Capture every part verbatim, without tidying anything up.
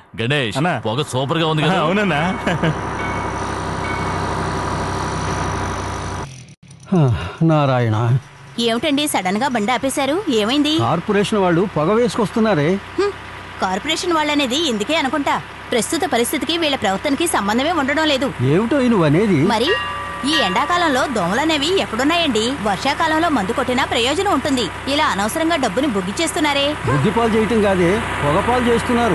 గణేష్ పొగ సూపర్ గా ఉంది కదా. అవునన్నా. నారాయణ, ఏమిటండి సడన్ గా బండి ఆపేశారు? ఏమైంది? కార్పొరేషన్ వాళ్ళు పొగ వేసుకొస్తున్నారే. కార్పొరేషన్ వాళ్ళనేది ఇందుకే అనుకుంటా. ప్రస్తుత పరిస్థితికి వీళ్ళ ప్రవర్తనకి సంబంధమే ఉండడం లేదు. ఏమిటో నువ్వు అనేది? మరి ఈ ఎండాకాలంలో దోమలనేవి ఎక్కడున్నాయండి? వర్షాకాలంలో మందు కొట్టినా ప్రయోజనం ఉంటుంది. ఇలా అనవసరంగా డబ్బుని బుగ్గి చేస్తున్నారే. బుగ్గిపాలు చేయటం కాదే, పొగపాలు చేస్తున్నారు.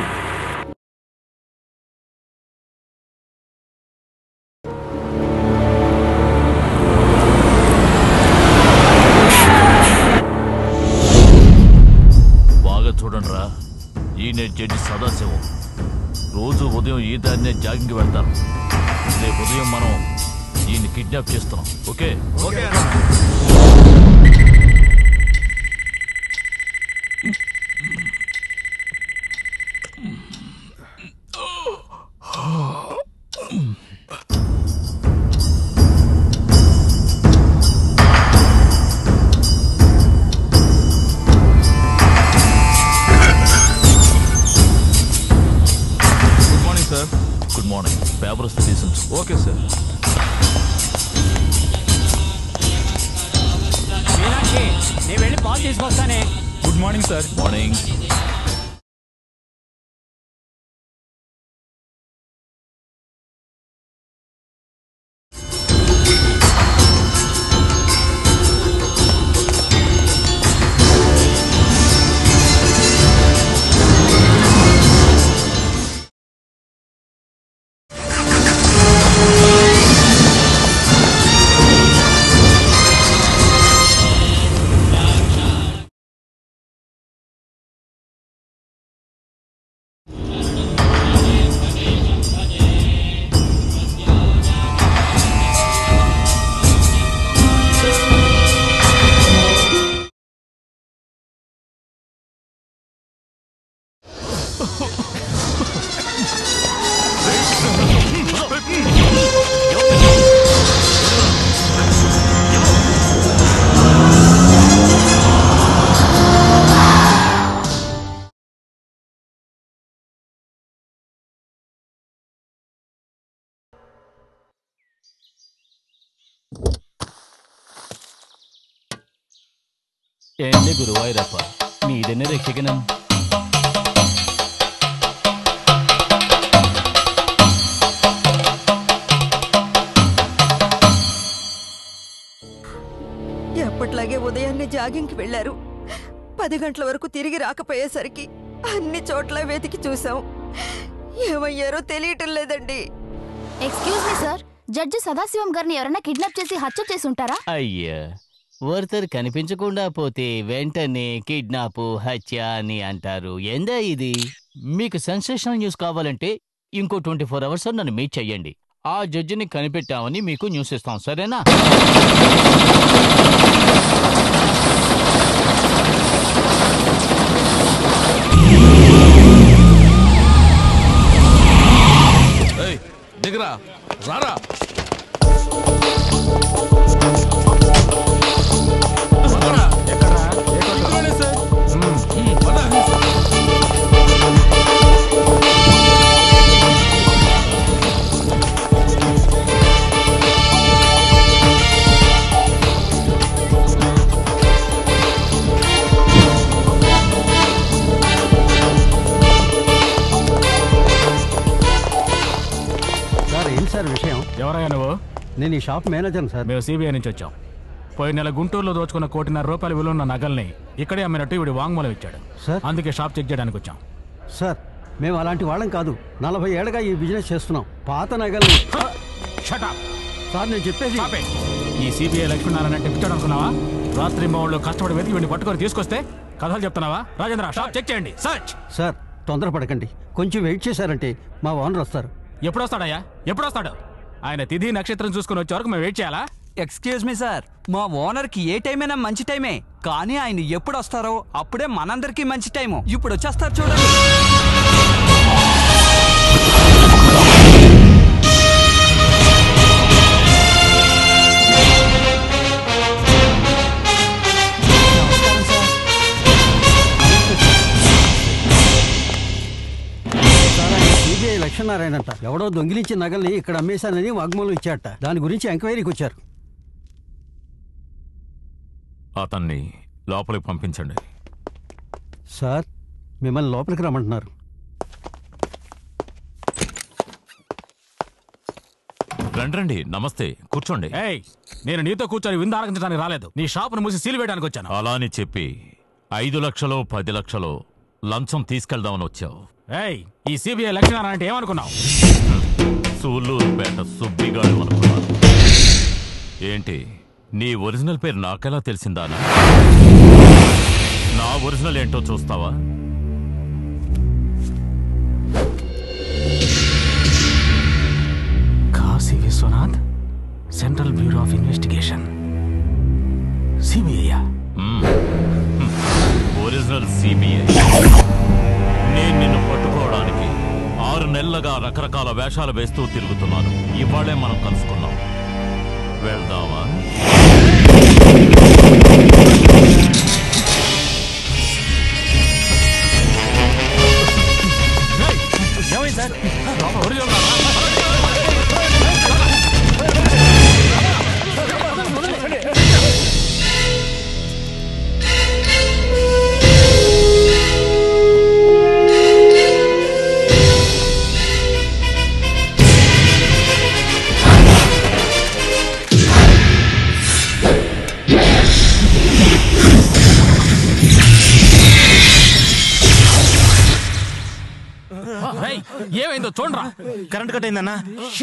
బాగా చూడండి రా, ఈయన జడ్జి సదాశివం. రోజు ఉదయం ఈ దాన్నే జాగింగ్ వెళ్తారు. రేపు ఉదయం మనం ఈయన కిడ్నాప్ చేస్తున్నాం. Okay okay good morning. Paper వస్తే తీసుంచు. Okay sir. నేను వెళ్ళి పాలు తీసుకొస్తానే. Good morning sir. మార్నింగ్. എന്റെ ഗുരുവായൂരപ്പ, നീ തന്നെ രക്ഷിക്കണം. ఎప్పట్లాగే ఉదయాన్నే జాగింగ్కి వెళ్లారు. పది గంటల వరకు తిరిగి రాకపోయేసరికి అన్ని చోట్ల వెతికి చూసాం. ఏమయ్యారో తెలియటం లేదండి. Excuse me sir, judge Sadasivam గారిని ఎవరైనా కిడ్నాప్ చేసి హత్య చేసి ఉంటారా? అయ్యా, వర్తర్ కనిపించకుండా పోతే వెంటనే కిడ్నాప్, హత్య అని అంటారు. ఏందా ఇది? మీకు సెన్సేషనల్ న్యూస్ కావాలంటే ఇంకో ట్వంటీ ఫోర్ అవర్స్ నన్ను మీట్ చెయ్యండి. ఆ జడ్జిని కనిపెట్టామని మీకు న్యూస్ ఇస్తాం, సరేనా? దిగరా, రారా. సార్ విషయం? ఎవరయ్యా నువ్వు? నేను ఈ షాప్ మేనేజర్ సార్. మేము సిబిఐ నుంచి వచ్చాం. పోయిన నెల గుంటూరులో దోచుకున్న కోటిన్నర రూపాయల విలువన్న నగల్ని ఇక్కడే అమ్మినట్టు వీడి వాంగ్మూలం ఇచ్చాడు సార్. అందుకే షాప్ చెక్ చేయడానికి వచ్చాం సార్. మేము అలాంటి వాళ్ళం కాదు. నలభై ఏళ్ళగా ఈ బిజినెస్ చేస్తున్నాం. పాత నగల్ని. సార్ నేను చెప్పేసి, ఈ సిబిఐ లక్ష్మీనారాయణ అంటే పిచ్చాడు అనుకున్నావా? రాత్రి మూడు కష్టపడి వెతికి వీడిని పట్టుకొని తీసుకొస్తే కథలు చెప్తున్నావా? రాజేంద్ర, షాప్ చెక్ చేయండి. సర్చ్. సార్ తొందరపడకండి, కొంచెం వెయిట్ చేశారంటే మా ఓనర్ వస్తారు. ఎప్పుడు వస్తాడయ్యా? ఎప్పుడు వస్తాడు? ఆయన తిథి నక్షత్రం చూసుకుని వచ్చే వరకు మేము వెయిట్ చేయాలా? ఎక్స్క్యూజ్ మీ సార్, మా ఓనర్ కి ఏ టైం అయినా మంచి టైమే, కానీ ఆయన ఎప్పుడు వస్తారో అప్పుడే మనందరికీ మంచి టైము. ఇప్పుడు వచ్చేస్తారు చూడండి. సార్ ఆయన లక్ష్మీనారాయణ అంట ఎవడో దొంగిలించిన నగల్ని ఇక్కడ అమ్మేశానని వాగ్మూలం ఇచ్చాట. దాని గురించి ఎంక్వైరీకి వచ్చారు. అతన్ని లోపలికి పంపించండి. సార్ మిమ్మల్ని లోపలికి రమ్మంటున్నారు. రండి రండి. నమస్తే, కూర్చోండి. ఏయ్, నేను నీతో కూర్చొని విందు ఆరగించడానికి రాలేదు. నీ షాపును మూసి సీల్ వేయడానికి వచ్చాను. అలా అని చెప్పి ఐదు లక్షలు పది లక్షలు లంచం తీసుకెళ్దామని వచ్చావు. ఏయ్, ఈ సిబిఐ లక్ష్మీనారాయణ అంటే ఏమనుకున్నావు? సూళ్ళూరుపేట సుబ్బిగాడు అనుకున్నాను. ఏంటి నీ ఒరిజినల్ పేరు నాకెలా తెలిసిందానా? నా ఒరిజినల్ ఏంటో చూస్తావా? Kashi Vishwanath, central bureau of investigation, CBI. Original CBI. నేను నిన్ను పట్టుకోవడానికి ఆరు నెలలుగా రకరకాల వేషాలు వేస్తూ తిరుగుతున్నాను. ఇవాళే మనం కలుసుకున్నాం. వెళ్దామా? ఏమైంది సార్? ఏమైందో చూడరా. కరెంట్ కట్ అయిందన్నా.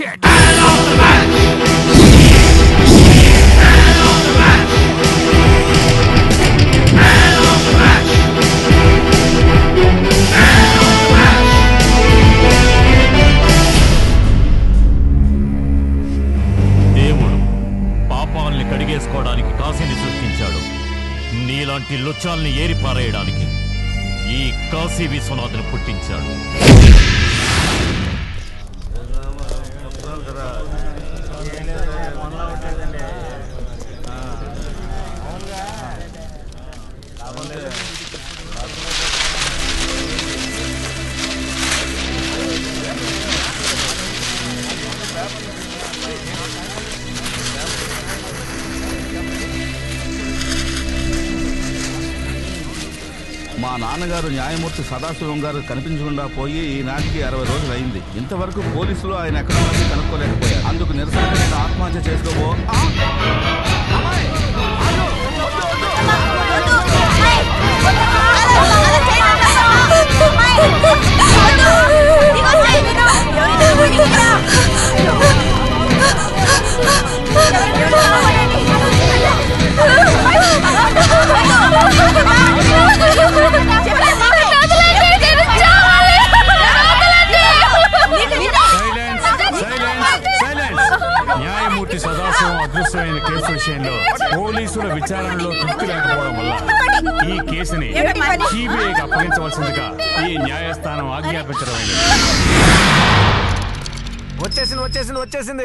దేవుడు పాపాల్ని కడిగేసుకోవడానికి కాశీని సృష్టించాడు. నీలాంటి లుచ్చాల్ని ఏరిపారేయడానికి ఈ కాశీ విశ్వనాథుని పుట్టించాడు. మా నాన్నగారు న్యాయమూర్తి సదాశివం గారు కనిపించకుండా పోయి ఈనాటికి అరవై రోజులు అయింది. ఇంతవరకు పోలీసులు ఆయన ఎక్కడ ఉన్నది కనుక్కోలేకపోయారు. అందుకు నిరసనగా నేను ఆత్మహత్య చేసుకోబో. న్యాయమూర్తి సదాశివం అదృశ్యమైన కేసు విషయంలో పోలీసుల విచారణలో తృప్తి లేకపోవడం వల్ల ఈ కేసుని సిబిఐకి అప్పగించవలసిందిగా ఈ న్యాయస్థానం ఆజ్ఞాపించడమైంది. వచ్చేసింది వచ్చేసింది వచ్చేసింది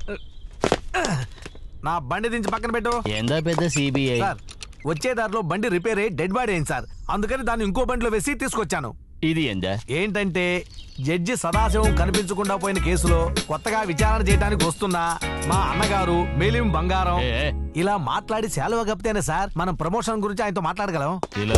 నా బండి దించి పక్కన పెట్టు. ఎంత పెద్ద సిబిఐ సార్, వచ్చే దారిలో బండి రిపేర్ అయ్యి డెడ్ బాడీ అయింది సార్. అందుకని దాన్ని ఇంకో బండిలో వేసి తీసుకొచ్చాను. ఇది ఎంత? ఏంటంటే జడ్జి సదాశివం కనిపించకుండా పోయిన కేసులో కొత్తగా విచారణ చేయడానికి వస్తున్న మా అన్నగారు మేలిం బంగారం ఇలా మాట్లాడి సెలవు కప్తేనే సార్ మనం ప్రమోషన్ గురించి ఆయనతో మాట్లాడగలం.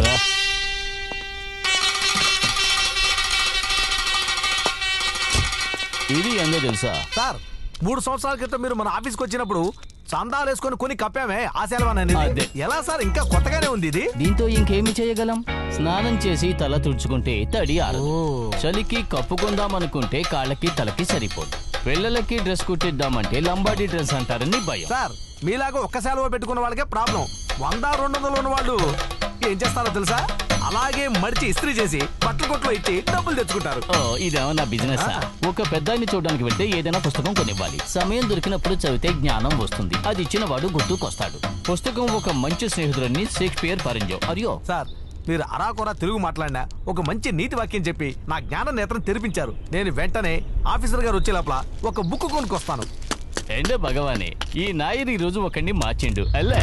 ఇది ఎందో తెలుసా సార్? మూడు సంవత్సరాల క్రితం మీరు మన ఆఫీస్కి వచ్చినప్పుడు చందాలు వేసుకొని కొని కప్పామే ఆ సెలవు. ఎలా సార్ ఇంకా కొత్తగానే ఉంది ఇది? దీంతో ఇంకేమి చేయగలం? స్నానం చేసి తల తుడుచుకుంటే తడి ఆరదు. చలికి కప్పుకుందాం అనుకుంటే కాళ్ళకి తలకి సరిపోదు. పిల్లలకి డ్రెస్ కుట్టిద్దామంటే లంబాడీ డ్రెస్ అంటారని భయం. సార్ మీలాగా ఒక్క సెలవు పెట్టుకున్న వాళ్ళకే ప్రాబ్లం. వంద రెండు వందలు ఉన్న వాళ్ళు ఏం చేస్తారో తెలుసా? అలాగే మడిచి ఇస్త్రీ చేసి బట్టల కొట్లో ఇచ్చి డబ్బులు తెచ్చుకుంటారు. ఓ, ఇదేమన్నా బిజినెస్? ఒక పెద్దాన్ని చూడడానికి వెళ్తే ఏదైనా పుస్తకం కొనివ్వాలి. సమయం దొరికినప్పుడు చదివితే జ్ఞానం వస్తుంది. అది ఇచ్చిన వాడు గుర్తుకొస్తాడు. పుస్తకం ఒక మంచి స్నేహితుడిని షేక్స్పియర్ పరిచయం. అరియో సార్, మీరు అరాకొరా తెలుగు మాట్లాడినా ఒక మంచి నీతి వాక్యం చెప్పి నా జ్ఞాన నేత్రం తెరిపించారు. నేను వెంటనే ఆఫీసర్ గారు వచ్చే లోపల ఒక బుక్ కొనుక్కొస్తాను. ఏంటో భగవానే, ఈ నాయర్ ఈ రోజు ఒకడిని మార్చిండు అల్లే.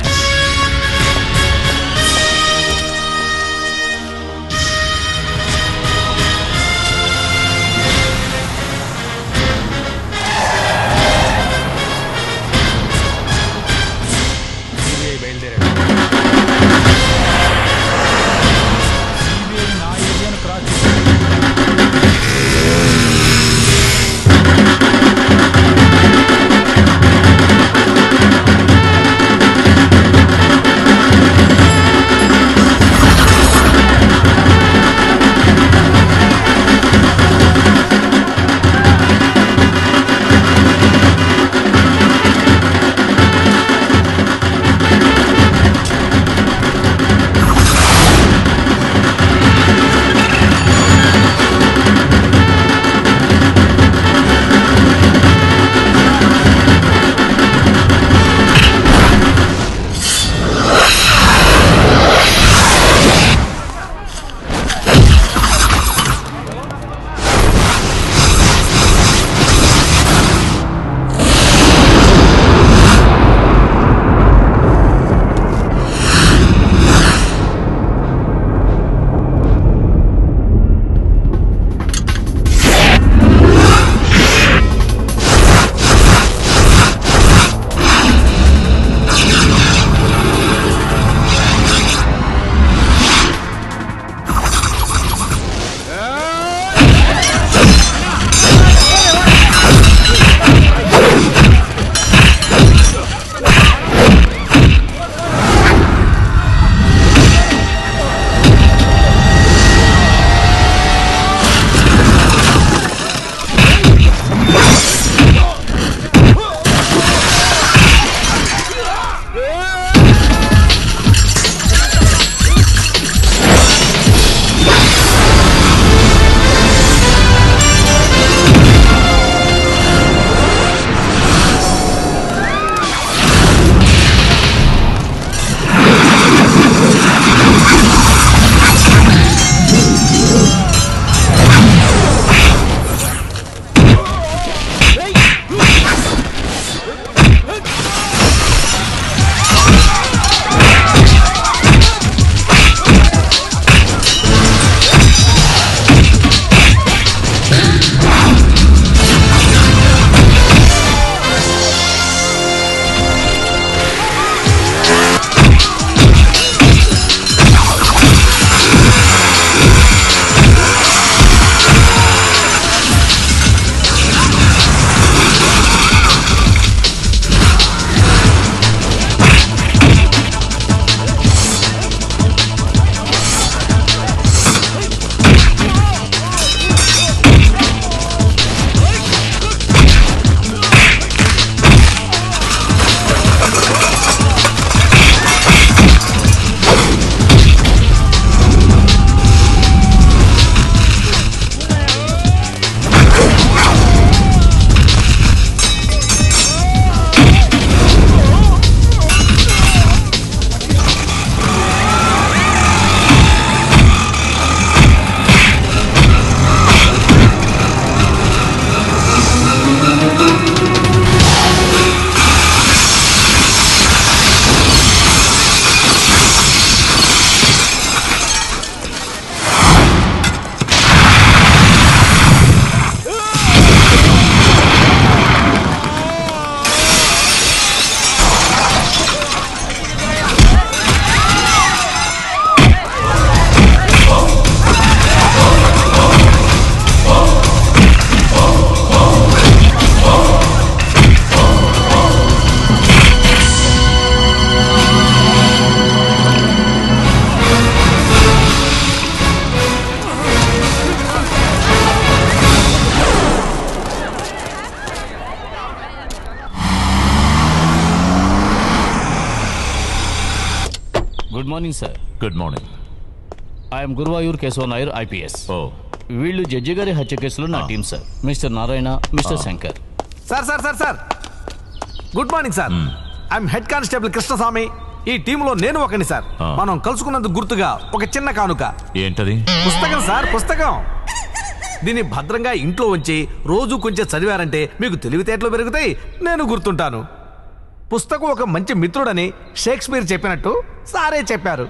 Good morning sir. Good morning. I'm Guruvayur Keshava Nair IPS. ఓ వీళ్ళు జడ్జి గారి హత్య కేసులో నా team sir. Mister Narayana, mister Shankar. Sir sir sir sir good morning sir. I'm head constable Krishnaswamy. ఈ టీంలో నేను ఒకని సార్. మనం కలుసుకున్నందుకు గుర్తుగా ఒక చిన్న కానుక. ఏంటది? పుస్తకం సార్, పుస్తకం. దీన్ని భద్రంగా ఇంట్లో ఉంచి రోజు కొంచెం చదివారంటే మీకు తెలివితేటలు పెరుగుతాయి, నేను గుర్తుంటాను. పుస్తకం ఒక మంచి మిత్రుడని షేక్స్పియర్ చెప్పినట్టు సారే చెప్పారు.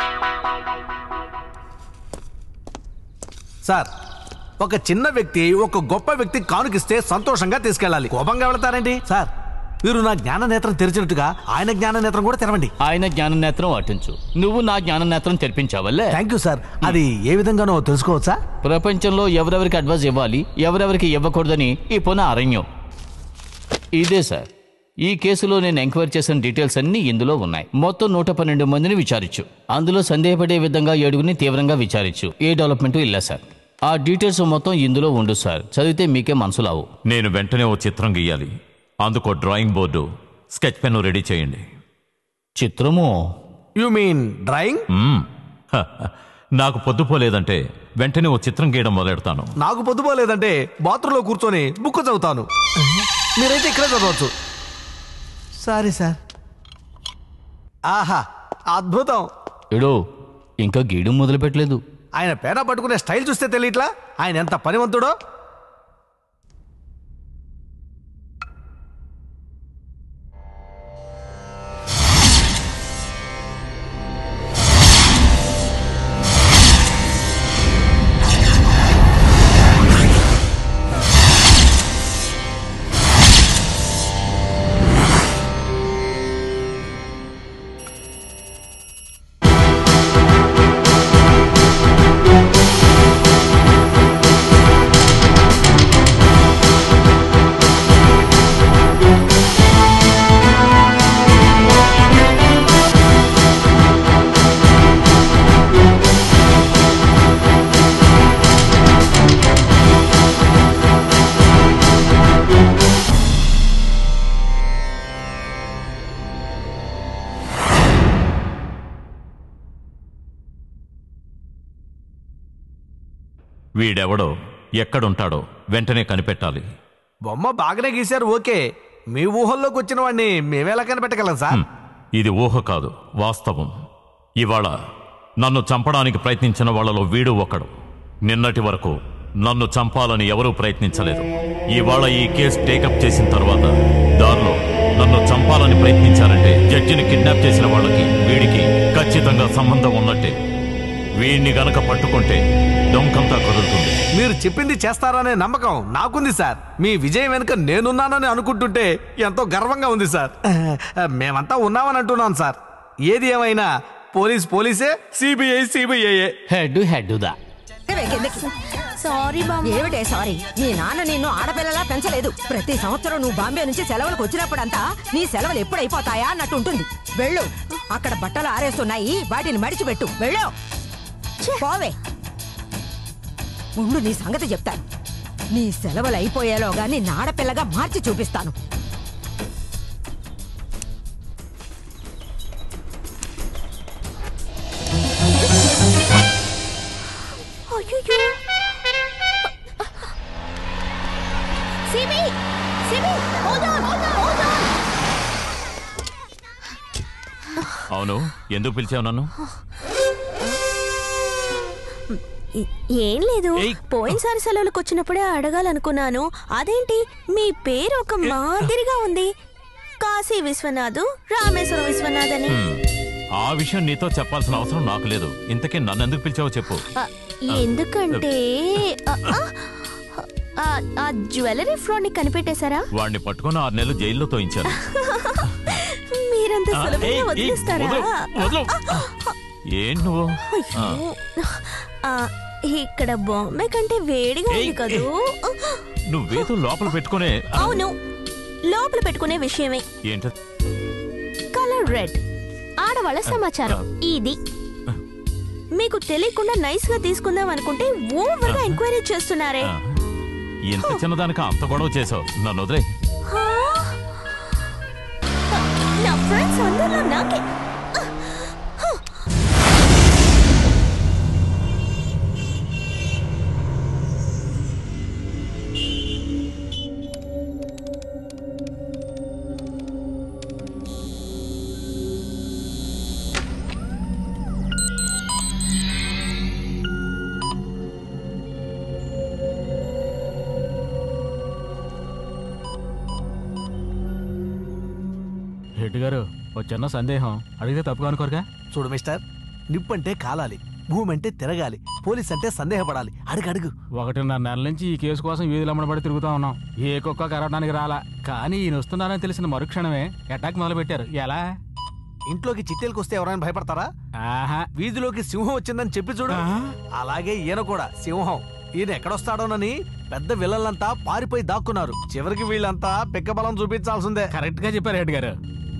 సార్, ఒక చిన్న వ్యక్తి ఒక గొప్ప వ్యక్తి కానుకిస్తే సంతోషంగా తీసుకెళ్ళాలి, కోపంగా వెళతారండి. సార్, మీరు నా జ్ఞాన నేత్రం తెరిచినట్టుగా ఆయన జ్ఞాన నేత్రం కూడా తెరవండి. ఆయన జ్ఞాన నేత్రం అటుంచు, నువ్వు నా జ్ఞాన నేత్రం తెరిపించావల్లే. Thank you sir. అది ఏ విధంగానో తెలుసుకోవచ్చా? ప్రపంచంలో ఎవరెవరికి అడ్వైస్ ఇవ్వాలి, ఎవరెవరికి ఇవ్వకూడదని ఈ పున అరణ్యం ఇదే సార్. ఈ కేసులో నేను ఎంక్వైరీ చేసిన డీటెయిల్స్ అన్ని ఇందులో ఉన్నాయి. మొత్తం నూట పన్నెండు మందిని విచారించు. అందులో సందేహపడే విధంగా ఏడుగురిని తీవ్రంగా విచారించు. ఏ డెవలప్మెంట్ ఇలా సార్. ఆ డీటెయిల్స్ మొత్తం ఇందులో ఉండు సార్. చదివితే మీకే మనసులావు. నేను వెంటనే ఓ చిత్రం గీయాలి. అందుకో drawing board, sketch pen ready చేయండి. చిత్రము? You mean drawing? నాకు పొద్దుపోలేదంటే వెంటనే ఓ చిత్రం గీయడం మొదలెడతాను. నాకు పొద్దుపోలేదంటే బాత్రూంలో కూర్చొని బుక్ చదువుతాను. మీరైతే ఇక్కడే చదవచ్చు. Sorry sir. ఆహా, అద్భుతం. ఎడో ఇంకా గీయడం మొదలు పెట్టలేదు. ఆయన పేడ పట్టుకునే స్టైల్ చూస్తే తెలియట్లా ఆయన ఎంత పనివంతుడో. వీడెవడో ఎక్కడుంటాడో వెంటనే కనిపెట్టాలి. బొమ్మ బాగానే గీశారు, ఓకే. మీ ఊహల్లోకి వచ్చిన వాడిని మేమేలా కనిపెట్టగలం సార్? ఇది ఊహ కాదు, వాస్తవం. ఇవాళ నన్ను చంపడానికి ప్రయత్నించిన వాళ్ళలో వీడు ఒకడు. నిన్నటి వరకు నన్ను చంపాలని ఎవరూ ప్రయత్నించలేదు. ఇవాళ ఈ కేసు టేకప్ చేసిన తర్వాత దారిలో నన్ను చంపాలని ప్రయత్నించారంటే జడ్జిని కిడ్నాప్ చేసిన వాళ్ళకి వీడికి ఖచ్చితంగా సంబంధం ఉన్నట్టే. వీడిని గనక పట్టుకుంటే డొంకంతా కదులుతుంది. మీరు చెప్పింది చేస్తారనే నమ్మకం నాకుంది సార్. మీ విజయం వెనుక నేనున్నానని అనుకుంటుంటే ఎంతో గర్వంగా ఉంది సార్. మేమంతా ఉన్నామని అంటున్నాను సార్. ఏది ఏమైనా పోలీస్ పోలీసే, సిబిఐ సిబిఐఏ. హెడ్ హెడ్ దా. సారీ బామ్మ. ఏమిటే సారీ? నీ నాన్న నిన్ను ఆడపిల్లలా పెంచలేదు. ప్రతి సంవత్సరం నువ్వు బాంబే నుంచి సెలవులకు వచ్చినప్పుడంతా నీ సెలవులు ఎప్పుడైపోతాయా అన్నట్టు ఉంటుంది. వెళ్ళు, అక్కడ బట్టలు ఆరేస్తున్నాయి, వాటిని మడిచిపెట్టు. వెళ్ళు, పోవే. ముందు నీ సంగతి చెప్తాను. నీ సెలవులు అయిపోయేలోగా నీ ఆడపిల్లగా మార్చి చూపిస్తాను. అవును, ఎందుకు పిలిచావు నన్ను? ఏం లేదు, పోయినసారి సెలవులకు వచ్చినప్పుడే అడగాలనుకున్నాను. అదేంటి మీ పేరు ఒక మాదిరిగా ఉంది, కాశీ విశ్వనాథ్, రామేశ్వర విశ్వనాథ్ అని. ఆ విషయం నీతో చెప్పాల్సిన అవసరం నాకు లేదు. ఇంతకీ నన్ను ఎందుకు పిలిచావో చెప్పు. ఎందుకంటే ఆ జ్యువెలరీ ఫ్రాడ్ ని కనిపెట్టేశారా? వాడిని పట్టుకుని ఆరు నెలలు జైల్లో తోయించాను. మీరంత సులభంగా వదిలేస్తారా? ఏంటి నువ్వు? ఇక్కడ బాంబే కంటే వేడిగా ఉంది కదూ. నువ్వేదో లోపల పెట్టుకునే. అవును, లోపల పెట్టుకునే విషయమే. ఏంట? Colour red. ఆడవాళ్ళ సమాచారం ఇది. మీకు తెలియకుండా నైస్ గా తీసుకుందాం అనుకుంటే ఓవర్ గా ఎంక్వైరీ చేస్తున్నారే. ఎంత చిన్నదానికి అంత గొడవ చేసావు, నన్ను వదిలే. నా ఫ్రెండ్స్ అందరిలో నాకే రెడ్డి గారు ఓ చిన్న సందేహం అడిగితే తప్పుగా అనుకోరుగా. చూడు మిస్టర్, నిప్పు అంటే కాలాలి, భూమి అంటే తిరగాలి, పోలీస్ అంటే సందేహపడాలి. అడుగు అడుగు. ఒకటిన్నర నెలల నుంచి ఈ కేసు కోసం వీధులు అమ్మడబడి తిరుగుతా ఉన్నాం. ఏ కుక్క కరవడానికి రాలా, కానీ ఈయన వస్తున్నారని తెలిసిన మరుక్షణమే అటాక్ మొదలు పెట్టారు. ఎలా? ఇంట్లోకి చిట్టెలకు వస్తే ఎవరైనా భయపడతారా? ఆహా, వీధిలోకి సింహం వచ్చిందని చెప్పి చూడు. అలాగే ఈయన కూడా సింహం. ఈయన ఎక్కడొస్తాడోనని పెద్ద విల్లలంతా పారిపోయి దాక్కున్నారు. చివరికి వీళ్ళంతా పిక్కబలం చూపించాల్సిందే. కరెక్ట్ గా చెప్పారు రెడ్డి గారు.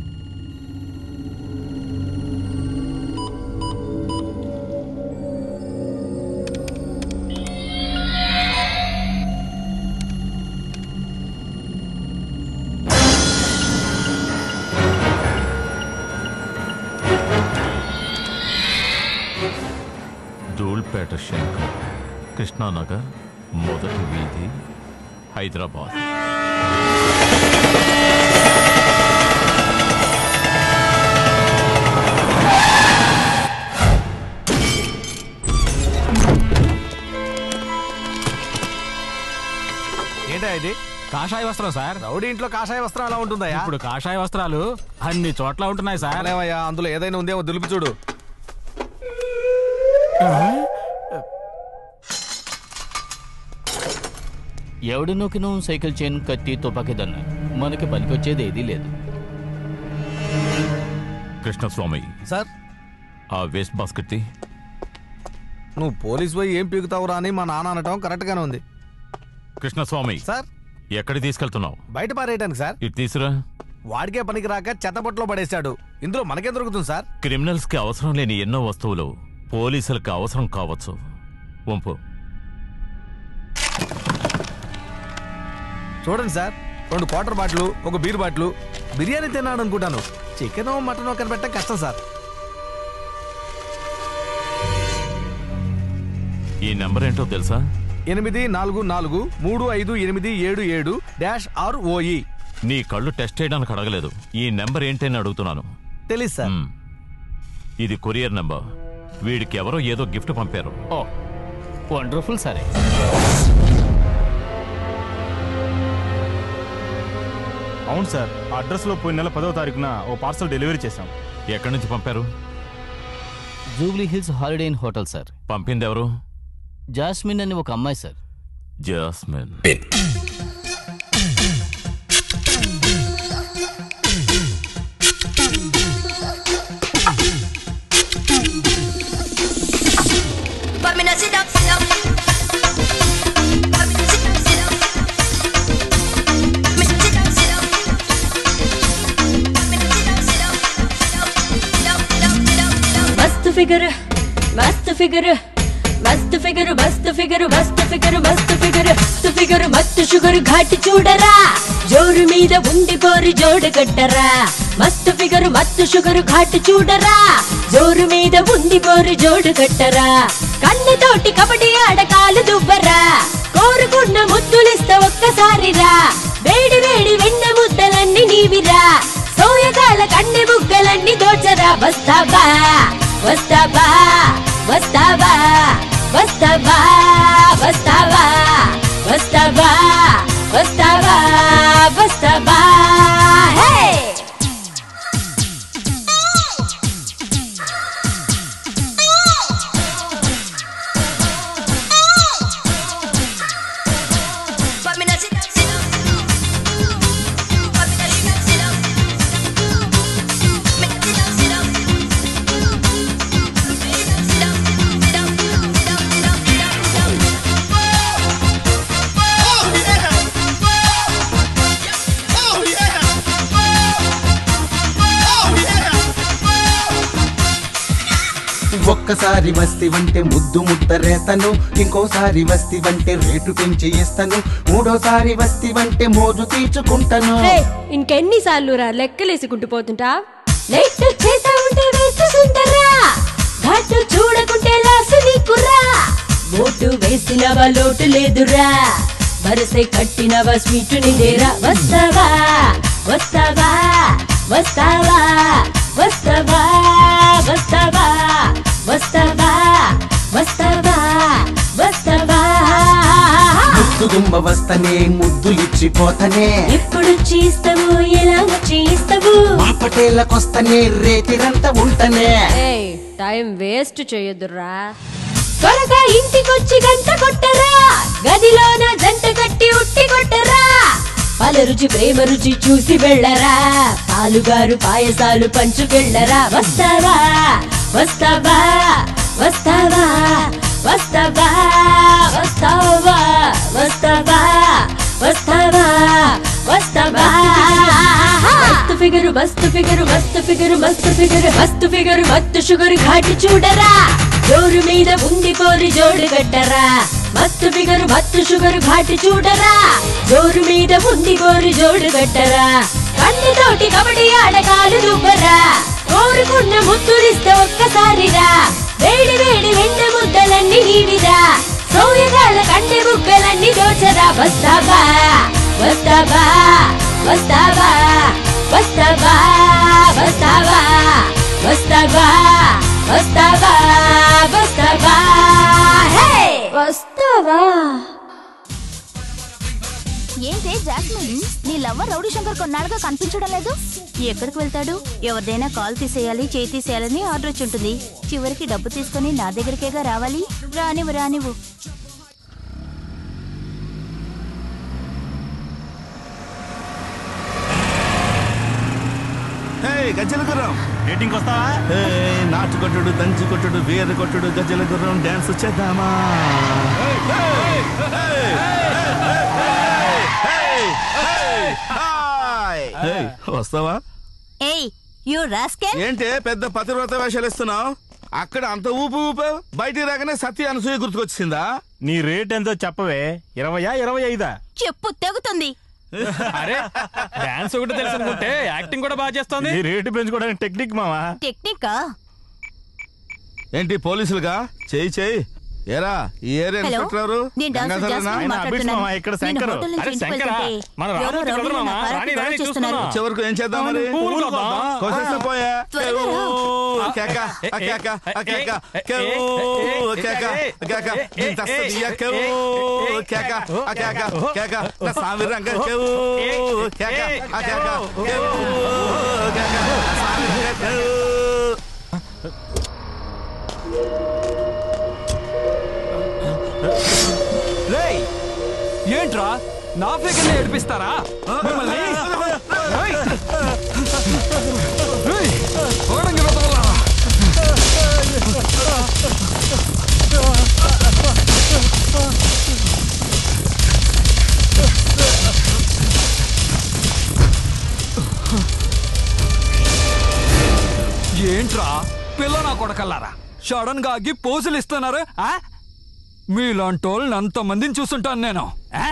ధూల్పేట శంకర్, కృష్ణానగర్, మొదటి వీధి, హైదరాబాద్. ఏంటా ఇది? కాషాయ వస్త్రం సార్. రౌడీ ఇంట్లో కాషాయ వస్త్రం అలా ఉంటుందా? ఇప్పుడు కాషాయ వస్త్రాలు అన్ని చోట్ల ఉంటున్నాయి సార్. ఏమయ్యా, అందులో ఏదైనా ఉందేమో దులిపి చూడు. ఎవడు నొక్కిన సైకిల్ చైన్, కత్తి, తుపాకీ దన్న మనకి పనికొచ్చేది ఏదీ లేదు. కృష్ణస్వామి సార్, ఆ వేస్ట్ బాస్కెట్ ది. నువ్వు పోలీస్ పోయి ఏం పీకుతావురా అని మా నాన్న అనటం కరెక్ట్ గానే ఉంది. కృష్ణస్వామి సార్, ఎక్కడికి తీసుకెళ్తున్నావు? బయట పారేయటానికి సార్. ఇటు తీసురా. వాడికే పనికి రాక చెత్తబొట్లో పడేశాడు. ఇందులో మనకేం దొరుకుతుంది సార్? క్రిమినల్స్ కి అవసరం లేని ఎన్నో వస్తువులు పోలీసులకు అవసరం కావచ్చు. వంపు. చూడండి సార్, రెండు క్వార్టర్ బాటిల్, ఒక బీర్ బాటిల్. బిర్యానీ తిన్నాడు అనుకుంటాను. చికెన్ మటన్ కనిపెట్టడం కష్టం సార్. ఈ నెంబర్ ఏంటో తెలుసా? ఎనిమిది నాలుగు నాలుగు మూడు ఐదు ఎనిమిది ఏడు ఏడు డాష్ ఆర్ ఓఈ. నీ కళ్ళు టెస్ట్ చేయడానికి అడగలేదు, ఈ నెంబర్ ఏంటని అడుగుతున్నాను. తెలీదు సార్. ఇది కొరియర్ నెంబర్. వీడికి ఎవరో ఏదో గిఫ్ట్ పంపారు. Oh wonderful. సరే, అవును సార్, ఆ అడ్రస్లో పోయిన నెల పదవ తారీఖున ఓ పార్సల్ డెలివరీ చేశాం. ఎక్కడి నుంచి పంపారు? Jubilee Hills Holiday Inn hotel sir. పంపింది ఎవరు? జాస్మిన్ అని ఒక అమ్మాయి సార్. జాస్మిన్. मस्त फिगर मस्त फिगर मस्त फिगर मस्त फिगर मस्त फिगर मस्त फिगर मस्त फिगर मस्त शुगर घाटी చూడరా జోరు మీద ఉండి కోరి జోడు కట్టరా మస్త్ ఫిగర్ మస్త్ షుగర్ ఘాటి చూడరా జోరు మీద ఉండి కోరి జోడు కట్టరా కన్నెతోటి కబడ్డీ ఆడకాలు దువ్వరా కోరుకున్న ముద్దులిస్తా ఒక్కసారిరా వేడి వేడి వెన్న ముద్దలన్నీ నీవిరా సోయగాల కన్నె బుగ్గలన్నీ దోచరా వస్తావా వస్తావా వస్తావా వస్తావా వస్తావా వస్తావా వస్తావా వస్తావా హే ఒక్కసారి వస్తివంటే ముద్దు ముద్దరేతను ఇంకోసారి వస్తివంటే రేటు పెంచి ఇస్తాను మూడోసారి వస్తివంటే మోజు తీర్చుకుంటాను ఇంకెన్నిసార్లు రా లెక్కలేసుకుంటూ పోతుంటా లెట్ చేసా ఉంటే వేసుకుంటారా ఘాటు చూడకుంటే లాసు నీకురా ఓటు వేసినవా లోటు లేదురా వరసే కట్టినవా స్వీటు నిదేరా వస్తావా వస్తావా వస్తావా వస్తావా వస్తావా వస్తావా వస్తావా వస్తావా ముద్దు గుమ్మ వస్తనే ముద్దులిక రెచ్చిపోతనే ఎప్పుడు చేస్తావు ఎలా చేస్తావు మా పటేళ్ళకొస్తనే రేతిరంతా ఉంటనే టైం వేస్ట్ చేయొద్దురా త్వరగా ఇంటికొచ్చి గంట కొట్టరా గదిలోన జంట కట్టి ఉట్టి కొట్టరా పల రుచి ప్రేమ రుచి చూసి వెళ్ళరా పాలుగారు పాయసాలు పంచుకెళ్ళరా వస్తావా వస్తావా వస్తావా వస్తావా వస్తావా వస్తావా వస్తావా వస్తావా మస్తు ఫిగరు మస్తు ఫిగరు మస్తు ఫిగరు మస్తు ఫిగరు మస్తు ఫిగరు మత్తు షుగర్ ఘాటి చూడరా జోరు మీద ఉంది పోరి జోడు గట్టరా మస్తు ఫిగరు మత్తు షుగర్ ఘాటి చూడరా జోరు మీద ఉంది పోరి జోడు గట్టరా కన్నెతోటి కబడ్డీ ఆడగాలు దుబ్బరా కోరుకున్న ముద్దులిస్తే ఒక్కసారిరా వేడి వేడి వెండ ముద్దలన్నీ నీవిరా సోయగాల కండె బుగ్గలన్నీ దోచరా వస్తావా వస్తావా వస్తావా వస్తావా వస్తావా వస్తావా వస్తావా వస్తావా వస్తావా ఏంటే జాస్మిన్ నీ లవ్వర్ రౌడీ శంకర్ కొన్నాళ్ళుగా కనిపించడం లేదు ఎక్కడికి వెళ్తాడు ఎవరిదైనా కాల్ తీసేయాలి చేయి తీసేయాలని ఆర్డర్ వచ్చి ఉంటుంది చివరికి డబ్బు తీసుకుని నా దగ్గరికేగా రావాలి రానివ్వు రానివ్వు గజ్జల గుర్రం డేటింగ్ వస్తావా నాటు కొట్టుడు దంచి కొట్టుడు వేరు కొట్టుడు గజ్జల గుర్రం డాన్స్ చేద్దామా వస్తావా ఏయ్ యు రాస్కెల్ ఏంటే పెద్ద పతివ్రత వేషాలు ఇస్తున్నావు అక్కడ అంత ఊపు ఊపు బయటికి రాగానే సత్య అనసూయ గుర్తుకొచ్చిందా నీ రేట్ ఎంతో చెప్పవే ఇరవయా ఇరవై ఐదా చెప్పు తెగుతుంది అరే డాన్స్ ఒకటి తెలుసు అనుకుంటే యాక్టింగ్ కూడా బాగా చేస్తుంది రేటు పెంచుకోవడానికి టెక్నిక్ మావా టెక్నికా ఏంటి పోలీసులుగా చేయి చేయి ఏరా ఈ ఏరియా ఇన్స్పెక్టర్ ఎవరు ఇక్కడ శంకర్ చివరకు ఏం చేద్దాం మరి కోసేస్తే పోయా కేక కేక కేక కేక కేక కేక కేక కేక నా స్వామి రంగ కేక కేక ఏంట్రా నా ఫిగర్ని ఏడిపిస్తారా మిమ్మల్ని ఏంట్రా పిల్ల నా కొడకల్లారా సడన్ గా ఆగి పోజులు ఇస్తున్నారు మీలాంటి వాళ్ళని అంతమందిని చూస్తుంటాను నేను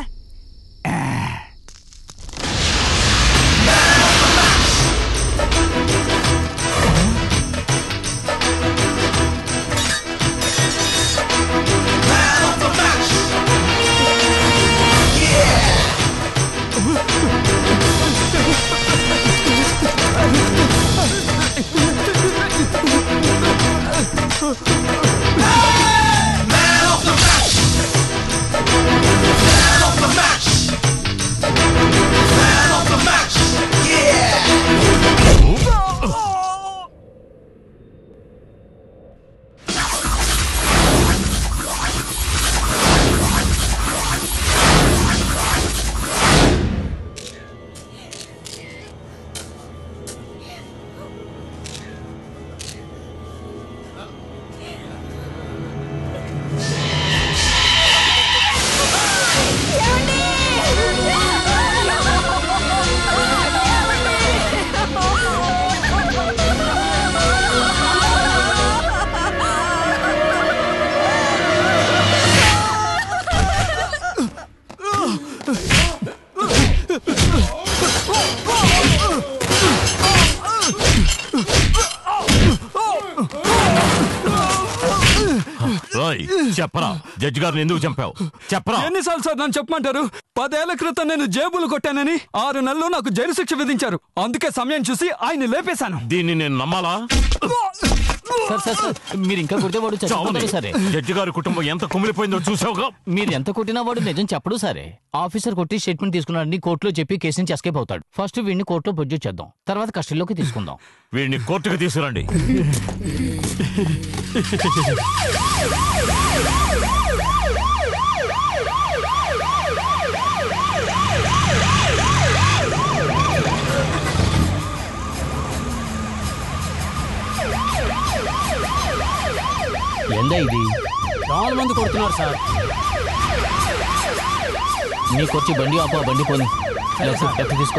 చెప్పరా జడ్జి గారిని ఎందుకు చంపావు చెప్పరా ఎన్నిసార్లు సార్ నన్ను చెప్పమంటారు పదేళ్ల క్రితం నేను జేబులు కొట్టానని ఆరు నెలలు నాకు జైలు శిక్ష విధించారు అందుకే సమయం చూసి ఆయన లేపేశాను దీన్ని నేను నమ్మాలా సార్ సార్ సార్ మీరు ఇంకా కొడితే వాడు చచ్చిపోతాడు సరే. జడ్జి గారి కుటుంబం ఎంత కుమిలిపోయిందో చూసావుగా. మీరు ఎంత కొట్టినా వాడు నిజం చెప్పడు సరే. ఆఫీసర్ కొట్టి స్టేట్మెంట్ తీసుకున్నాడని కోర్టులో చెప్పి కేసు నుంచి ఎస్కేప్ అవుతాడు. ఫస్ట్ వీడిని కోర్టులో ప్రొడ్యూస్ చేద్దాం, తర్వాత కస్టడీలోకి తీసుకుందాం. వీడిని కోర్టుకు తీసుకురండి. ఏందా ఇది? చాలా మంది కొడుతున్నారు సార్. నీకొచ్చి బండి ఆపు, ఆ బండి పోని లెఫ్ట్ తీసుకో.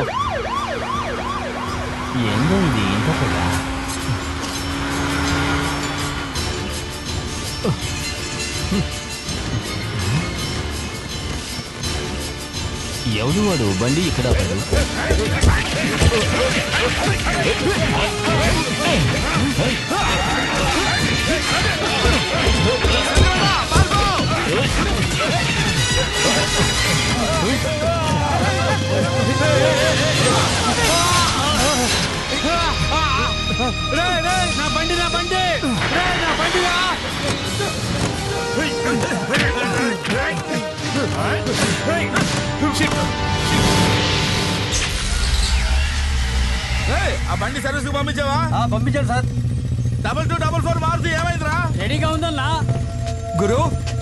ఏందో ఇది ఇంత పొగ? ఎవడు వాడు బండి ఇక్కడ ఆపాడు? నా బండి నా బండి నా బండిగా ఆ బండి సర్వీస్ పంపించావా? పంపించాను sir. Double two double four Maruti ఏమైందిరా? రెడీగా ఉందన్నా. గురు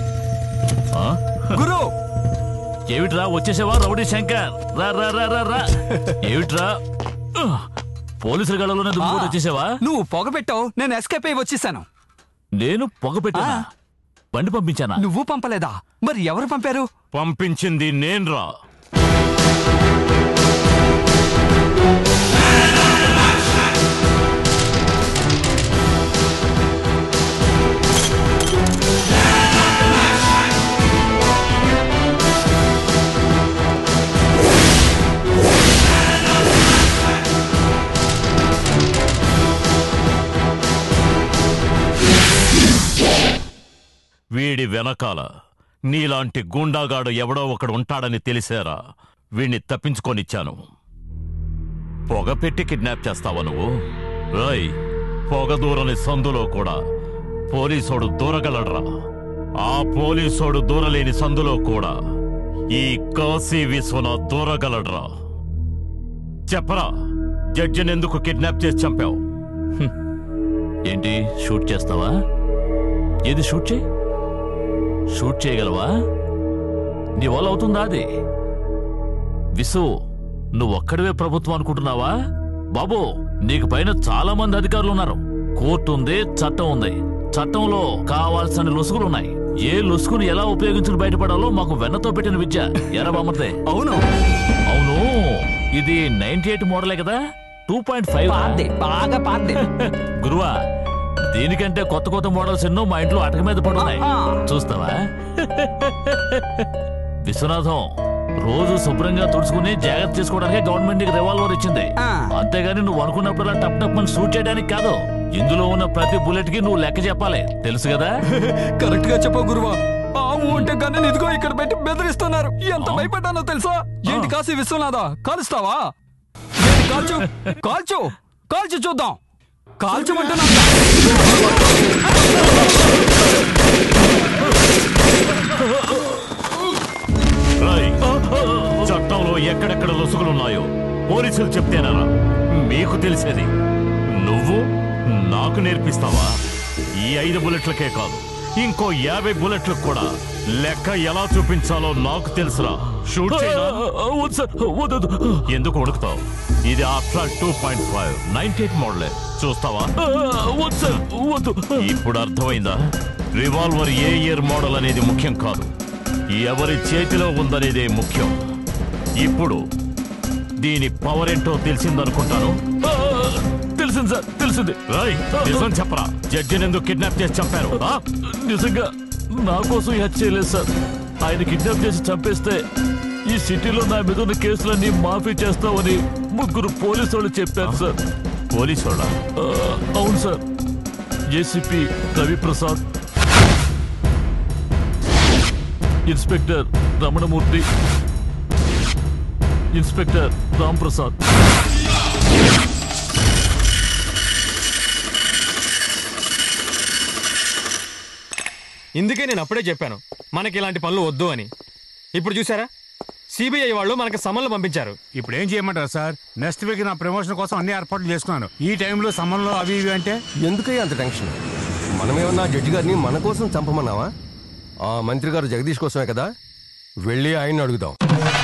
గురు ఏమిట్రా వచ్చేసావా రౌడీ శంకర్? రా రా రా రా రా. ఏమిట్రా పోలీసుల గడలోనే దుమ్ము వచ్చేసావా? నువ్వు పొగ పెట్టావు, నేను ఎస్కేప్ అయి వచ్చేసాను. నేను పొగ పెట్టానా? బండి పంపించానా? నువ్వు పంపలేదా? మరి ఎవరు పంపారు? పంపించింది నేను రా. వీడి వెనకాల నీలాంటి గూండాగాడు ఎవడో ఒకడు ఉంటాడని తెలిసారా వీణ్ణి తప్పించుకొనిచ్చాను. పొగ పెట్టి కిడ్నాప్ చేస్తావా నువ్వు? రాయ్, పొగ దూరని సందులో కూడా పోలీసోడు దూరగలడ్రా. ఆ పోలీసోడు దూరలేని సందులో కూడా ఈ కాశీ విశ్వనాథ్ దూరగలడ్రా. చెప్పరా, జడ్జిని ఎందుకు కిడ్నాప్ చేసి చంపావు? ఏంటి షూట్ చేస్తావా? ఏది షూట్ చేయి. షూట్ చేయగలవా? నీ వల్ల అవుతుందా అది? విసు, నువ్వొక్కడివే ప్రభుత్వం అనుకుంటున్నావా? బాబు, నీకు పైన చాలా మంది అధికారులు ఉన్నారు. కోర్టు ఉంది, చట్టం ఉంది. చట్టంలో కావాల్సిన లొసుగులున్నాయి. ఏ లొసుగును ఎలా ఉపయోగించుకుని బయటపడాలో మాకు వెన్నతో పెట్టిన విద్య. ఎరా బామర్దే? అవును అవును. ఇది నైన్టీ ఎయిట్ మోడలే కదా? టూ పాయింట్ ఫైవ్ బాగా పాతే. గురువా, దీనికంటే కొత్త కొత్త మోడల్స్ ఎన్నో మా ఇంట్లో అటక మీద పడున్నాయి. చూస్తావా? విశ్వనాథం, రోజు శుభ్రంగా తుడుచుకుని జాగ్రత్త చేసుకోవడానికి గవర్నమెంట్ నీకు రివాల్వర్ ఇచ్చింది. అంతేగాని నువ్వు అనుకున్నప్పుడు టప్ టప్ అని షూట్ చేయడానికి కాదు. ఇందులో ఉన్న ప్రతి బుల్లెట్ కి నువ్వు లెక్క చెప్పాలి, తెలుసు కదా? కరెక్ట్ గా చెప్పు గురువా. ఆవు ఉంటే కన్నా ఇదిగో ఇక్కడ పెట్టి బెదిరిస్తున్నారు. ఎంత భయపడ్డానో తెలుసా? ఏంటి కాశీ విశ్వనాథా, కాలుస్తావా? ఏంటి కాల్చు కాల్చు కాల్చు చూద్దాం. కాల్చమంటున్నా. చట్టంలో ఎక్కడెక్కడ లొసుగులున్నాయో పోలీసులు చెప్తేనరా మీకు తెలిసేది. నువ్వు నాకు నేర్పిస్తావా? ఈ ఐదు బుల్లెట్లకే కాదు, ఇంకో యాభై బుల్లెట్లకు కూడా లెక్క ఎలా చూపించాలో నాకు తెలుసురా. షూట్ ఎందుకు ఉడుకుతావు? ఇది అట్లా two point five ninety eight మోడలే. చూస్తావా? ఇప్పుడు అర్థమైందా? రివాల్వర్ ఏ ఇయర్ మోడల్ అనేది ముఖ్యం కాదు, ఎవరి చేతిలో ఉందనేదే ముఖ్యం. ఇప్పుడు దీని పవర్ ఏంటో తెలిసిందనుకుంటాను. తెలిసింది సార్, తెలిసింది. నిజం చెప్పరా, జడ్జిని ఎందుకు కిడ్నాప్ చేసి చంపారు? నిజంగా నా కోసం హత్య చేయలేదు సార్. ఆయన కిడ్నాప్ చేసి చంపేస్తే ఈ సిటీలో నా మీద ఉన్న కేసులన్నీ మాఫీ చేస్తామని ముగ్గురు పోలీసు వాళ్ళు చెప్పారు సార్. పోలీసు వాళ్ళ? అవును sir. ACP Raviprasad, inspector Ramanamurthy, inspector Ram Prasad. ఇందుకే నేను అప్పుడే చెప్పాను మనకి ఇలాంటి పనులు వద్దు అని. ఇప్పుడు చూసారా, సిబిఐ వాళ్ళు మనకి సమన్లు పంపించారు. ఇప్పుడు ఏం చేయమంటారు సార్? నెక్స్ట్ వీక్ నా ప్రమోషన్ కోసం అన్ని ఏర్పాట్లు చేసుకున్నాను. ఈ టైంలో సమన్లో అవి ఇవి అంటే ఎందుకయ్యా అంత టెన్షన్? మనమేమన్నా జడ్జి గారిని మన కోసం చంపమన్నావా? ఆ మంత్రి గారు జగదీష్ కోసమే కదా, వెళ్ళి ఆయన్ని అడుగుదాం.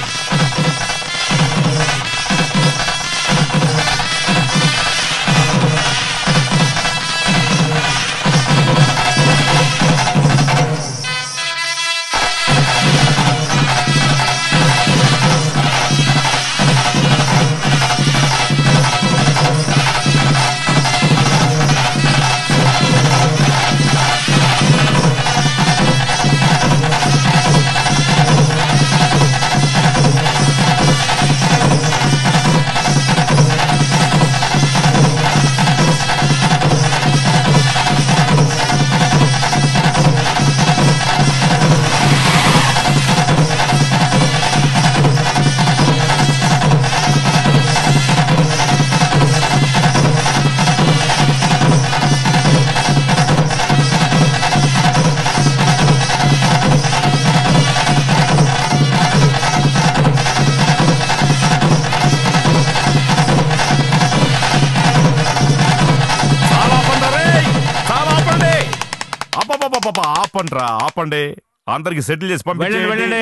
ఆపండ్రా ఆపండి, అందరికి సెటిల్ చేసి పంపించండి.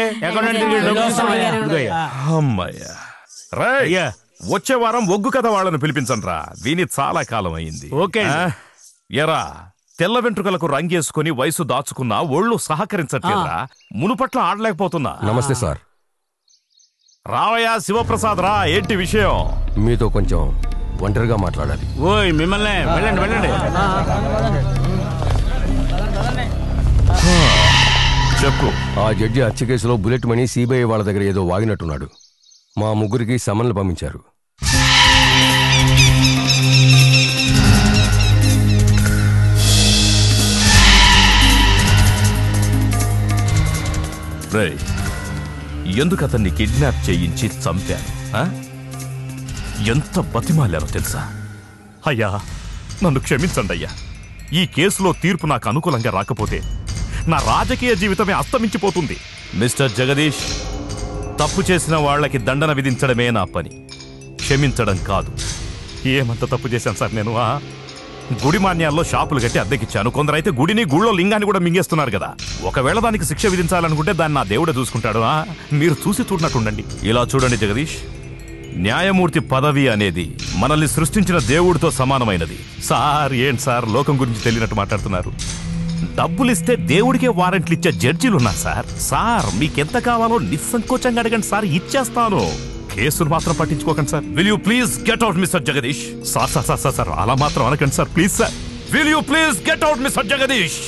అమ్మయ్యా రైట్, వచ్చే వారం ఒగ్గు కథ వాళ్ళని పిలిపించండి రా, విని చాలా కాలం అయింది. ఓకే ఎరా, తెల్ల వెంట్రుకలకు రంగేసుకుని వయసు దాచుకున్నా ఒళ్ళు సహకరించట్లేదురా, మునుపట్ల ఆడలేకపోతున్నా. నమస్తే సార్. రావయ్యా శివప్రసాద్ రా, ఏంటి విషయం? మీతో కొంచెం ఒంటరిగా మాట్లాడాలి. ఓయ్ మిమ్మల్ని వెళ్ళండి వెళ్ళండి. చెప్పు. ఆ జడ్జి హత్య కేసులో బుల్లెట్ మనీ సిబిఐ వాళ్ళ దగ్గర ఏదో వాగినట్టున్నాడు. మా ముగ్గురికి సమన్లు పంపించారు. రే, ఎందుకు అతన్ని కిడ్నాప్ చేయించి చంపాను? ఎంత బతిమాలారో తెలుసా? అయ్యా నన్ను క్షమించండి అయ్యా, ఈ కేసులో తీర్పు నాకు అనుకూలంగా రాకపోతే నా రాజకీయ జీవితమే అస్తమించిపోతుంది. మిస్టర్ జగదీష్, తప్పు చేసిన వాళ్లకి దండన విధించడమే నా పని, క్షమించడం కాదు. ఏమంత తప్పు చేశాను సార్ నేను? గుడి మాన్యాల్లో షాపులు కట్టి అద్దెకిచ్చాను. కొందరైతే గుడిని గుళ్ళో లింగాన్ని కూడా మింగేస్తున్నారు కదా. ఒకవేళ దానికి శిక్ష విధించాలనుకుంటే దాన్ని నా దేవుడే చూసుకుంటాడు. మీరు చూసి చూడనట్టుండండి. ఇలా చూడండి జగదీష్, న్యాయమూర్తి పదవి అనేది మనల్ని సృష్టించిన దేవుడితో సమానమైనది. సార్ ఏంటి సార్ లోకం గురించి తెలియనట్టు మాట్లాడుతున్నారు? డబ్బులిస్తే దేవుడికే వారెంట్లు ఇచ్చే జడ్జీలున్నారు సార్. సార్ మీకెంత కావాలో నిస్సంకోచంగా అడగండి సార్, ఇచ్చేస్తాను. కేసులు మాత్రం పట్టించుకోకండి sir. Will you please get out mister Jagadish? Sir sir sir sir అలా మాత్రం అనకండి sir, please sir. Will you please get out mister Jagadish?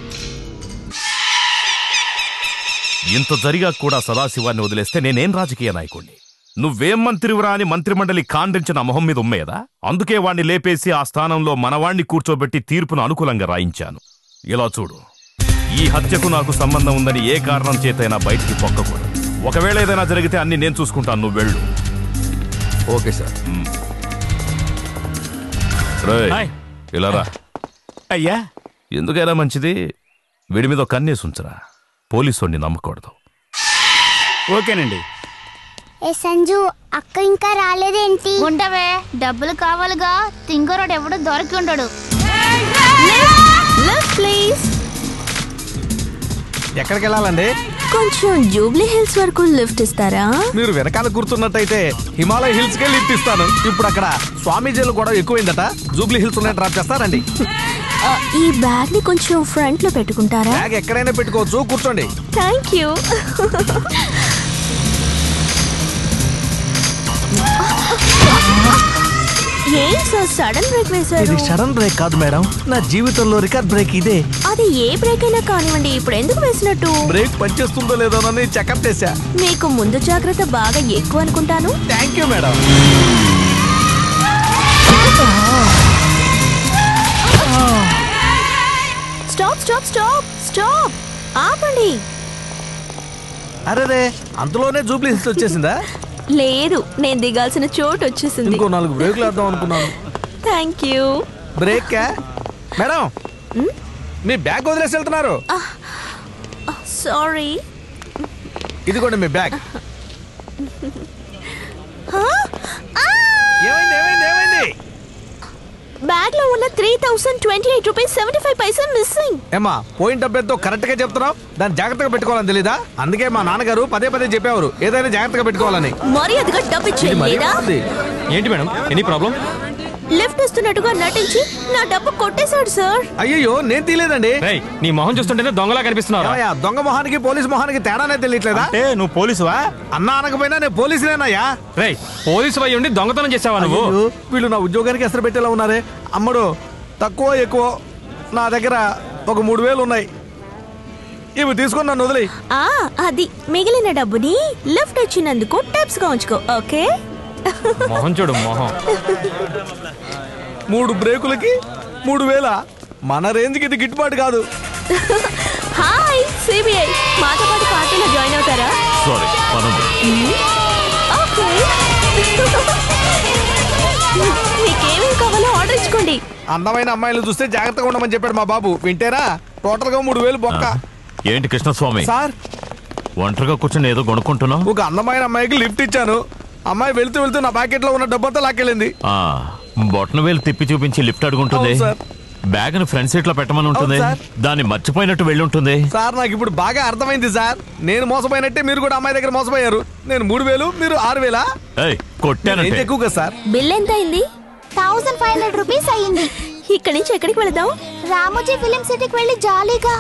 ఇంత జరిగా కూడా సదాశివాన్ని వదిలేస్తే నేనేం రాజకీయ నాయకుడిని? నువ్వేం మంత్రివురా అని మంత్రిమండలి కాండ్రించిన మొహం మీద ఉమ్మేదా? అందుకే వాణ్ణి లేపేసి ఆ స్థానంలో మనవాణ్ణి కూర్చోబెట్టి తీర్పును అనుకూలంగా రాయించాను. ఇలా చూడు, ఈ హత్యకు నాకు సంబంధం ఉందని ఏ కారణం చేతైనా బయటికి పొక్కకూడదు. ఒకవేళ ఏదైనా జరిగితే అన్ని నేను చూసుకుంటాను, నువ్వు వెళ్ళు. Okay sir. ఇలా రా. అయ్యా ఎందుకైనా మంచిది వీడి మీద కన్నేసి ఉంచరా, పోలీసు నమ్మకూడదు. ఓకేనండి. ఏ సంజు, అక్క ఇంకా రాలేదేంటి? ఉండవే, డబ్బులు కావాలిగా. తింగరోడు ఎవడు దొరికి ఉండడు. ప్లీజ్. ఎక్కడికి వెళ్ళాలండి? కొంచెం జూబ్లీ హిల్స్ వరకు లిఫ్ట్ ఇస్తారా? మీరు వెనకాల కూర్చున్నట్టయితే హిమాలయ హిల్స్ కే లిఫ్ట్ ఇస్తాను. ఇప్పుడు అక్కడ స్వామీజీలు కూడా ఎక్కువైందట, జూబ్లీ హిల్స్ ఉన్నాయి, డ్రాప్ చేస్తారండి. ఈ బ్యాగ్ ని కొంచెం ఫ్రంట్ లో పెట్టుకుంటారా? బ్యాగ్ ఎక్కడైనా పెట్టుకోవచ్చు, కూర్చోండి. Thank you. ఏం సార్ సడన్ బ్రేక్ వేశారు? ఇది సడన్ బ్రేక్ కాదు మేడం, నా జీవితంలో రికార్డ్ బ్రేక్ ఇదే. అది ఏ బ్రేక్ అయినా కానివ్వండి, ఇప్పుడు ఎందుకు వేసినట్టు? బ్రేక్ పనిచేస్తుందో లేదోనని చెకప్ చేశా. మీకు ముందు జాగ్రత్త బాగా ఎక్కువ అనుకుంటాను. Thank you madam. Stop stop stop stop, ఆపండి. అరే, అంతలోనే జూబ్లీ హిల్స్ వచ్చేసిందా? లేదు, నేను దిగాల్సిన చోటు వచ్చేసింది. ఇంకో నాలుగు బ్రేకులు వేద్దాం అనుకున్నాను. Thank you. బ్రేక్ మేడం, మీ బ్యాగ్ వదిలేసి వెళ్తున్నారు. సారీ. ఇదిగోండి మీ బ్యాగ్. ఏమైంది ఏమైంది ఏమైంది? బ్యాగ్ లో ఉన్న three thousand twenty eight rupees seventy five paisa missing. ఏమా పోయిన డబ్బెంతో కరెక్ట్ గా చెప్తున్నావు, దాన్ని జాగ్రత్తగా పెట్టుకోవాలని తెలీదా? అందుకే మా నాన్నగారు పదే పదే చెప్పేవారు ఏదైనా జాగ్రత్తగా పెట్టుకోవాలని. మర్యాదగా డబ్బు ఇచ్చేయండి. ఏంటి మేడం ఎనీ ప్రాబ్లం? లిఫ్ట్ ఇస్తున్నట్టుగా నటించి నా డబ్బు కొట్టేశాడు సార్. అయ్యో నేను తీలేదండి. నీ మొహం చూస్తుంటేనే దొంగలా కనిపిస్తున్నావు. దొంగ మొహానికి పోలీస్ మొహానికి తేడానే తెలియట్లేదా? అంటే నువ్వు పోలీసువా? అన్నా అనకపోయినా నేను పోలీసులేనయ్యా. రేయ్ పోలీసు అయి ఉండి దొంగతనం చేసావా నువ్వు? వీళ్ళు నా ఉద్యోగానికి ఎసరు పెట్టేలా ఉన్నారే. అమ్మడు తక్కువ ఎక్కువ నా దగ్గర ఒక మూడు వేలు ఉన్నాయి, ఇవి తీసుకుని నన్ను వదిలి. ఆ అది మిగిలిన డబ్బుని లిఫ్ట్ ఇచ్చినందుకు టిప్స్ గా ఉంచుకో. ఓకే మొహం చూడు మొహం. మూడు బ్రేకులకి మూడు వేల మన రేంజ్కి ఇది గిట్టుబాటు కాదు. హాయ్ సిబిఐ, మాతో పాటు పార్టీలో జాయిన్ అవుతారా? సారీ పనుంది. ఓకే మీకేమేం కావాలో ఆర్డర్ ఇచ్చుకోండి. అందమైన అమ్మాయిలు చూస్తే జాగ్రత్తగా ఉండమని చెప్పాడు మా బాబు, వింటేరా? టోటల్ గా మూడు వేలు బొక్క. ఏంటి కృష్ణస్వామి సార్ ఒంటరిగా కూర్చొని ఏదో కొనుక్కుంటున్నావు? ఒక అందమైన అమ్మాయికి లిఫ్ట్ ఇచ్చాను, అమ్మాయి వెళ్తూ వెళ్తూ నా ప్యాకెట్ లో ఉన్న డబ్బంతా లాక్కెళ్ళింది. బొట్టన వేలు తిప్పి చూపించి లిఫ్ట్ అడుగుంటుంది, బ్యాగ్ ని ఫ్రంట్ సీట్ లో పెట్టమని ఉంటుంది, దాన్ని మర్చిపోయినట్టు వెళ్ళి ఉంటుంది. సార్ నాకు ఇప్పుడు బాగా అర్థమైంది సార్, నేను మోసపోయినట్టే మీరు కూడా అమ్మాయి దగ్గర మోసపోయారు. నేను మూడు వేలు మీరు ఆరు వేలా? కొట్టానంటే ఎక్కువ కదా సార్. బిల్ ఎంత అయింది? థౌసండ్ ఫైవ్ హండ్రెడ్ రూపీస్ అయ్యింది. ఇక్కడి నుంచి ఎక్కడికి వెళదాం? రామోజీ ఫిలిం సిటీకి వెళ్ళి జాలీగా.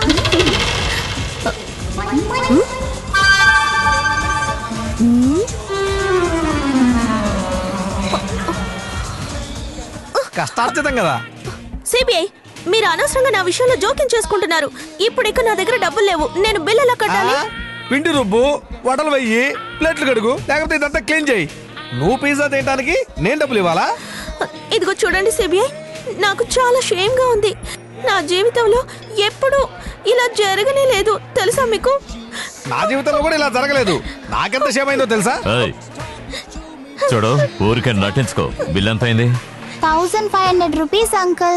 కష్టార్జితం కదా. సిబిఐ మీరు అనవసరంగా నా విషయంలో జోక్యం చేసుకుంటున్నారు. ఇప్పుడు ఇక నా దగ్గర డబ్బులు లేవు, నేను బిల్ ఎలా కట్టాలి? పిండి రుబ్బు, వడలు వెయ్యి, ప్లేట్లు కడుగు, లేకపోతే ఇదంతా క్లీన్ చేయి. నువ్వు పిజ్జా తినడానికి నేను డబ్బులు ఇవ్వాలా? ఇదిగో చూడండి సిబిఐ, నాకు చాలా షేమ్ గా ఉంది. నా జీవితంలో ఎప్పుడు ఇలా జరగనే లేదు తెలుసా మీకు? నా జీవితంలో కూడా ఇలా జరగలేదు. నాకెంత షేమ్ అయిందో తెలుసా? చూడు ఊరికే నటించుకో. బిల్ ఎంత అయింది? Thousand five hundred rupees uncle.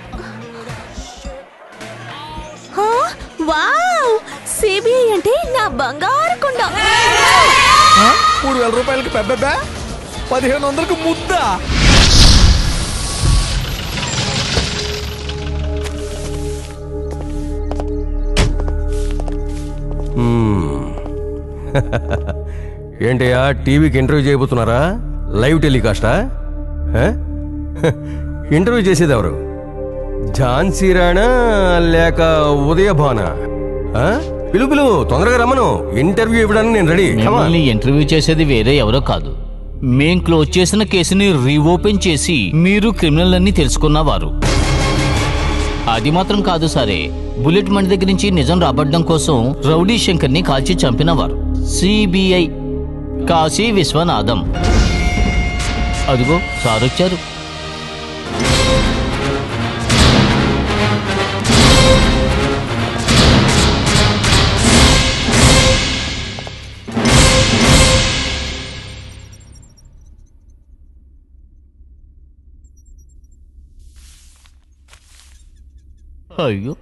Wow, CBI అంటే నా బంగారు కొండ. మూడు వేల రూపాయలకి పెద్ద, పదిహేను వందలకు ముద్ద. ఏంటయ్యా టీవీకి ఇంటర్వ్యూ చేయబోతున్నారా? లైవ్ టెలికాస్టా? ఇంటర్వ్యూ చేసేది ఎవరు? ఝాన్సీ రాణా లేక ఉదయభానా? పిలు పిలు తొందరగా రమ్మను, ఇంటర్వ్యూ ఇవ్వడానికి నేను రెడీ. మిమ్మల్ని ఇంటర్వ్యూ చేసేది వేరే ఎవరో కాదు, మేం క్లోజ్ చేసిన కేసుని రీఓపెన్ చేసి మీరు క్రిమినల్ అన్ని తెలుసుకున్నవారు. అది మాత్రం కాదు సరే, బుల్లెట్ మండి దగ్గర నుంచి నిజం రాబడ్డం కోసం రౌడీ శంకర్ ని కాల్చి చంపినవారు సిబిఐ కాశీ విశ్వనాథం. అదిగో సార్ వచ్చారు. అయ్యో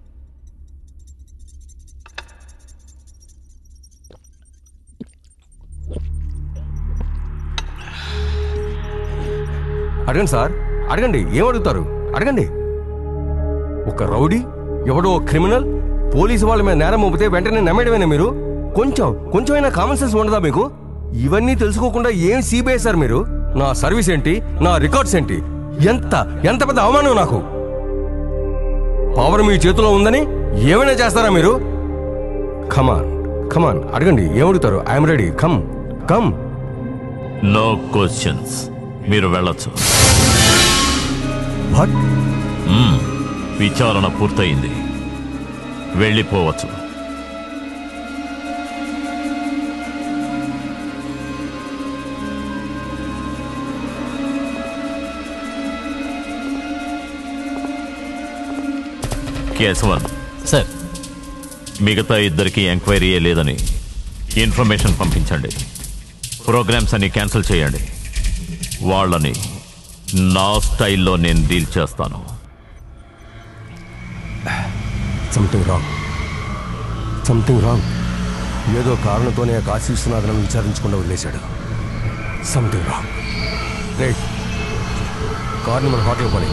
అడగండి సార్, అడగండి. ఏం అడుగుతారు అడగండి. ఒక రౌడీ, ఎవడో క్రిమినల్, పోలీసు వాళ్ళ మీద నేరం మోపితే వెంటనే నమ్మేయడమేనా మీరు? కొంచెం కొంచెమైనా కామన్ సెన్స్ ఉండదా మీకు? ఇవన్నీ తెలుసుకోకుండా ఏం సిబిఐ సార్ మీరు? నా సర్వీస్ ఏంటి, నా రికార్డ్స్ ఏంటి? ఎంత ఎంత పెద్ద అవమానం నాకు. పవర్ మీ చేతిలో ఉందని ఏమైనా చేస్తారా మీరు? కమాన్ కమాన్ అడగండి, ఏమడుగుతారు? I'm ready. Come come. No questions, మీరు వెళ్ళొచ్చు. విచారణ పూర్తయింది, వెళ్ళిపోవచ్చు. కేశవన్ సార్, మిగతా ఇద్దరికి ఎంక్వైరీయే లేదని ఇన్ఫర్మేషన్ పంపించండి. ప్రోగ్రామ్స్ అన్ని క్యాన్సిల్ చేయండి. వాళ్ళని నా స్టైల్లో నేను డీల్ చేస్తాను. Something wrong something wrong. ఏదో కారణంతోనే కాశీ విశ్వనాథన్ విచారించకుండా వదిలేశాడు. Something wrong. రైట్, కార్ని మన హోటల్ పడి.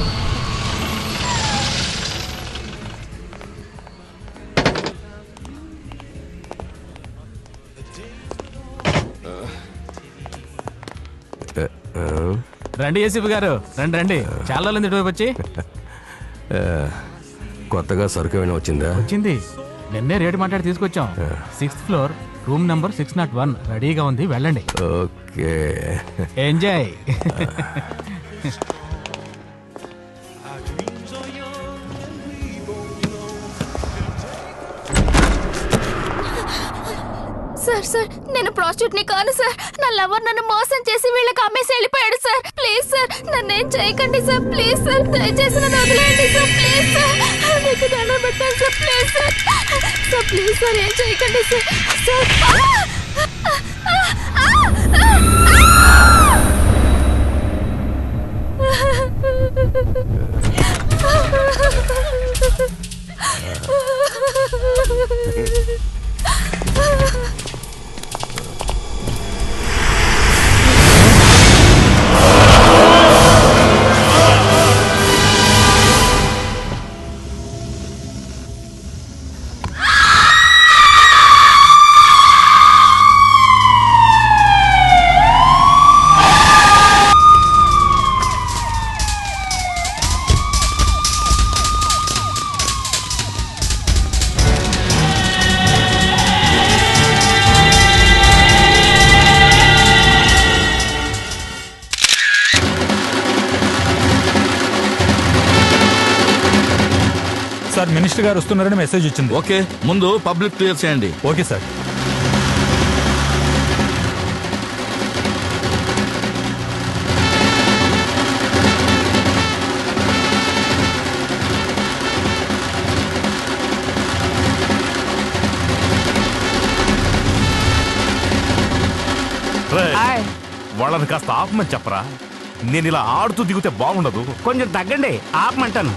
రండి ఏసీపీ గారు, రండి రండి. చాలా రోజులు ఇటువైపు వచ్చి. కొత్తగా సరుకు ఏమైనా వచ్చిందా? వచ్చింది, నిన్నే రేటు మాట్లాడి తీసుకొచ్చాం. Sixth floor, room number six nought one రెడీగా ఉంది, వెళ్ళండి. Okay, enjoy. సార్ సార్ నేను ప్రాస్టిట్యూట్ ని కాను సార్. నా లవర్ నన్ను మోసం చేసి వీళ్ళకి అమ్మేసి వెళ్ళిపోయాడు సార్. ప్లీజ్ సార్ నన్ను ఏం చేయకండి సార్. ప్లీజ్ సార్ దయచేసి నన్ను వదిలేయండి సార్. ప్లీజ్ సార్ మీకు దండం పెట్టాను sir. Please sir sir please sir ఏం చేయకండి సార్. సార్ సార్ మినిస్టర్ గారు వస్తున్నారని మెసేజ్ వచ్చింది. ఓకే, ముందు పబ్లిక్ క్లియర్ చేయండి. Okay sir. వాళ్ళని కాస్త ఆపమని చెప్పరా. నేను ఇలా ఆడుతూ దిగితే బాగుండదు. కొంచెం తగ్గండి, ఆపమంటాను.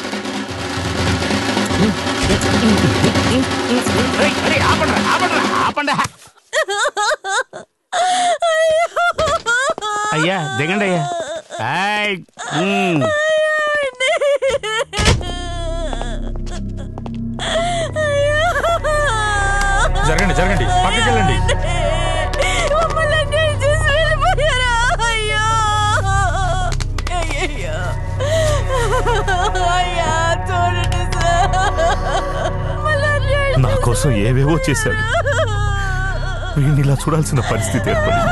అయ్యా దిగండి అయ్యా. జరగండి జరగండి, పక్కకి వెళ్ళండి. నా కోసం ఏవేవో చేశాడు. వీడిని ఇలా చూడాల్సిన పరిస్థితి ఏర్పడింది.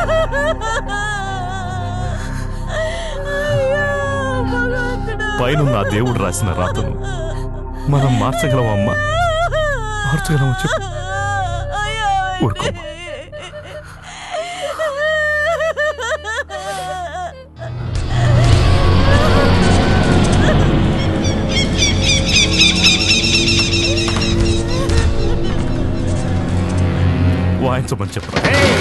పైన నా దేవుడు రాసిన రాతను మనం మార్చగలమా అమ్మా? మార్చగలమా చెప్పు. ఊరుకోమ్మా. వాయించమని చెప్పరా.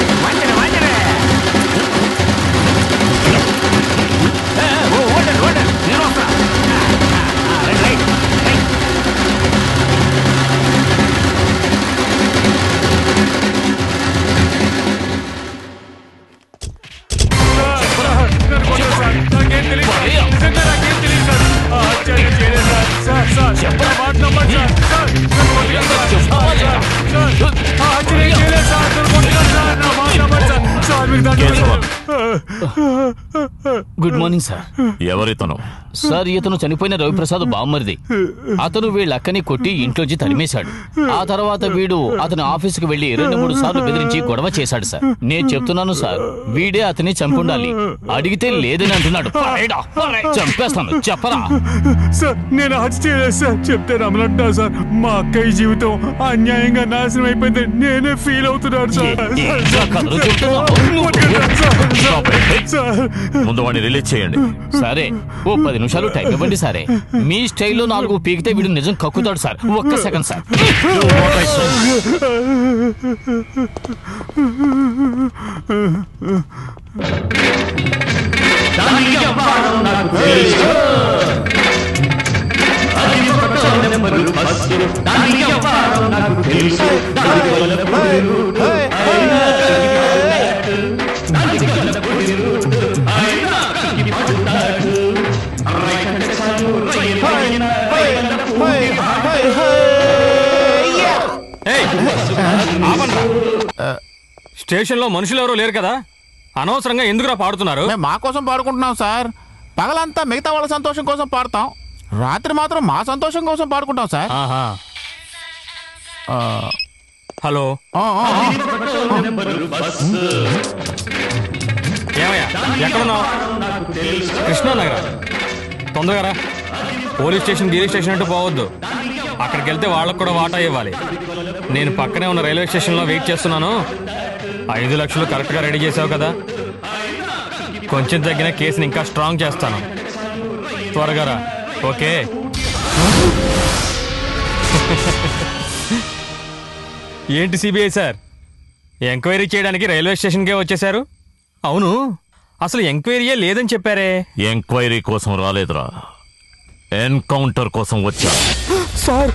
Good morning sir. ఎవరితను? సార్ ఇతను చనిపోయిన రవిప్రసాద్ బామ్మరిది. అతను వీళ్ళ అక్కని కొట్టి ఇంట్లోంచి తరిమేశాడు. ఆ తర్వాత వీడు అతని ఆఫీసుకు వెళ్లి రెండు మూడు సార్లు బెదిరించి గొడవ చేశాడు సార్. నేను చెప్తున్నాను సార్, వీడే అతని చంపుండాలి. అడిగితే లేదని అంటున్నాడు. చంపేస్తాను, చెప్పరా. సార్ నేను హత్య చేయలేదు సార్. చెప్తే రమలంటా సార్. మా అక్కయ్య జీవితం అన్యాయంగా నాశనం అయిపోయింది నేనే ఫీల్ అవుతున్నాను సార్. ముందు వాడిని రిలీజ్ చేయండి. సరే, ఓ పది నిమిషాలు టైం ఇవ్వండి సరే. మీ స్టైల్లో నాలుగు పీకితే వీడు నిజం కక్కుతాడు సార్. ఒక్క సెకండ్ సార్. నాకు తెలుసు స్టేషన్ లో మనుషులు ఎవరూ లేరు కదా, అనవసరంగా ఎందుకురా పాడుతున్నారు? మేము మా కోసం పాడుకుంటున్నాం సార్. పగలంతా మిగతా వాళ్ళ సంతోషం కోసం పాడతాం, రాత్రి మాత్రం మా సంతోషం కోసం పాడుకుంటాం సార్. హలో, ఏమయ్యా ఎక్కడున్నావు? కృష్ణానగర్, తొందరగా రా. పోలీస్ స్టేషన్ గిరి స్టేషన్ అంటూ పోవద్దు, అక్కడికి వెళ్తే వాళ్ళకు కూడా వాటా ఇవ్వాలి. నేను పక్కనే ఉన్న రైల్వే స్టేషన్లో వెయిట్ చేస్తున్నాను. ఐదు లక్షలు కరెక్ట్గా రెడీ చేసావు కదా, కొంచెం తగ్గిన కేసుని ఇంకా స్ట్రాంగ్ చేస్తాను. త్వరగా రా, ఓకే? ఏంటి సిబిఐ సార్, ఎంక్వైరీ చేయడానికి రైల్వే స్టేషన్కే వచ్చేశారు? అవును, అసలు ఎంక్వైరీయే లేదని చెప్పారే. ఎంక్వైరీ కోసం రాలేదురా, ఎన్కౌంటర్ కోసం వచ్చా. సార్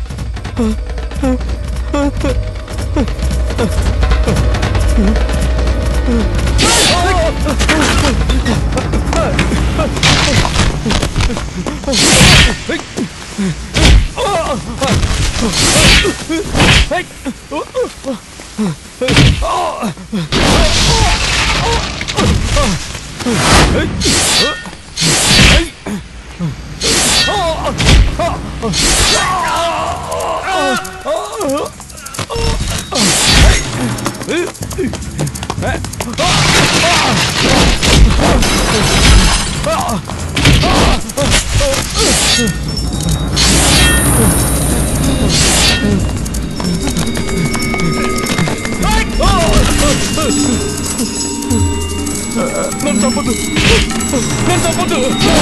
నన్ను చంపొద్దు, నన్ను చంపొద్దు.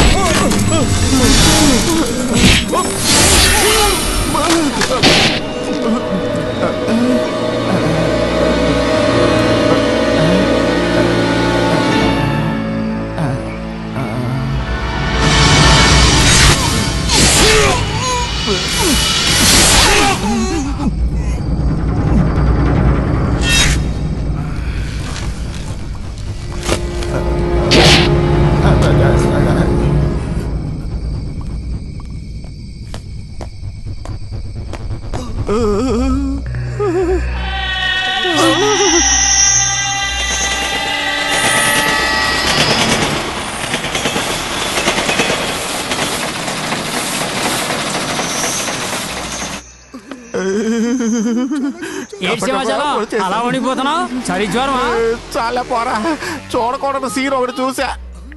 అలా ఉండిపోతున్నావు, సరి జ్వరమా? చాలా పోరా, చూడకూడదు సీన్ ఒకటి చూసా.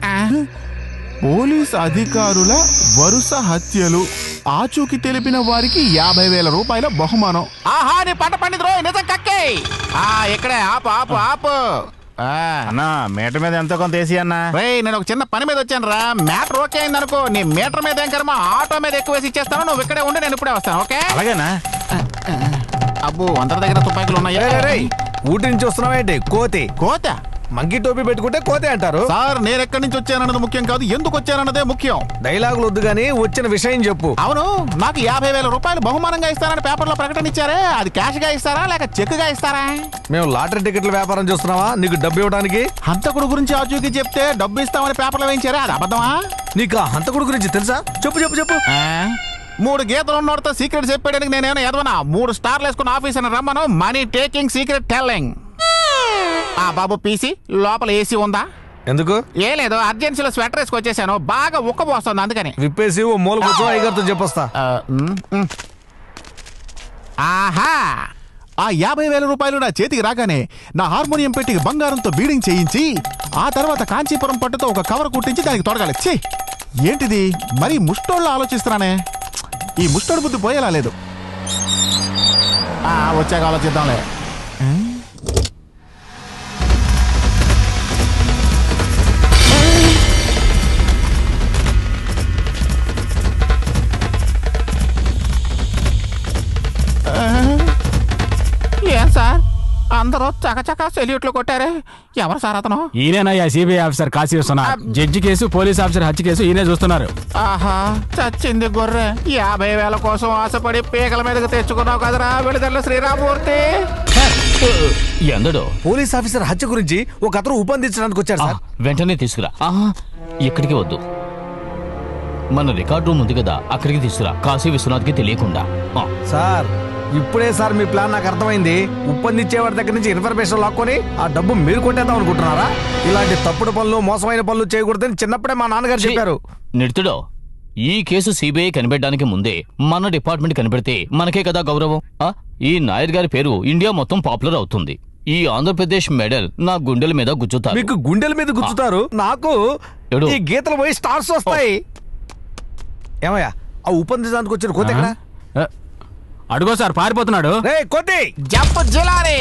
పోలీస్ అధికారుల వరుస హత్యలు, ఆచూకి తెలిపిన వారికి యాభై వేల రూపాయల బహుమానం. ఆహా, నీ పంట పండిద్రో, నిజం కక్కే. ఆ ఇక్కడే ఆపు ఆపు ఆపు. అన్నా మీటర్ మీద ఎంతో కొంత వేసి అన్నా. నేను ఒక చిన్న పని మీద వచ్చాను రా. మ్యాటర్ ఓకే అయింది అనుకో, నీ మీటర్ మీద ఏం కర్మ, ఆటో మీద ఎక్కువ వేసి ఇచ్చేస్తాను. నువ్వు ఇక్కడే ఉండి నేను ఇప్పుడే వస్తాను, ఓకే? అలాగేనా? అబ్బో, అందరి దగ్గర తుపాకులు ఉన్నాయా? ఊటి నుంచి వస్తున్నావేంటి? కోతి. కోత? మంకీ టోపీ పెట్టుకుంటే కోతే అంటారు. సార్, నేను ఎక్కడి నుంచి వచ్చానన్నది ముఖ్యం కాదు, ఎందుకు వచ్చానన్నదే ముఖ్యం. డైలాగులు వద్దు గానీ వచ్చిన విషయం చెప్పు. అవును, నాకు యాభై వేల రూపాయలు బహుమానంగా ఇస్తారని పేపర్లో ప్రకటన ఇచ్చారే, అది క్యాష్ గా ఇస్తారా లేక చెక్ గా ఇస్తారా? మేము లాటరీ టికెట్ల వ్యాపారం చేస్తున్నావా నీకు డబ్బు ఇవ్వడానికి? హంతకుడు గురించి ఆచూకీ చెప్తే డబ్బు ఇస్తామని పేపర్లో వేయించారే, అది అబద్ధమా? నీకు ఆ హంతకుడు గురించి తెలుసా? చెప్పు చెప్పు చెప్పు. మూడు గీతలు ఉన్నోడితో సీక్రెట్ చెప్పేయడానికి నేనేమైనా ఎదవనా? మూడు స్టార్లు వేసుకున్న ఆఫీసర్ రమ్మను, మనీ టేకింగ్ సీక్రెట్ టెల్లింగ్. ఆ బాబు పీసీ, లోపల ఏసీ ఉందా? ఎందుకు? ఏ లేదు, అర్జెన్సీలో స్వెటర్ వేసుకొచ్చేసాను, బాగా ఉక్కబోస్తుంది అందుకని. విప్పేసి ఓ మూల కూర్చో, అయ్యగారితో చెప్పొస్తా. ఆహా, ఆ యాభై వేల రూపాయలు నా చేతికి రాగానే నా హార్మోనియం పెట్టికి బంగారంతో బీడింగ్ చేయించి, ఆ తర్వాత కాంచీపురం పట్టుతో ఒక కవర్ కుట్టించి దానికి తొడగాలి. ఛీ, ఏంటిది మరి ముష్టోళ్ళు ఆలోచిస్తున్నానే, ఈ ముష్టోడు బుద్ధి పోయేలా లేదు. వచ్చాక ఆలోచిద్దాంలే. ఏం సార్, అందరూ చకచక సెల్యూట్లు కొట్టారే, ఎవరు సార్ అతను? ఈయనయ్యా CBI officer Kashi Vishwanath. Judge case, police officer హత్య కేసు ఈయనే చూస్తున్నారు. ఆహా, చచ్చింది గొర్రె. యాభై వేల కోసం ఆశపడి పీకల మీదకి తెచ్చుకున్నావు కదరా వెళిదర్ల శ్రీరామూర్తి. ఎందడో పోలీస్ ఆఫీసర్ హత్య గురించి ఒక అతను ఉపందించడానికి వచ్చాడు సార్. వెంటనే తీసుకురా. ఎక్కడికి వద్దు, మన రికార్డ్ రూమ్ ఉంది కదా, అక్కడికి తీసుకురా, కాశీ విశ్వనాథ్కి తెలియకుండా. సార్ ఇప్పుడే సార్ మీ ప్లాన్ నాకు అర్థమైంది. ఉప్పందించేవాడి దగ్గర నుంచి ఇన్ఫర్మేషన్ లాక్కొని ఆ డబ్బు మీరు కొట్టేద్దాం అనుకుంటున్నారా? ఇలాంటి తప్పుడు పనులు మోసమైన పనులు చేయకూడదని చిన్నప్పుడే మా నాన్నగారు చెప్పారు. నిడుతుడో, ఈ కేసు సిబిఐ కనిపెట్టడానికి ముందే మన డిపార్ట్మెంట్ కనిపెడితే మనకే కదా గౌరవం. ఈ నాయర్ గారి పేరు ఇండియా మొత్తం పాపులర్ అవుతుంది. ఈ ఆంధ్రప్రదేశ్ మెడల్ నా గుండెల మీద గుచ్చుతారు. మీకు గుండెల మీద గుచ్చుతారు, నాకు ఈ గీతలు పోయి స్టార్స్ వస్తాయి. ఏమయ్యా ఆ ఉపందించడానికి వచ్చిన కోత ఎక్కడ? అడుగో సార్, పారిపోతున్నాడు. కోతి జంప్ జిలాని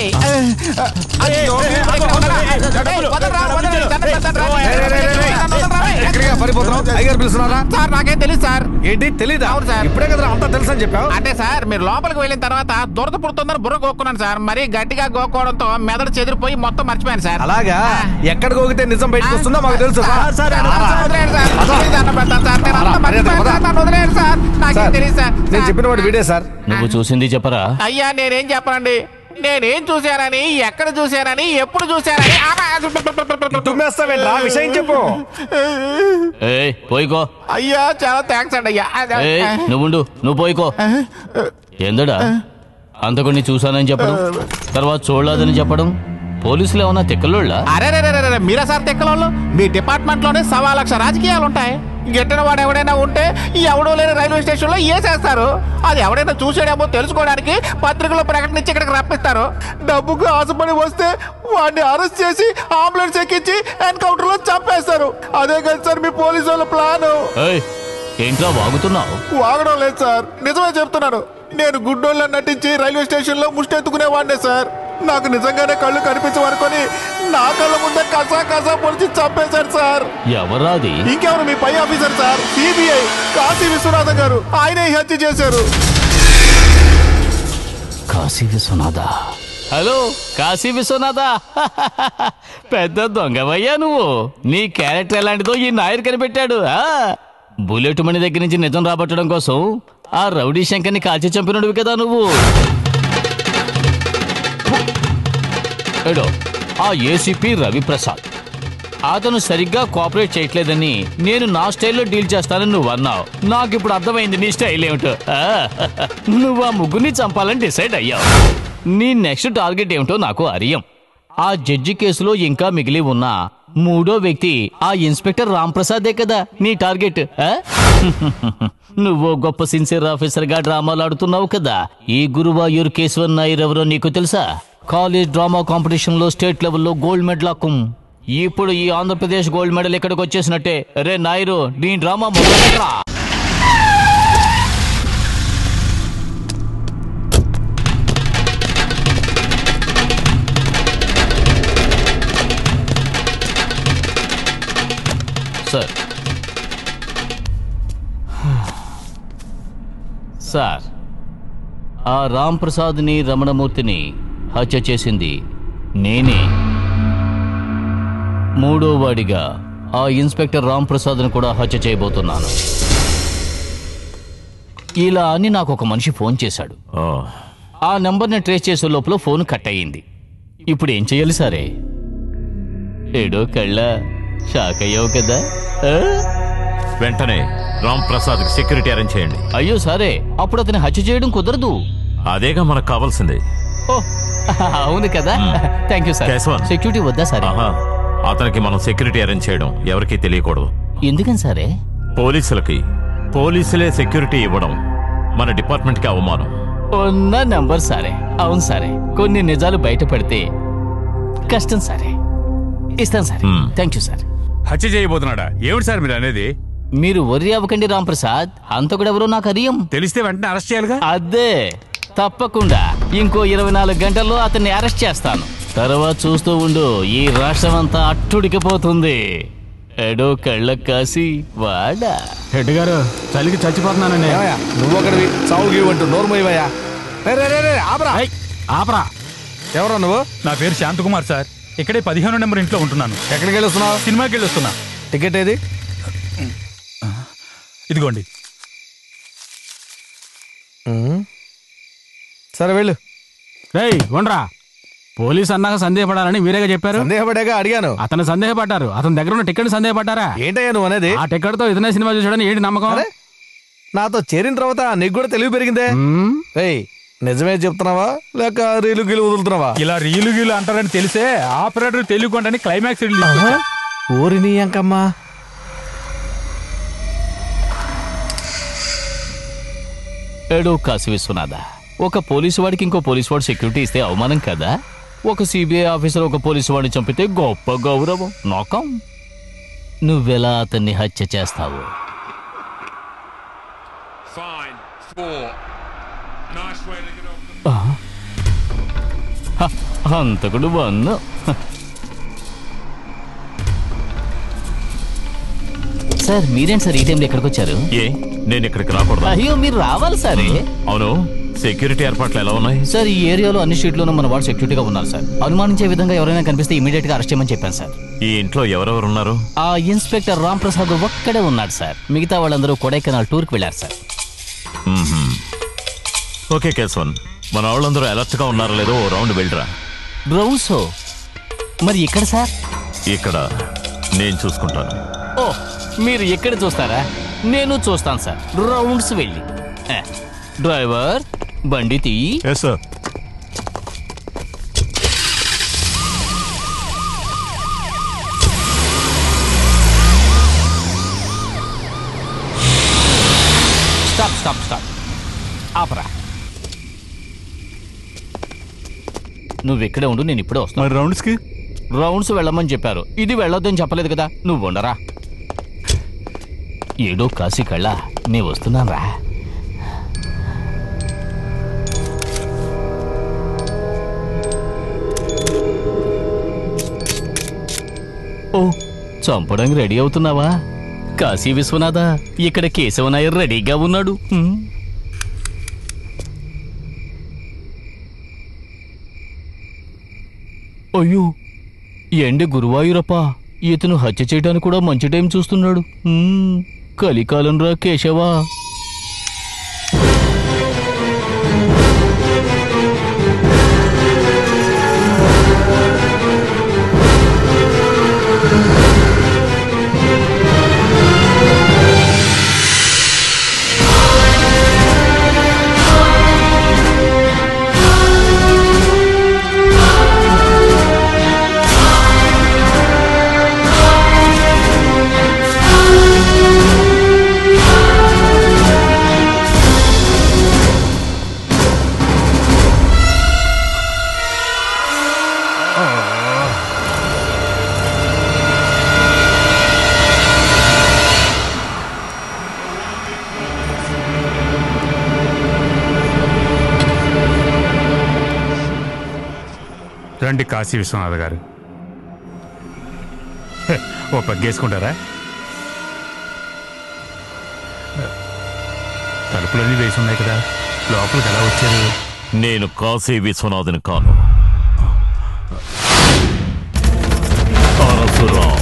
సార్ నాకేం తెలియదు సార్. ఏంటి తెలీదా? ఇప్పుడే కదా అంతా తెలుసు అని చెప్పావు. అంటే సార్ మీరు లోపలికి వెళ్ళిన తర్వాత దురద పుడుతుందని బుర్ర గోక్కున్నాను సార్. మరీ గట్టిగా గోక్కోవడంతో మెదడు చెదిరిపోయి మొత్తం మర్చిపోయాను సార్. అలాగా? ఎక్కడ గోగితే నిజం బయటకు వస్తుందో మాకు తెలుసు. నేను చెప్పిన వాడు వీడే సార్. నువ్వు చూసింది చెప్పరా? అయ్యా నేనేం చెప్పనండి. నేనేం చూశానని, ఎక్కడ చూశానని, ఎప్పుడు చూశానని. తుమ్మేస్తావేంట్రా? విషయం చెప్పు. ఏయ్ పోయికో. అయ్యా చాలా థ్యాంక్స్ అండి అయ్యా. ఏయ్ నువ్వుండు, నువ్వు పోయికో. ఏందడా అంతకుని చూశానని చెప్పడం, తర్వాత చూడలేదని చెప్పడం, పోలీసులు ఏమన్నా తెక్కలోళ్ళ? అరే మీరా సార్ తెక్కలోళ్ళు? మీ డిపార్ట్మెంట్ లోనే సవా లక్ష రాజకీయాలు ఉంటాయి. గెట్టిన వాడు ఎవడైనా ఉంటే ఎవడో లేని రైల్వే స్టేషన్ లో వేసేస్తారు. అది ఎవడైనా చూసాడేమో తెలుసుకోవడానికి పత్రికలో ప్రకటించి ఇక్కడికి రప్పిస్తారు. డబ్బుకు ఆశపడి వస్తే వాడిని అరెస్ట్ చేసి అంబులెన్స్ ఎక్కించి ఎన్కౌంటర్ లో చంపేస్తారు. అదే కదా సార్ మీ పోలీసు వాళ్ళ ప్లాన్. ఏంట్రా వాగుతున్నావు? వాగడం లేదు సార్, నిజమే చెప్తున్నాను. నేను గుడ్డోళ్ళ నటించి రైల్వే స్టేషన్ లో ముష్టెత్తుకునేవాడినే సార్. నాకు నిజంగానే కళ్ళు కనిపించమనుకొని నా కళ్ళ ముందే కసా కసా పొడిచి చంపేశారు సార్. ఎవరాది? ఇంకెవరు? మీ పై officer sir, CBI Kashi Vishwanatha garu. ఆయనే హత్య చేశారు. కాశీ విశ్వనాథ? హలో కాశీ విశ్వనాథ, పెద్ద దొంగవయ్యా నువ్వు. నీ క్యారెక్టర్ ఎలాంటిదో ఈ నాయర్ కనిపెట్టాడు. బుల్లెట్ మణి దగ్గర నుంచి నిజం రాబట్టడం కోసం ఆ రౌడీ శంకర్ని కాల్చి చంపినడువి కదా నువ్వు. ఏడో ఆ ఏసీపీ రవిప్రసాద్, అతను సరిగ్గా కోఆపరేట్ చేయట్లేదని నేను నా స్టైల్లో డీల్ చేస్తానని నువ్వు అన్నావు. నాకు ఇప్పుడు అర్థమైంది నీ స్టైల్ ఏమిటో. నువ్వు ఆ ముగ్గురిని చంపాలని డిసైడ్ అయ్యావు. నీ నెక్స్ట్ టార్గెట్ ఏమిటో నాకు అరియం. ఆ జడ్జి కేసులో ఇంకా మిగిలి ఉన్న మూడో వ్యక్తి ఆ ఇన్స్పెక్టర్ రాంప్రసాదే కదా నీ టార్గెట్. నువ్వు గొప్ప సిన్సియర్ ఆఫీసర్ గా డ్రామాలు ఆడుతున్నావు కదా. ఈ గురువాయూర్ కేశవన్ నాయర్ ఎవరో నీకు తెలుసా? కాలేజ్ డ్రామా కాంపిటీషన్ లో స్టేట్ లెవెల్లో గోల్డ్ మెడల్ హక్కు. ఇప్పుడు ఈ ఆంధ్రప్రదేశ్ గోల్డ్ మెడల్ ఎక్కడికి వచ్చేసినట్టే. రే నాయరు, నీ డ్రామా మొదలెట్రా. సార్ సార్ ఆ రామ్ ప్రసాద్ని, రమణమూర్తిని హత్య చేసింది నేనే. మూడో వాడిగా ఆ ఇన్స్పెక్టర్ రామ్ ప్రసాద్ని కూడా హత్య చేయబోతున్నాను. ఇలా అని నాకు ఒక మనిషి ఫోన్ చేశాడు. ఆ నంబర్ని ట్రేస్ చేసే లోపల ఫోన్ కట్ అయ్యింది. ఇప్పుడు ఏం చెయ్యాలి సరే? ఏడో కళ్ళ షాక్ అయ్యావు కదా. వెంటనే రామ్ ప్రసాద్ కి సెక్యూరిటీ అరేంజ్ చేయండి. అయ్యో సరే, అప్పుడు అతని హత్య చేయడం కుదరదు. అదేగా మనకు కావాల్సింది. అవును కదా. Thank you sir. సెక్యూరిటీ వద్దా సరే? అతనికి మనం సెక్యూరిటీ అరేంజ్ చేయడం ఎవరికీ తెలియకూడదు. ఎందుకని సరే? పోలీసులకి పోలీసులే సెక్యూరిటీ ఇవ్వడం మన డిపార్ట్మెంట్ కి అవమానం. ఉన్న నంబర్ సరే. అవును సరే, కొన్ని నిజాలు బయట పడితే కష్టం సరే. ఇస్తాను సార్. Thank you sir. హత్య చేయబోతున్నాడా? ఏమిటి సార్ మీరు అనేది? మీరు వర్రీ అవ్వకండి రామ్ ప్రసాద్, అంతకుడెవరో నాకు అరియం. తెలిస్తే వెంటనే అరెస్ట్ చేయాలిగా. అదే, తప్పకుండా ఇంకో ఇరవై నాలుగు గంటల్లో అతన్ని అరెస్ట్ చేస్తాను. తర్వాత చూస్తూ ఉండు, ఈ రాష్ట్రం అంతా అట్టుడికిపోతుంది. ఎడో కళ్ళ కాసి వాడా. హెడ్ గారు, చలికి చచ్చిపోతున్నానండి. నువ్వు ఒకటి సాగు అంటూ నోర్మయ్యా. ఆపరా. ఎవరా నువ్వు? నా పేరు శాంతకుమార్ సార్. ఇక్కడే పదిహేను నెంబర్ ఇంట్లో ఉంటున్నాను. ఎక్కడికి వెళ్ళొస్తున్నావు? సినిమాకి వెళ్ళొస్తున్నా. టికెట్ ఏది? ఇదిగోండి. సరే వెళ్ళు. రేయ్ ఉండరా, పోలీస్ అన్నాక సందేహపడాలని మీరేగా చెప్పారు. సందేహపడేగా అడిగాను. అతను సందేహపడ్డారు. అతని దగ్గర ఉన్న టికెట్ సందేహపడ్డారా? ఏంటయ్యా నువ్వు అనేది? ఆ టికెట్ తో ఇతనే సినిమా చూసాడని ఏంటి నమ్మకం? నాతో చేరిన తర్వాత నీకు కూడా తెలివి పెరిగిందే. ఏయ్ నిజమే చెప్తున్నావా లేక రీలు గీలు వదులుతున్నావా? ఇలా రీలు గీలు అంటారని తెలిసే ఆపరేటర్ తెలియకుండా క్లైమాక్స్ ఓరిని అంకమ్మా. ఏడో కాశీ విశ్వనాథ, ఒక పోలీసు వాడికి ఇంకో పోలీసు వాడు సెక్యూరిటీ ఇస్తే అవమానం కదా? ఒక సిబిఐ ఆఫీసర్ ఒక పోలీసు వాడిని చంపితే గొప్ప గౌరవం. నోకం నువ్వెలా అతన్ని హత్య చేస్తావు? హంతకుడు వన్. సార్ మీరేంటి సార్ ఈ టైంలో ఎక్కడికి వచ్చారు? ఏ నేను ఇక్కడికి రాకూడదు? అయ్యో మీరు రావాలి సార్. అవును, సెక్యూరిటీ ఏర్పాట్లు ఎలా ఉన్నాయి సార్? ఈ ఏరియాలో అన్ని స్ట్రీట్లోనూ మన వాళ్ళు సెక్యూరిటీగా ఉన్నారు సార్. అనుమానించే విధంగా ఎవరైనా కనిపిస్తే ఇమీడియట్ గా అరెస్ట్ చేయమని చెప్పాను సార్. ఈ ఇంట్లో ఎవరెవరు ఉన్నారు? ఆ ఇన్స్పెక్టర్ రామ్ ప్రసాద్ ఒక్కడే ఉన్నాడు సార్. మిగతా వాళ్ళందరూ కొడైకెనాల్ టూర్ కి వెళ్ళారు సార్. ఓకే కేశవన్, మన వాళ్ళందరూ అలర్ట్ గా ఉన్నారో లేదో ఓ రౌండ్ వెళ్ళరా. బ్రౌన్స్ మరి ఇక్కడ సార్? ఇక్కడ నేను చూసుకుంటాను. ఓ మీరు ఎక్కడ చూస్తారా? నేను చూస్తాను సార్. రౌండ్స్ వెళ్ళి. డ్రైవర్ బండి తీ. Yes sir. Stop stop stop. ఆపరా. నువ్వు ఇక్కడే ఉండు, నేను ఇప్పుడే వస్తాను. రౌండ్స్ కి రౌండ్స్ వెళ్ళమని చెప్పారు. ఇది వెళ్ళొద్దని చెప్పలేదు కదా. నువ్వు ఉండరా. ఏడో కాశీ కళ్ళ నే వస్తున్నాను రా. ఓ చంపడానికి రెడీ అవుతున్నావా? కాశీ విశ్వనాథ, ఇక్కడ కేశవనాయర్ రెడీగా ఉన్నాడు. అయ్యో ఎండి గురువాయూరప్ప, ఇతను హత్య చేయడానికి కూడా మంచి టైం చూస్తున్నాడు. కలికాలం రా కేశవా. రండి కాశీ విశ్వనాథ్ గారు, ఓ పగ్గేసుకుంటారా? తలుపులన్నీ వేసి ఉన్నాయి కదా, లోపలికి ఎలా వచ్చారు? నేను కాశీ విశ్వనాథుని కాను, పరశురాం.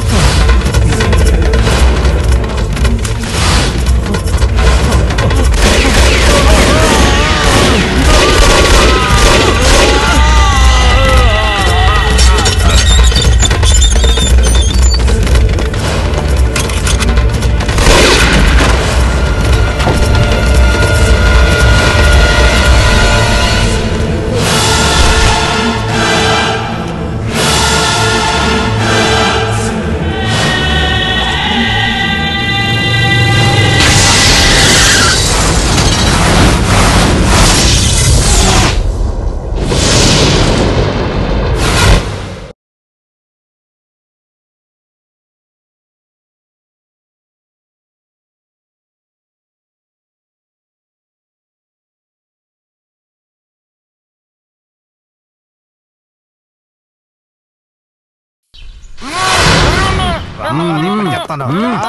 చెప్తాను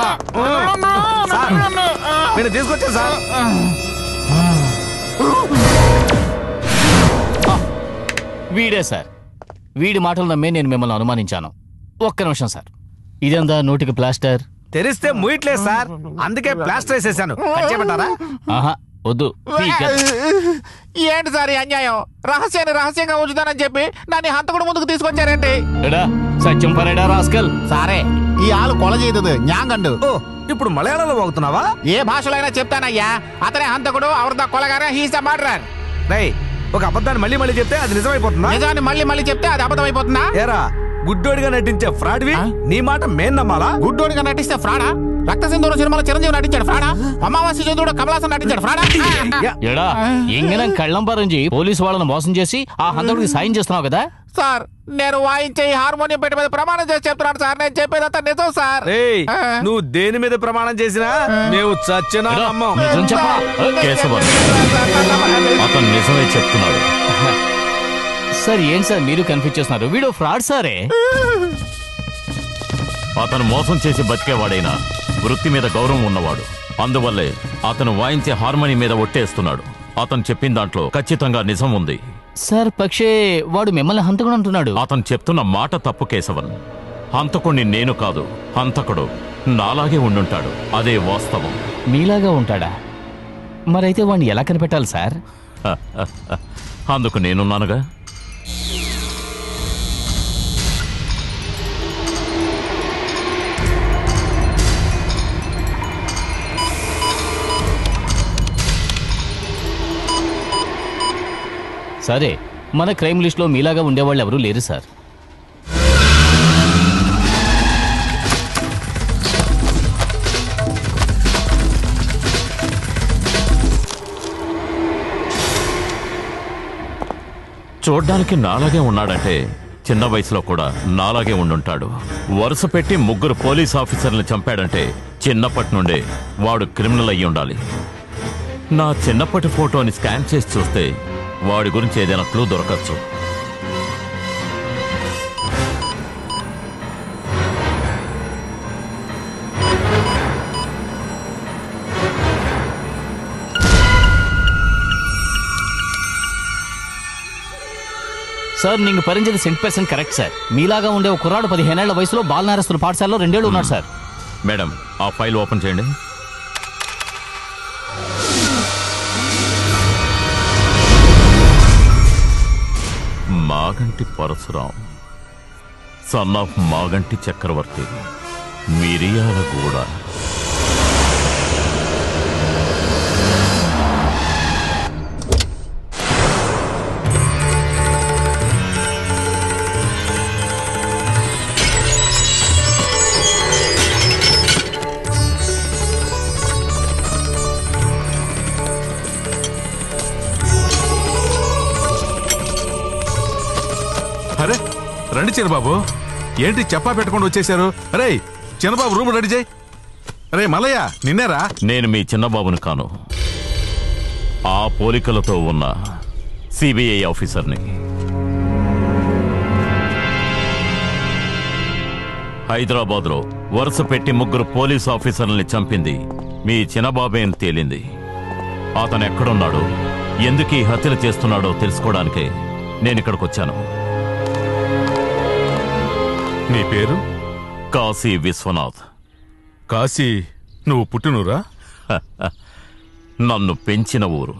నేను తీసుకొచ్చా సార్. వీడే సార్. వీడి మాటలు నమ్మే నేను మిమ్మల్ని అనుమానించాను. ఒక్క నిమిషం సార్. ఇదంతా నోటికి ప్లాస్టర్. తెరిస్తే ముయట్లేదు సార్, అందుకే ప్లాస్టర్ వేసేసాను. చేయమంటారా? ఆహా వద్దు ఏంటి సార్ ఈ అన్యాయం? రహస్యాన్ని రహస్యంగా ఉంచుతానని చెప్పి నన్ను హంతకుడు ముందుకు తీసుకొచ్చారేంటి? సత్యం పరేడా రాస్కల్. సారే ఈ ఆలు కొల చేయదు న్యాంగండు. ఇప్పుడు మలయాళంలో వాగుతున్నావా? ఏ భాషలో అయినా చెప్తానయ్యా. అతనే హంతకుడు, అవరిదా కొలగారా, హీస్ ద మర్డరర్. రేయ్ ఒక అబద్ధాన్ని మళ్ళీ మళ్ళీ చెప్తే అది నిజమైపోతుందా? నిజాన్ని మళ్ళీ మళ్ళీ చెప్తే అది అబద్ధం అయిపోతుందా? ఏరా గుడ్డోడిగా నటించే ఫ్రాడ్వి నీ మాట మేం నమ్మాలా? గుడ్డోడిగా నటిస్తే ఫ్రాడా? రక్త సింధూరం సినిమాలో చిరంజీవి నటించాడు ఫ్రాడా? అమావాస్య చంద్రుడు కమలాసన్ నటించాడు ఫ్రాడా? ఎడా ఇంగనం కళ్ళం పరంజి పోలీసు వాళ్ళని మోసం చేసి ఆ హంతకుడికి సాయం చేస్తున్నావు కదా? సార్ నేను వాయించే ఈ హార్మోనియం పెట్టి మీద ప్రమాణం చేసి చెప్తున్నాను సార్. నేను చెప్పేదంతా నిజం సార్. నువ్వు దేని మీద ప్రమాణం చేసినా మేము చచ్చినా నమ్మం. నిజం చెప్పా కేశవన్ అతను నిజమే చెప్తున్నాడు. సార్ ఏంటి సార్ మీరు కన్ఫ్యూజ్ చేస్తున్నారు? వీడు ఫ్రాడ్ సారే. అతను మోసం చేసి బతికేవాడైనా వృత్తి మీద గౌరవం ఉన్నవాడు. అందువల్లే అతను వాయించే హార్మోని మీద ఒట్టేస్తున్నాడు. అతను చెప్పిన దాంట్లో ఖచ్చితంగా నిజం ఉంది. సార్ పక్షే వాడు మిమ్మల్ని హంతకుడు అంటున్నాడు. అతను చెప్తున్న మాట తప్పు కేశవన్. హంతకుడిని నేను కాదు, హంతకుడు నాలాగే ఉండుంటాడు. అదే వాస్తవం. మీలాగా ఉంటాడా? మరైతే వాడిని ఎలా కనిపెట్టాలి సార్? అందుకు నేనున్నానుగా. సరే మన క్రైమ్ లిస్ట్లో మీలాగా ఉండేవాళ్ళు ఎవరూ లేరు సార్. చూడ్డానికి నాలాగే ఉన్నాడంటే చిన్న వయసులో కూడా నాలాగే ఉండుంటాడు. వరుస పెట్టి ముగ్గురు పోలీస్ ఆఫీసర్లను చంపాడంటే చిన్నప్పటి నుండే వాడు క్రిమినల్ అయ్యి ఉండాలి. నా చిన్నప్పటి ఫోటోని స్కాన్ చేసి చూస్తే వాడి గురించి ఏదైనా క్లూ దొరకచ్చు. సార్ నీకు పరించేది సెంట్ పర్సెంట్ కరెక్ట్ సార్. మీలాగా ఉండే ఒక కుర్రాడు పదిహేనేళ్ల వయసులో బాలనారస్తుల పాఠశాలలో రెండేళ్లు ఉన్నాడు సార్. మేడం ఆ ఫైల్ ఓపెన్ చేయండి. Maganti Parasuram son of Maganti Chakravarthi, Miriyalaguda. అరే రండి చిన్నబాబు, ఏంటి చెప్పా పెట్టకుండా వచ్చేసారు? అరే చిన్నబాబు రూమ్ రెడీ చేయి. అరే మల్లయ్య నిన్నేరా? నేను మీ చిన్నబాబుని కాను, ఆ పోలికలతో ఉన్న సిబిఐ ఆఫీసర్ని. హైదరాబాద్లో వరుస పెట్టి ముగ్గురు పోలీస్ ఆఫీసర్లని చంపింది మీ చిన్నబాబే అని తేలింది. అతను ఎక్కడున్నాడో, ఎందుకు ఈ హత్యలు చేస్తున్నాడో తెలుసుకోవడానికే నేను ఇక్కడికి వచ్చాను. నీ పేరు? కాశీ విశ్వనాథ్. కాశీ నువ్వు పుట్టినూరా? నన్ను పెంచిన ఊరు.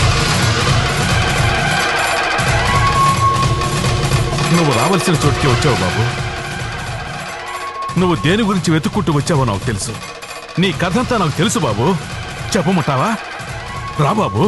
నువ్వు రావాల్సిన చోటుకి వచ్చావు బాబు. నువ్వు దేని గురించి వెతుక్కుంటూ వచ్చావో నాకు తెలుసు. నీ కథంతా నాకు తెలుసు బాబు. చెప్పమంటావా? రా బాబు.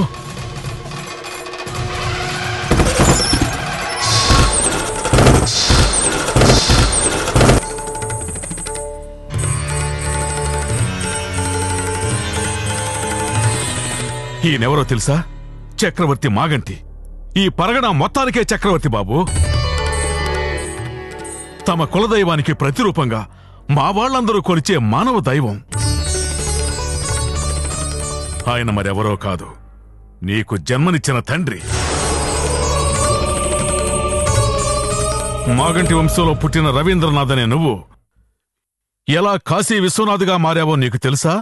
ఈయనెవరో తెలుసా? చక్రవర్తి మాగంటి. ఈ పరగణ మొత్తానికే చక్రవర్తి బాబు. తమ కులదైవానికి ప్రతిరూపంగా మా వాళ్ళందరూ కొలిచే మానవ దైవం ఆయన. మరెవరో కాదు, నీకు జన్మనిచ్చిన తండ్రి. మాగంటి వంశంలో పుట్టిన రవీంద్రనాథ్ అనే నువ్వు ఎలా కాశీ విశ్వనాథ్గా మారావో నీకు తెలుసా?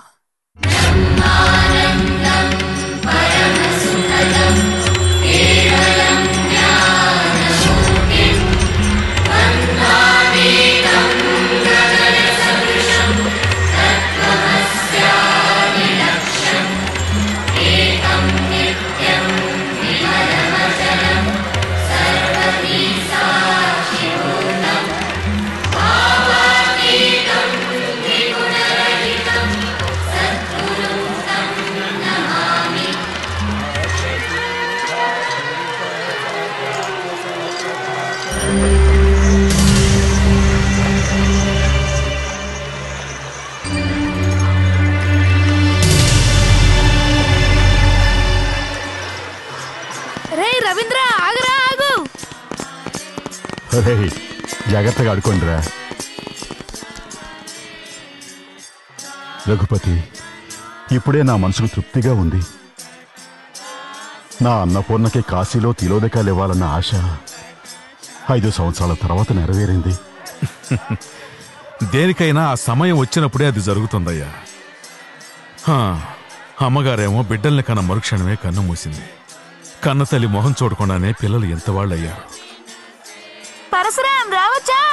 రే రవీంద్ర ఆగరా ఆగు. జాగ్రత్తగా ఆడుకోండిరా. రఘుపతి, ఇప్పుడే నా మనసుకు తృప్తిగా ఉంది. నా అన్నపూర్ణకి కాశీలో తిలోదకాలు ఇవ్వాలన్న ఆశ ఐదు సంవత్సరాల తర్వాత నెరవేరింది. దేనికైనా ఆ సమయం వచ్చినప్పుడే అది జరుగుతుందయ్యా. హా, అమ్మగారేమో బిడ్డల్ని కన్న మరుక్షణమే కన్ను మూసింది. కన్న తల్లి మొహం చూడకుండానే పిల్లలు ఎంతవాళ్ళయ్యారు. పరశురాం రావచ్చా?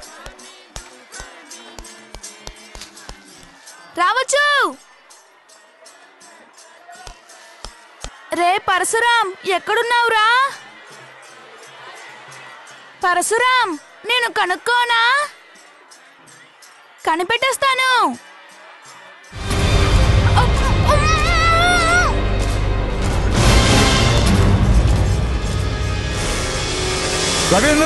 రావచ్చు. రే పరశురాం, ఎక్కడున్నావురా? పరశురాం, నేను కనుక్కోనా? కనిపెట్టేస్తాను. రవీంద్ర,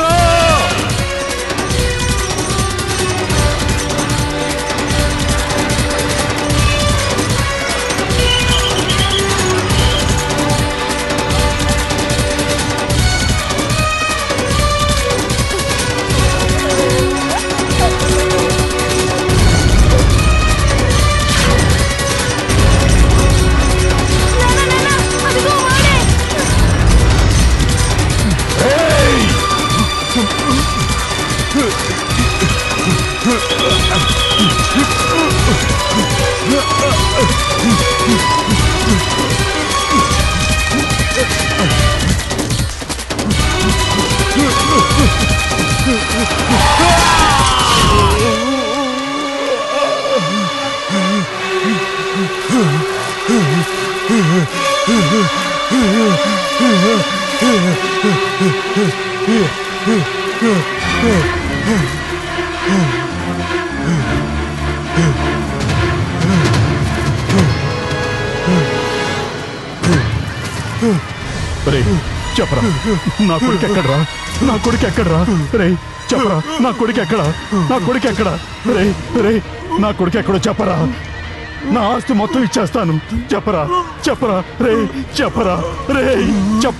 చెప్పరా నా కొడుకు ఎక్కడరా? నా కొడుకు ఎక్కడరా? రే చెప్పరా, నా కొడుకు ఎక్కడ? నా కొడుకు ఎక్కడ? రే రే నా కొడుకు ఎక్కడో చెప్పరా. నా ఆస్తి మొత్తం ఇచ్చేస్తాను. చెప్పరా చెప్పరా రే చెప్పరా రే చెప్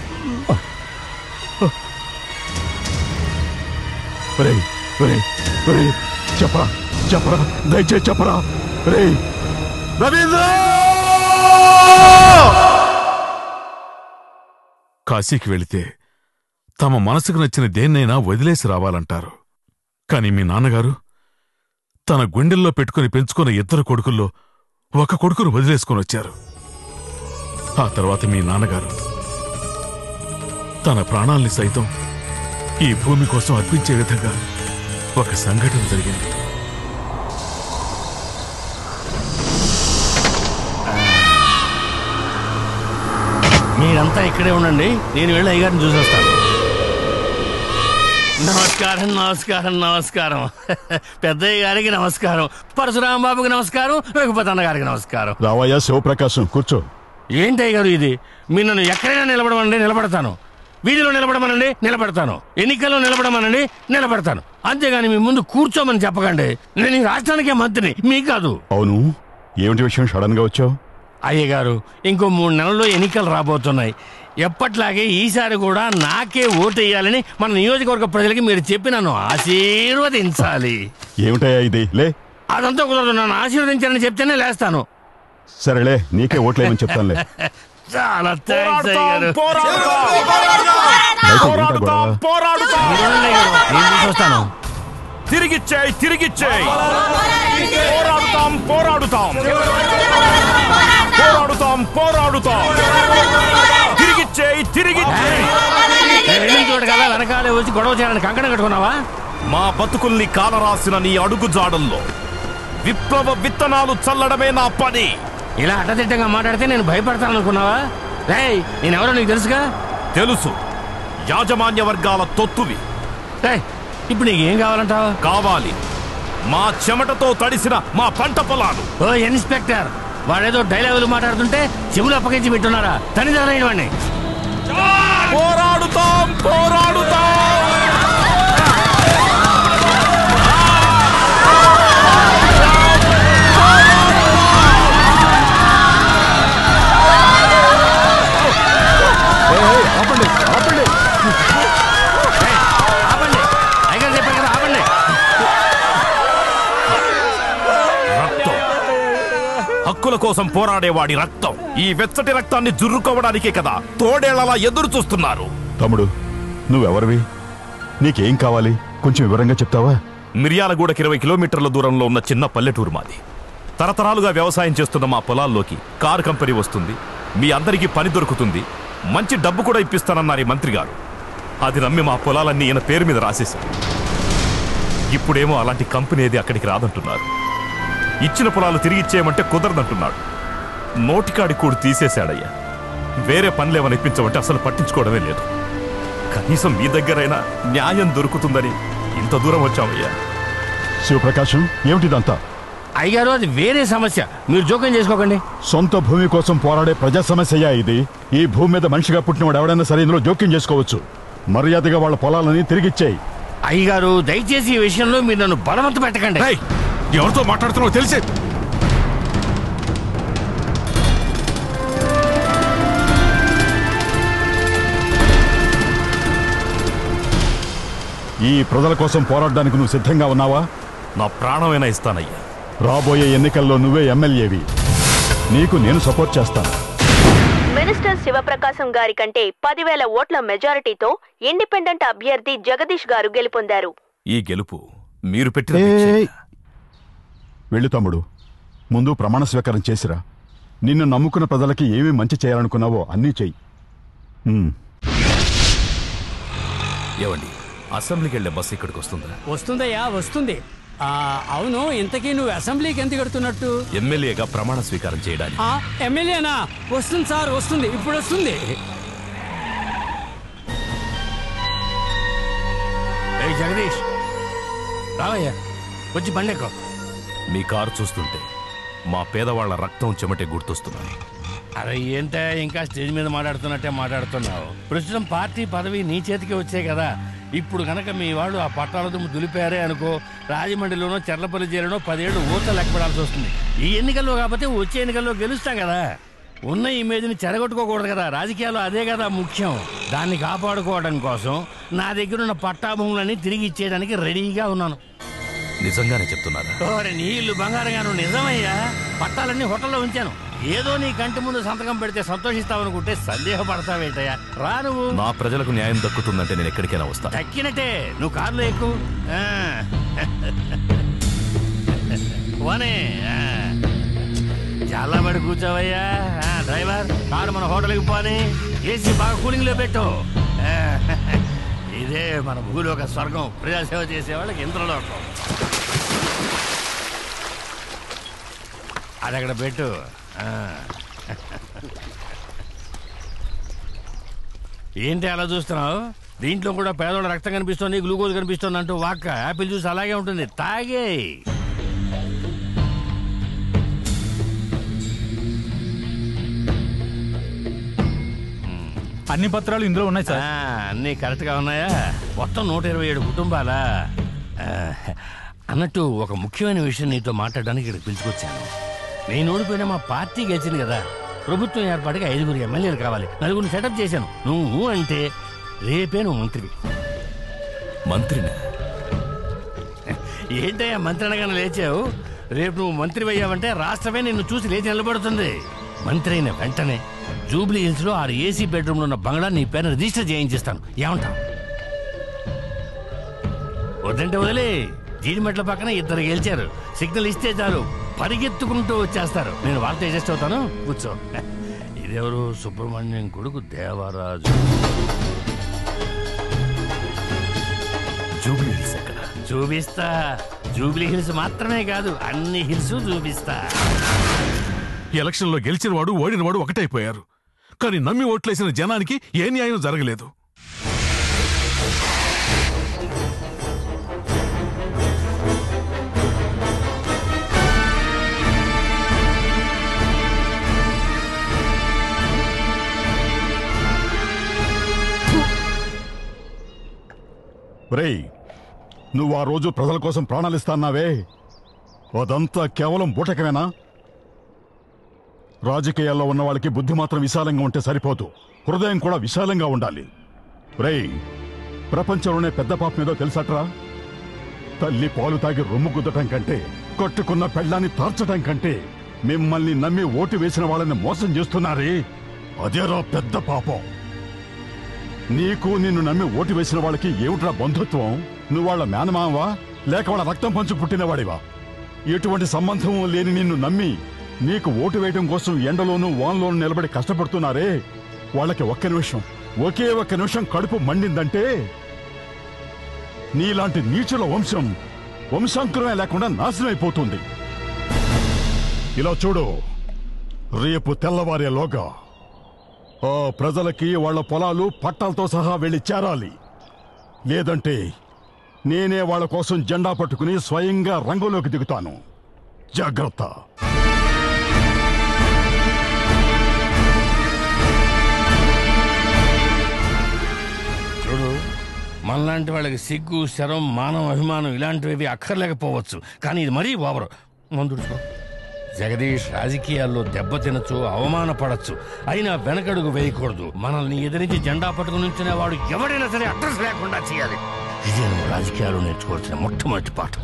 రే రే రే చెప్పరా చెప్పరా దయచేసి చెప్పరా రే. రవీంద్ర! కాశీకి వెళితే తమ మనసుకు నచ్చిన దేన్నైనా వదిలేసి రావాలంటారు. కాని మీ నాన్నగారు తన గుండెల్లో పెట్టుకుని పెంచుకున్న ఇద్దరు కొడుకుల్లో ఒక కొడుకును వదిలేసుకుని వచ్చారు. ఆ తర్వాత మీ నాన్నగారు తన ప్రాణాల్ని సైతం ఈ భూమి కోసం అర్పించే విధంగా ఒక సంఘటన జరిగింది. మీరంతా ఇక్కడే ఉండండి, నేను వెళ్ళి అయ్యగారిని చూసొస్తాను. నమస్కారం నమస్కారం నమస్కారం. పెద్దయ్య గారికి నమస్కారం, పరశురామ బాబుకి నమస్కారం, రఘుపతి అన్న గారికి నమస్కారం. రావయ్యా శివప్రకాశం, కూర్చో. ఏంటయ్య గారు ఇది? మీరు నన్ను ఎక్కడైనా నిలబడమనండి, నిలబడతాను. వీధిలో నిలబడమనండి, నిలబడతాను. ఎన్నికల్లో నిలబడమనండి, నిలబడతాను. అంతేగాని మీ ముందు కూర్చోమని చెప్పకండి. నేను ఈ రాష్ట్రానికే మంత్రిని, మీకు కాదు. అవును, ఏమిటి విషయం సడన్ గా వచ్చావు? అయ్యగారు, ఇంకో మూడు నెలల్లో ఎన్నికలు రాబోతున్నాయి. ఎప్పట్లాగే ఈసారి కూడా నాకే ఓటు వేయాలని మన నియోజకవర్గ ప్రజలకి మీరు చెప్పి నన్ను ఆశీర్వదించాలి. ఏమిటయ్యా ఇది? లే. అదంతా కుదరదు, నన్ను ఆశీర్వదించాలని చెప్తేనే లేస్తాను. సరేలే, నీకే ఓట్లేమని చెప్తానులే. చాలా థాంక్స్ అయ్యగారు. వస్తాను. తిరిగిచ్చేయి తిరిగిచ్చేయి. పోరాడుతాం పోరాడుతాం పోరాడుతాం పోరాడుతాం తిరిగిచ్చేయి తిరిగిచ్చేయి. చోట కదా వెనకాలే వచ్చి గొడవ చేయాలని కంకణం కట్టుకున్నావా? మా బతుకుల్ని కాలరాసిన నీ అడుగు జాడల్లో విప్లవ విత్తనాలు చల్లడమే నా పని. ఇలా అడ్డదిడ్డంగా మాట్లాడితే నేను భయపడతాను అనుకున్నావా? రేయ్, నేనెవరో నీకు తెలుసుగా? తెలుసు, యాజమాన్య వర్గాల తొత్తువి. ఇప్పుడు నీకు ఏం కావాలంటావు? కావాలి మా చెమటతో తడిసిన మా పంట పొలాలు. ఓ ఇన్స్పెక్టర్, వాడేదో డైలాగులు మాట్లాడుతుంటే చెవులు అప్పగించి పెట్టున్నారా? తనిదారైన వాడిని. పోరాడుతాం పోరాడుతాం. ఆపండి కోసం పోరాడేవాడి రక్తం. ఈ వెచ్చటి రక్తాన్ని జుర్రుకోవడానికే కదా తోడేళ్లలా ఎదురు చూస్తున్నారు. తమ్ముడు, నువ్వెవరివి? నీకేం కావాలి? కొంచెం వివరంగా చెప్తావా? మిర్యాలగూడకి ఇరవై కిలోమీటర్ల దూరంలో ఉన్న చిన్న పల్లెటూరు మాది. తరతరాలుగా వ్యవసాయం చేస్తున్న మా పొలాల్లోకి కారు కంపెనీ వస్తుంది, మీ అందరికీ పని దొరుకుతుంది, మంచి డబ్బు కూడా ఇప్పిస్తానన్నారు ఈ మంత్రి గారు. అది నమ్మి మా పొలాలన్నీ ఈయన పేరు మీద రాసేశారు. ఇప్పుడేమో అలాంటి కంపెనీ ఏది అక్కడికి రాదంటున్నారు. ఇచ్చిన పొలాలు తిరిగి ఇచ్చేయమంటే కుదరదంటున్నాడు. నోటికాడి కూడు తీసేశాడయ్యా. వేరే పనులేమని ఇప్పించమంటే అసలు పట్టించుకోవడమే లేదు. కనీసం మీ దగ్గరైనా న్యాయం దొరుకుతుందని ఇంత దూరం వచ్చామయ్యా. శివప్రకాశం, ఏమిటిదంతా? అయ్యారు, అది వేరే సమస్య, మీరు జోక్యం చేసుకోకండి. సొంత భూమి కోసం పోరాడే ప్రజా సమస్య ఇది. ఈ భూమి మీద మనిషిగా పుట్టినవాడు ఎవడైనా సరే ఇందులో జోక్యం చేసుకోవచ్చు. మర్యాదగా వాళ్ళ పొలాలని తిరిగిచ్చేయి. అయ్యగారు, దయచేసి ఈ విషయంలో మీరు నన్ను బలవంత పెట్టకండి. ఎవరితో మాట్లాడుతున్నావో తెలిసే. ఈ ప్రజల కోసం పోరాడడానికి నువ్వు సిద్ధంగా ఉన్నావా? నా ప్రాణమైనా ఇస్తానయ్యా. రాబోయే ఎన్నికల్లో నువ్వే ఎమ్మెల్యేవి. నీకు నేను సపోర్ట్ చేస్తాను. మినిస్టర్ శివప్రకాశం గారి కంటే పదివేల ఓట్ల మెజారిటీతో ఇండిపెండెంట్ అభ్యర్థి జగదీష్ గారు గెలుపొందారు. ఈ గెలుపు మీరు పెట్టిన వెళ్ళు తమ్ముడు, ముందు ప్రమాణ స్వీకారం చేసిరా. నిన్ను నమ్ముకున్న ప్రజలకి ఏమీ మంచి చేయాలనుకున్నావో అన్నీ చెయ్యి. ఏవండి, అసెంబ్లీకి వెళ్లే బస్సు ఇక్కడికి వస్తుందా? వస్తుందయ్యా, వస్తుంది. అవును, ఇంతకీ నువ్వు అసెంబ్లీకి ఎందుకు కడుతున్నట్టు? ఎమ్మెల్యేగా ప్రమాణ స్వీకారం చేయడానికి. ఎమ్మెల్యేనా? వస్తుంది సార్, వస్తుంది, ఇప్పుడు వస్తుంది. జగదీష్ రావయ్యా, వచ్చి బండెక్కో. మీ కారు చూస్తుంటే మా పేదవాళ్ల రక్తం చెమటే గుర్తొస్తున్నాయి. అరే ఏంటే ఇంకా స్టేజ్ మీద మాట్లాడుతున్నట్టే మాట్లాడుతున్నావు? ప్రస్తుతం పార్టీ పదవి నీ చేతికి వచ్చే కదా. ఇప్పుడు కనుక మీ వాళ్ళు ఆ పట్టాల దుమ్ము దులిపారే అనుకో, రాజమండ్రిలోనో చెర్లపల్లి జైలునో పదేళ్లు ఊత లెక్కపడాల్సి వస్తుంది. ఈ ఎన్నికల్లో కాకపోతే వచ్చే ఎన్నికల్లో గెలుస్తాం కదా. ఉన్న ఇమేజ్ని చెడగొట్టుకోకూడదు కదా. రాజకీయాల్లో అదే కదా ముఖ్యం. దాన్ని కాపాడుకోవడం కోసం నా దగ్గర ఉన్న పట్టా భూములన్నీ తిరిగి ఇచ్చేయడానికి రెడీగా ఉన్నాను. నిజంగానే చెప్తున్నారా? ఓరే నీళ్లు బంగారంగాను నిజమయ్యా. పట్టాలన్నీ హోటల్లో ఉంచాను. ఏదో నీ కంటి ముందు సంతకం పెడితే సంతోషిస్తావనుకుంటే సందేహపడతావేంటయ్యా. రా నువ్వు. నా ప్రజలకు న్యాయం దక్కుతుందంటే నేను ఎక్కడికైనా వస్తా. దక్కినట్టే, నువ్వు కారులో ఎక్కు. వనే చాలా పడి కూర్చోవయ్యా. డ్రైవర్, కారు మన హోటల్కి పోని, ఏసీ బాగా కూలింగ్ లో పెట్టు. ఇదే మన భూలోక స్వర్గం. ప్రజాసేవ చేసేవాళ్ళకి ఇంద్రలోకం. అది అక్కడ పెట్టు. ఏంటి అలా చూస్తున్నావు? దీంట్లో కూడా పేదోళ్ళ రక్తం కనిపిస్తుంది, గ్లూకోజ్ కనిపిస్తుంది అంటూ వాక్క. యాపిల్ జ్యూస్ అలాగే ఉంటుంది, తాగే. అన్ని పత్రాలు ఇందులో ఉన్నాయి సార్. అన్ని కరెక్ట్ గా ఉన్నాయా? మొత్తం నూట ఇరవై ఏడు కుటుంబాలా? అన్నట్టు ఒక ముఖ్యమైన విషయం నీతో మాట్లాడడానికి ఇక్కడ పిలుచుకొచ్చాను. నేను ఓడిపోయినా మా పార్టీ గెలిచింది కదా. ప్రభుత్వం ఏర్పాటుగా ఐదుగురు ఎమ్మెల్యేలు కావాలి. నలుగురిని సెటప్ చేశాను. నువ్వు అంటే రేపే నువ్వు మంత్రివి. మంత్రినా? ఏంటయ్యా మంత్రి అనగానే లేచావు? రేపు నువ్వు మంత్రి అయ్యావంటే రాష్ట్రమే నిన్ను చూసి లేచి నిలబడుతుంది. మంత్రి అయిన వెంటనే జూబ్లీ హిల్స్ లో ఆరు ఏసీ బెడ్రూమ్ లో ఉన్న బంగ్లా నీ పేరు రిజిస్టర్ చేయించిస్తాను. ఏమంటావు? వద్దంటే వదిలే. జీడిమెట్ల పక్కన ఇద్దరు గెలిచారు. సిగ్నల్ ఇస్తే చాలు పరిగెత్తుకుంటూ వచ్చేస్తారు. నేను వాళ్ళతో అడ్జస్ట్ అవుతాను. కూర్చో. ఇదెవరు? సుబ్రహ్మణ్యం కొడుకు దేవరాజు. జూబ్లీ హిల్స్ ఎక్కడ? చూపిస్తా. జూబ్లీ హిల్స్ మాత్రమే కాదు, అన్ని హిల్స్ చూపిస్తా. ఎలక్షన్ లో గెలిచిన వాడు ఓడిన వాడు ఒకటైపోయారు. కానీ నమ్మి ఓట్లేసిన జనానికి ఏ న్యాయం జరగలేదు. రేయ్, నువ్వు ఆ రోజు ప్రజల కోసం ప్రాణాలిస్తాన్నావే, అదంతా కేవలం బూటకమేనా? రాజకీయాల్లో ఉన్న వాళ్ళకి బుద్ధి మాత్రం విశాలంగా ఉంటే సరిపోదు, హృదయం కూడా విశాలంగా ఉండాలి. రేయ్, ప్రపంచంలోనే పెద్ద పాపం ఏదో తెలుసట్రా? తల్లి పాలు తాగి రొమ్ము గుద్దటం కంటే, కొట్టుకున్న పెళ్ళాన్ని తార్చటం కంటే మిమ్మల్ని నమ్మి ఓటు వేసిన వాళ్ళని మోసం చేస్తున్నారే అదేరా పెద్ద పాపం. నీకు నిన్ను నమ్మి ఓటు వేసిన వాళ్ళకి ఏమిట్రా బంధుత్వం? నువ్వు వాళ్ళ మేనమావా లేక వాళ్ళ రక్తం పంచు పుట్టినవాడివా? ఎటువంటి సంబంధం లేని నిన్ను నమ్మి నీకు ఓటు వేయడం కోసం ఎండలోనూ వానలోనూ నిలబడి కష్టపడుతున్నారే వాళ్ళకి ఒక్క నిమిషం, ఒకే ఒక్క నిమిషం కడుపు మండిందంటే నీలాంటి నీచుల వంశం వంశాంకురమే లేకుండా నాశనం అయిపోతుంది. ఇలా చూడు, రేపు తెల్లవారేలోగా ఆ ప్రజలకి వాళ్ళ పొలాలు పట్టాలతో సహా వెళ్ళి చేరాలి. లేదంటే నేనే వాళ్ళ కోసం జెండా పట్టుకుని స్వయంగా రంగంలోకి దిగుతాను. జాగ్రత్త. చూడు, మనలాంటి వాళ్ళకి సిగ్గు, శరం, మానవ అభిమానం ఇలాంటివి అక్కర్లేకపోవచ్చు, కానీ ఇది మరీ ఓవర్. ముందుడుకో. జగదీష్ రాజకీయాల్లో దెబ్బతినచ్చు, అవమానపడచ్చు, అయినా వెనకడుగు వేయకూడదు. మనల్ని ఎదిరించి జెండా పట్టుకుని నుంచునే వాడు ఎవడైనా సరే అడ్రస్ లేకుండా చేయాలి. ఇదే నువ్వు రాజకీయాలు నేర్చుకోవాల్సిన మొట్టమొదటి పాఠం.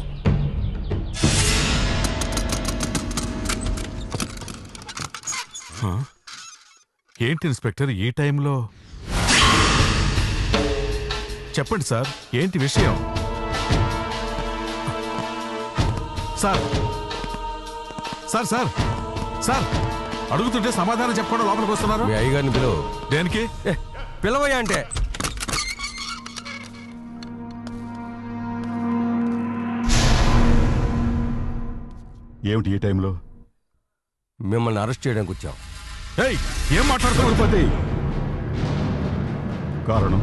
ఏంటి ఇన్స్పెక్టర్ ఈ టైంలో? చెప్పండి సార్, ఏంటి విషయం? సార్ సార్ సార్ సార్ అడుగుతుంటే సమాధానం చెప్పకుండా లోపలికి వస్తున్నారు. మీ అయ్యగారిని పిలువు. దేనికి? పిలవయ్యా అంటే ఏమిటి ఈ టైంలో? మిమ్మల్ని అరెస్ట్ చేయడానికి వచ్చాం. ఏయ్, ఏం మాట్లాడుతున్నారు? కారణం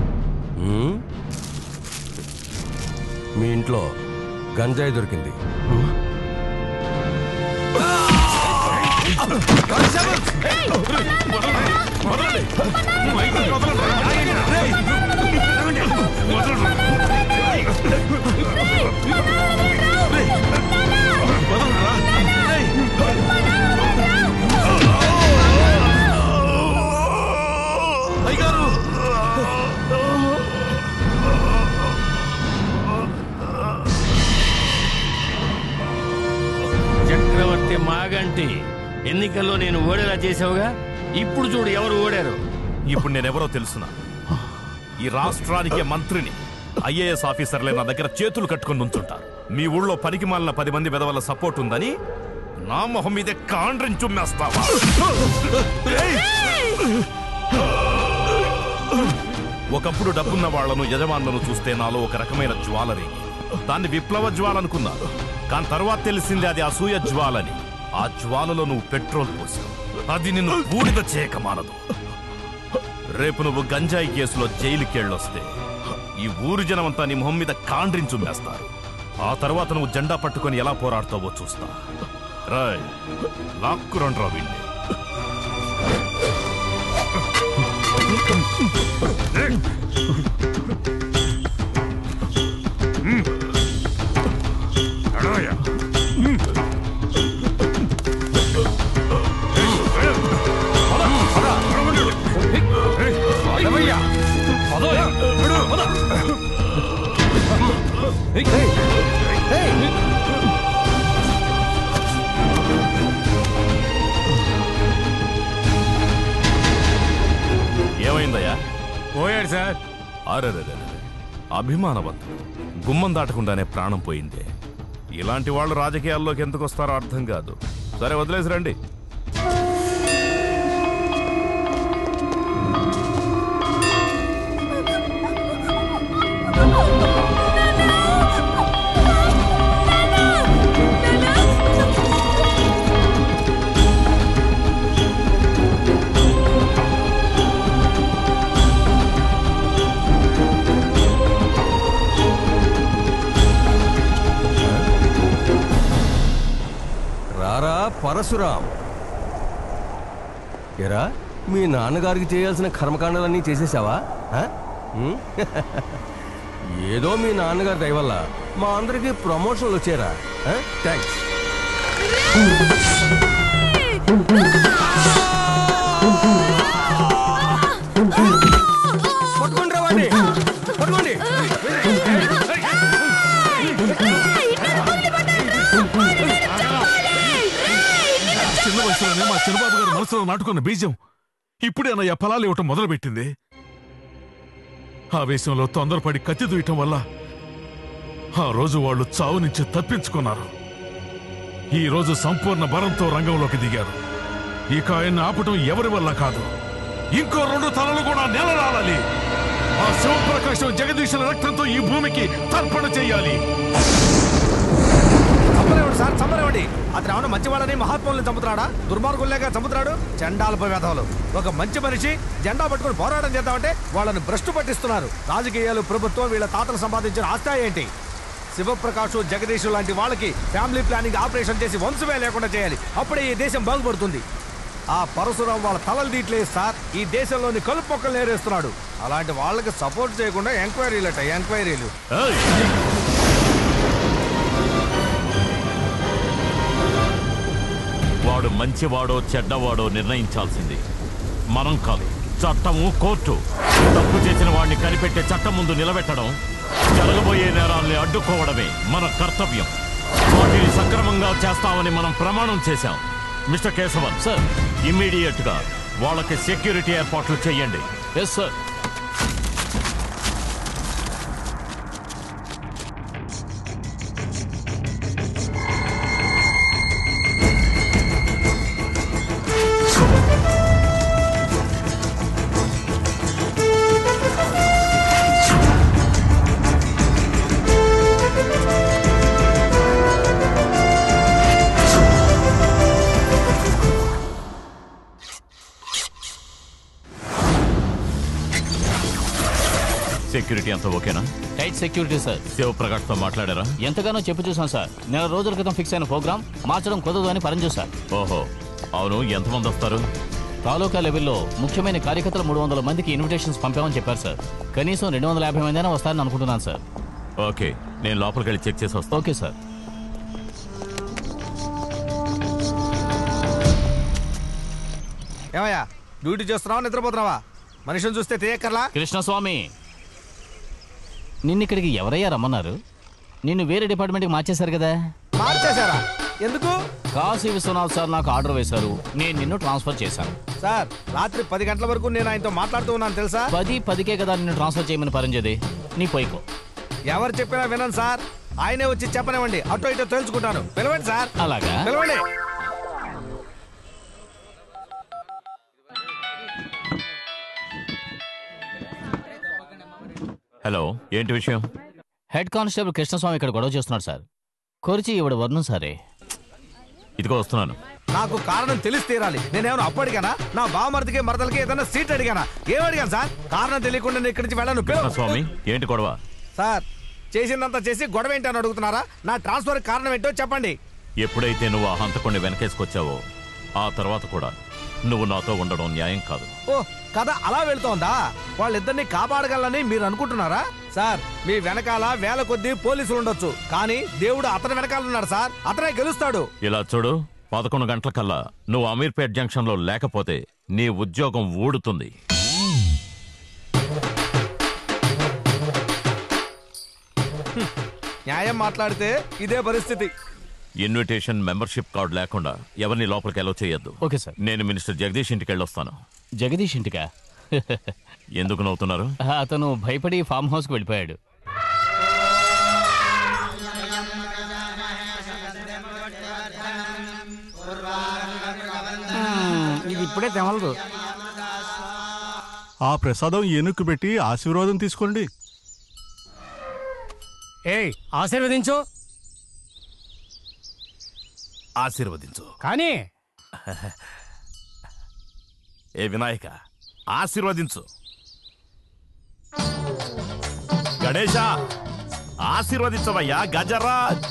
మీ ఇంట్లో గంజాయి దొరికింది. చక్రవర్తి మాగంటి, ఎన్నికల్లో నేను ఓడేలా చేసావుగా, ఇప్పుడు చూడు ఎవరు ఓడారు. ఇప్పుడు నేనెవరో తెలుసునా? ఈ రాష్ట్రానికి మంత్రిని. ఐఏఎస్ ఆఫీసర్లే నా దగ్గర చేతులు కట్టుకుని ఉంచుంటారు. మీ ఊళ్ళో పనికి మాలిన పది మంది వెధవల సపోర్ట్ ఉందని నా మొహం మీదే కాండ్రిని చుమ్మేస్తావా? ఒకప్పుడు డబ్బున్న వాళ్లను, యజమానులను చూస్తే నాలో ఒక రకమైన జ్వాల రేగి, దాన్ని విప్లవ జ్వాల అనుకున్నాను. కానీ తర్వాత తెలిసింది అది అసూయ జ్వాలని. ఆ జ్వాలలో నువ్వు పెట్రోల్ పోసావు, అది నిన్ను బూడిద చేయక మానదు. రేపు నువ్వు గంజాయి కేసులో జైలుకి వెళ్ళొస్తే ఈ ఊరు జనమంతా నీ మొహం మీద కాండ్రిని చుమ్మేస్తారు. ఆ తర్వాత నువ్వు జెండా పట్టుకొని ఎలా పోరాడతావో చూస్తా. రాయ్, లాక్కురండ్రా వీణ్ణి. ఏమైందయ్యా? పోయాడు సార్. అరే, అభిమానవంతుడు గుమ్మం దాటకుండానే ప్రాణం పోయిందే. ఇలాంటి వాళ్ళు రాజకీయాల్లోకి ఎందుకు వస్తారో అర్థం కాదు. సరే, వదిలేసి రండి. పరశురాం, ఎరా మీ నాన్నగారికి చేయాల్సిన కర్మకాండాలన్నీ చేసేసావా? ఏదో మీ నాన్నగారి దయ వల్ల మా అందరికీ ప్రమోషన్లు వచ్చారా? థ్యాంక్స్. పట్టుకోండి రా వాడిని, పట్టుకోండి. గుండెల్లో నాటుకున్న బీజం ఇప్పుడే అన్నయ్య ఫలాలు ఇవ్వటం మొదలుపెట్టింది. ఆవేశంలో తొందరపడి కత్తి దూయటం వల్ల ఆ రోజు వాళ్ళు చావు నుంచి తప్పించుకున్నారు. ఈ రోజు సంపూర్ణ బలంతో రంగంలోకి దిగారు. ఇక ఆయన ఆపటం ఎవరి వల్ల కాదు. ఇంకో రెండు తలలు కూడా నెలరాలాలి. ఆ శివప్రకాశం జగదీశుల రక్తంతో ఈ భూమికి తర్పణ చెయ్యాలి. చంపలేవండి సార్, చంపలేవండి. అతను ఏమన్నా మంచివాడని మహాత్ముల్ని చంపుతున్నాడా? దుర్మార్గుల్లేగా చంపుతున్నాడు. చండాలపై వేధవులు. ఒక మంచి మనిషి జెండా పట్టుకుని పోరాటం చేద్దామంటే వాళ్ళని భ్రష్టు పట్టిస్తున్నారు. రాజకీయాలు, ప్రభుత్వం వీళ్ళ తాతలు సంపాదించిన ఆస్తి ఏంటి? శివప్రకాష్, జగదీష్ లాంటి వాళ్ళకి ఫ్యామిలీ ప్లానింగ్ ఆపరేషన్ చేసి వంశమే లేకుండా చేయాలి. అప్పుడే ఈ దేశం బాగుపడుతుంది. ఆ పరశురాం వాళ్ళ తలలు దీట్లేదు సార్. ఈ దేశంలోని కలుపు మొక్కలు నేరేస్తున్నాడు. అలాంటి వాళ్ళకి సపోర్ట్ చేయకుండా ఎంక్వైరీలట ఎంక్వైరీలు. వాడు మంచివాడో చెడ్డవాడో నిర్ణయించాల్సింది మనం కాదు, చట్టము, కోర్టు. తప్పు చేసిన వాడిని కనిపెట్టే చట్టం ముందు నిలబెట్టడం, జరగబోయే నేరాల్ని అడ్డుకోవడమే మన కర్తవ్యం. వాటిని సక్రమంగా చేస్తామని మనం ప్రమాణం చేశాం. మిస్టర్ కేశవన్ సార్, ఇమ్మీడియట్ గా వాళ్ళకి సెక్యూరిటీ ఏర్పాట్లు చేయండి. Yes sir. సెక్యూరిటీ అంతా ఓకేనా? Tight security sir. శివప్రకాష్ తో మాట్లాడారా? ఎంతగానో చెప్పు చూసాం సార్. నెల రోజుల క్రితం ఫిక్స్ అయిన ప్రోగ్రామ్ మార్చడం కుదరదు అని పరంజు సార్. ఓహో, అవును. ఎంతమంది వస్తారు? తాలూకా లెవెల్లో ముఖ్యమైన కార్యకర్తలు మూడు వందల మందికి ఇన్విటేషన్స్ పంపామని చెప్పారు సార్. కనీసం రెండు వందల యాభై మంది అయినా వస్తారని అనుకుంటున్నాను సార్. ఓకే, నేను లోపలికి వెళ్ళి చెక్ చేసి వస్తాను. Okay sir. ఏమయ్యా, డ్యూటీ చేస్తున్నావా నిద్రపోతున్నావా? మనిషిని చూస్తే తెలియకర్లా? కృష్ణస్వామి, నిన్నిక్కడికి ఎవరయ్యా రమ్మన్నారు? నిన్ను వేరే డిపార్ట్మెంట్కి మార్చేశారు కదా. మార్చేశారా? ఎందుకు? కాశీ విశ్వనాథ్ సార్ నాకు ఆర్డర్ వేశారు. నేను నిన్ను ట్రాన్స్ఫర్ చేశాను. సార్, రాత్రి పది గంటల వరకు నేను ఆయనతో మాట్లాడుతూ ఉన్నాను తెలుసా? పది పదికే కదా నిన్ను ట్రాన్స్ఫర్ చేయమని పరంజది. నీ పోయికో. ఎవరు చెప్పినా వినండి సార్. ఆయనే వచ్చి చెప్పనివ్వండి, అటో ఇటో తెలుసుకుంటాను. పిలవండి సార్. అలాగా? పిలవండి. హలో, ఏంటి విషయం? హెడ్ కానిస్టేబుల్ కృష్ణస్వామి ఇక్కడ గొడవ చేస్తున్నాడు సార్. కొరిచి ఇవిడ వర్ణం సారే. ఇదిగో వస్తున్నాను. నాకు కారణం తెలిసి తీరాలి. నేనేమన్నా అప్పు అడిగానా? నా బామర్దికి మరదలకి ఏదైనా సీట్ అడిగానా? ఏం అడిగాను సార్? కారణం తెలియకుండా నేను ఇక్కడి నుంచి వెళ్ళను. స్వామి, ఏంటి గొడవ? సార్, చేసిందంతా చేసి గొడవ ఏంటి అని అడుగుతున్నారా? నా ట్రాన్స్ఫర్ కారణం ఏంటో చెప్పండి. ఎప్పుడైతే నువ్వు ఆ హంతకుణ్ణి వెనకేసుకొచ్చావో ఆ తర్వాత కూడా నువ్వు నాతో ఉండడం న్యాయం కాదు. ఓ, కథ అలా వెళ్తోందా? వాళ్ళిద్దరిని కాపాడగలని మీరు అనుకుంటున్నారా? సార్, మీ వెనకాల వేల కొద్దీ పోలీసులు ఉండొచ్చు, కానీ దేవుడు అతని వెనకాల ఉన్నాడు సార్. అతనే గెలుస్తాడు. ఇలా చూడు, పదకొండు గంటల కల్లా నువ్వు అమీర్పేట్ జంక్షన్ లో లేకపోతే నీ ఉద్యోగం ఊడుతుంది. న్యాయం మాట్లాడితే ఇదే పరిస్థితి. ఇన్విటేషన్, మెంబర్షిప్ కార్డు లేకుండా ఎవరిని లోపలికి అలౌ చేయొద్దు. Okay sir. నేను మినిస్టర్ జగదీష్ ఇంటికి వెళ్ళొస్తాను. జగదీష్ ఇంటికా? ఎందుకు నవ్వుతున్నారు? అతను భయపడి ఫామ్ హౌస్ కి వెళ్ళిపోయాడు. ఇది ఇప్పుడే తెమలదు. ఆ ప్రసాదం ఏనుక్కు పెట్టి ఆశీర్వాదం తీసుకోండి. ఏయ్, ఆశీర్వదించు. ఆశీర్వదించు కానీ ఏ వినాయక, ఆశీర్వదించు. గణేశ, ఆశీర్వదించవయ్యా. గజరాజ్,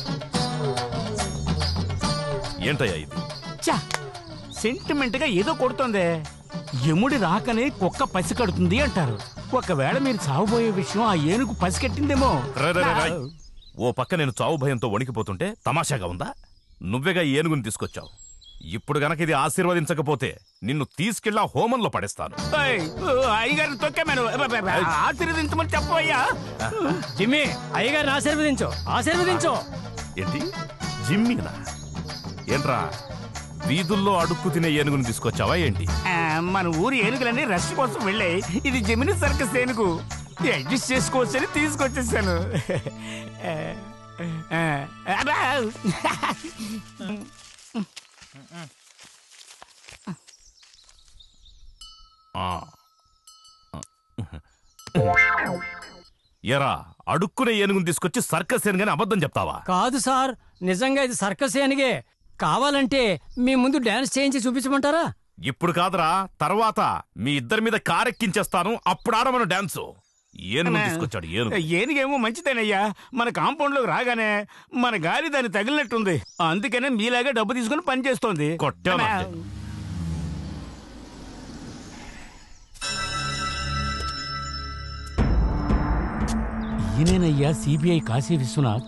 ఏంటయ్యా ఇది? సెంటిమెంట్ గా ఏదో కొడుతోందే. యముడి రాకనే కుక్క పసి కడుతుంది అంటారు. ఒకవేళ మీరు చావబోయే విషయం ఆ ఏనుగు పసికెట్టిందేమో. రే, రే, రే, రే. ఓ పక్క నేను చావు భయంతో వణికిపోతుంటే తమాషాగా ఉందా? నువ్వేగా ఏనుగుని తీసుకొచ్చావు. ఇప్పుడు గనక ఇది ఆశీర్వదించకపోతే నిన్ను తీసుకెళ్ళి హోమంలో పడేస్తాను. అయ్యగారిని తొక్కేమను, ఆశీర్వదించమని చెప్పయ్యా. జిమ్మి, అయ్యగారిని ఆశీర్వదించు. ఆశీర్వదించు. ఏంటి జిమ్మీనా? ఏంట్రా వీధుల్లో అడుక్కు తినే ఏనుగుని తీసుకొచ్చావా ఏంటి? మన ఊరి ఏనుగులన్నీ రెస్ట్ కోసం వెళ్ళాయి. ఇది జమిని సర్కస్ ఏనుగు, అడ్జస్ట్ చేసుకోవచ్చని తీసుకొచ్చేసాను. ఎరా అడుక్కునే ఏనుగుని తీసుకొచ్చి సర్కస్ ఏనుగని అబద్ధం చెప్తావా? కాదు సార్, నిజంగా ఇది సర్కస్ ఏనుగే. కావాలంటే మీ ముందు డాన్స్ చేయించి చూపించమంటారా? ఇప్పుడు కాదురా, తర్వాత మీ ఇద్దరి మీద కారెక్కించేస్తాను, అప్పుడు ఆడమను డాన్సు. ఏనుగు తీసుకొచ్చాడు. ఏనుగు ఏనుగేమో మంచిదేనయ్యా. మన కాంపౌండ్ లోకి రాగానే మన గాలి దాన్ని తగిలినట్టుంది. అందుకనే మీలాగా డబ్బు తీసుకుని పని చేస్తోంది. కొట్టాను. ఈయనేనయ్యా సిబిఐ కాశీ విశ్వనాథ్.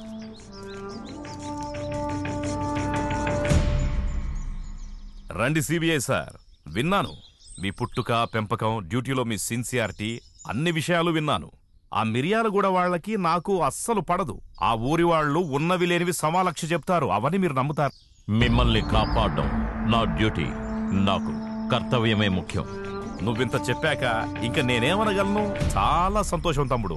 రండి సిబిఐ సార్. విన్నాను మీ పుట్టుక, పెంపకం, డ్యూటీలో మీ సిన్సియారిటీ, అన్ని విషయాలు విన్నాను. ఆ మిర్యాలగూడ వాళ్ళకి నాకు అస్సలు పడదు. ఆ ఊరి వాళ్ళు ఉన్నవి లేనివి సమాలక్ష చెప్తారు, అవన్నీ మీరు నమ్ముతారు. మిమ్మల్ని కాపాడడం నా డ్యూటీ, నాకు కర్తవ్యమే ముఖ్యం. నువ్వింత చెప్పాక ఇంక నేనేమనగలను? చాలా సంతోషం తమ్ముడు.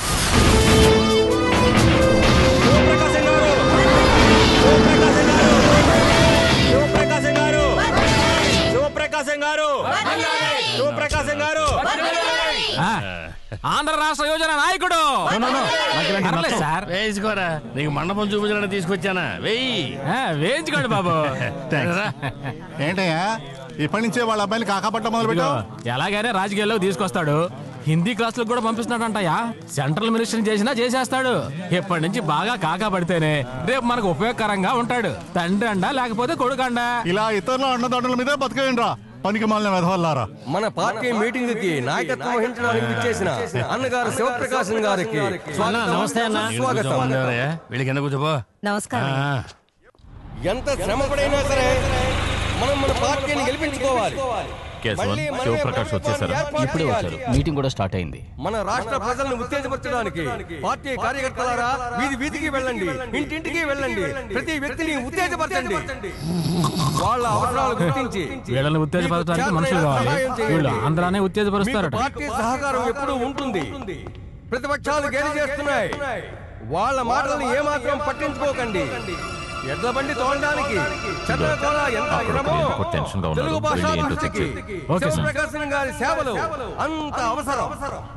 ఆంధ్ర రాష్ట్ర యోజన నాయకుడు సార్. వేసుకోరా, నీకు మండపం చూపించడానికి తీసుకొచ్చానా? వెయ్యి వేయించుకోండి బాబు. ఏంటయ్యా ఇప్పటి నుంచే వాళ్ళ అబ్బాయిని కాకాపట్ట మొదలు పెట్టావు? ఎలాగైనా రాజకీయాల్లోకి తీసుకొస్తాడు. హిందీ క్లాసులకు కూడా పంపిస్తున్నాడంటయ్యా. సెంట్రల్ మినిస్టర్ చేసినా చేసేస్తాడు. ఇప్పటి నుంచి బాగా కాకా పడితేనే రేపు మనకు ఉపయోగకరంగా ఉంటాడు. తండ్రి అండా లేకపోతే కొడుకండా. ఇలా ఇతరుల అన్నదండల మీదే బతకండి. పనికి మాలిన వెధవల్లారా. మన పార్టీ మీటింగ్ కి నాయకత్వం వహించడానికి విచ్చేసిన అన్నగారు శివప్రకాశం గారికి నమస్తే అన్న. స్వాగతం. వీళ్ళకి ఎందుకు కూర్చోబో. నమస్కారం. ఎంత శ్రమ పడైనా సరే మనం మన పార్టీని గెలిపించుకోవాలి. కేశవన్, శివప్రకాష్ వచ్చేసారా? ఇప్పుడే వచ్చారు. మీటింగ్ కూడా స్టార్ట్ అయింది. మన రాష్ట్ర ప్రజలను ఉత్తేజపరచడానికి పార్టీ కార్యకర్తలారా వీధి వీధికి వెళ్ళండి, ఇంటింటికి వెళ్ళండి, ప్రతి వ్యక్తిని ఉత్తేజపరచండి. వాళ్ళ అవసరాలు గుర్తించి వీళ్ళని ఉత్తేజపరచడానికి మనుషులు కావాలి. వీళ్ళు ఆంధ్రానే ఉత్తేజపరుస్తారు. పార్టీ సహకారం ఎప్పుడూ ఉంటుంది. ప్రతిపక్షాలు గేలి చేస్తున్నాయి, వాళ్ళ మాటలను ఏమాత్రం పట్టించుకోకండి. ఎడ్ల బండి తోలడానికి చంద్రకోళ ఎంత ఇరమో తెలుగు భాషా దృష్టికి శివప్రకాశం గారి సేవలు అంత అవసరం.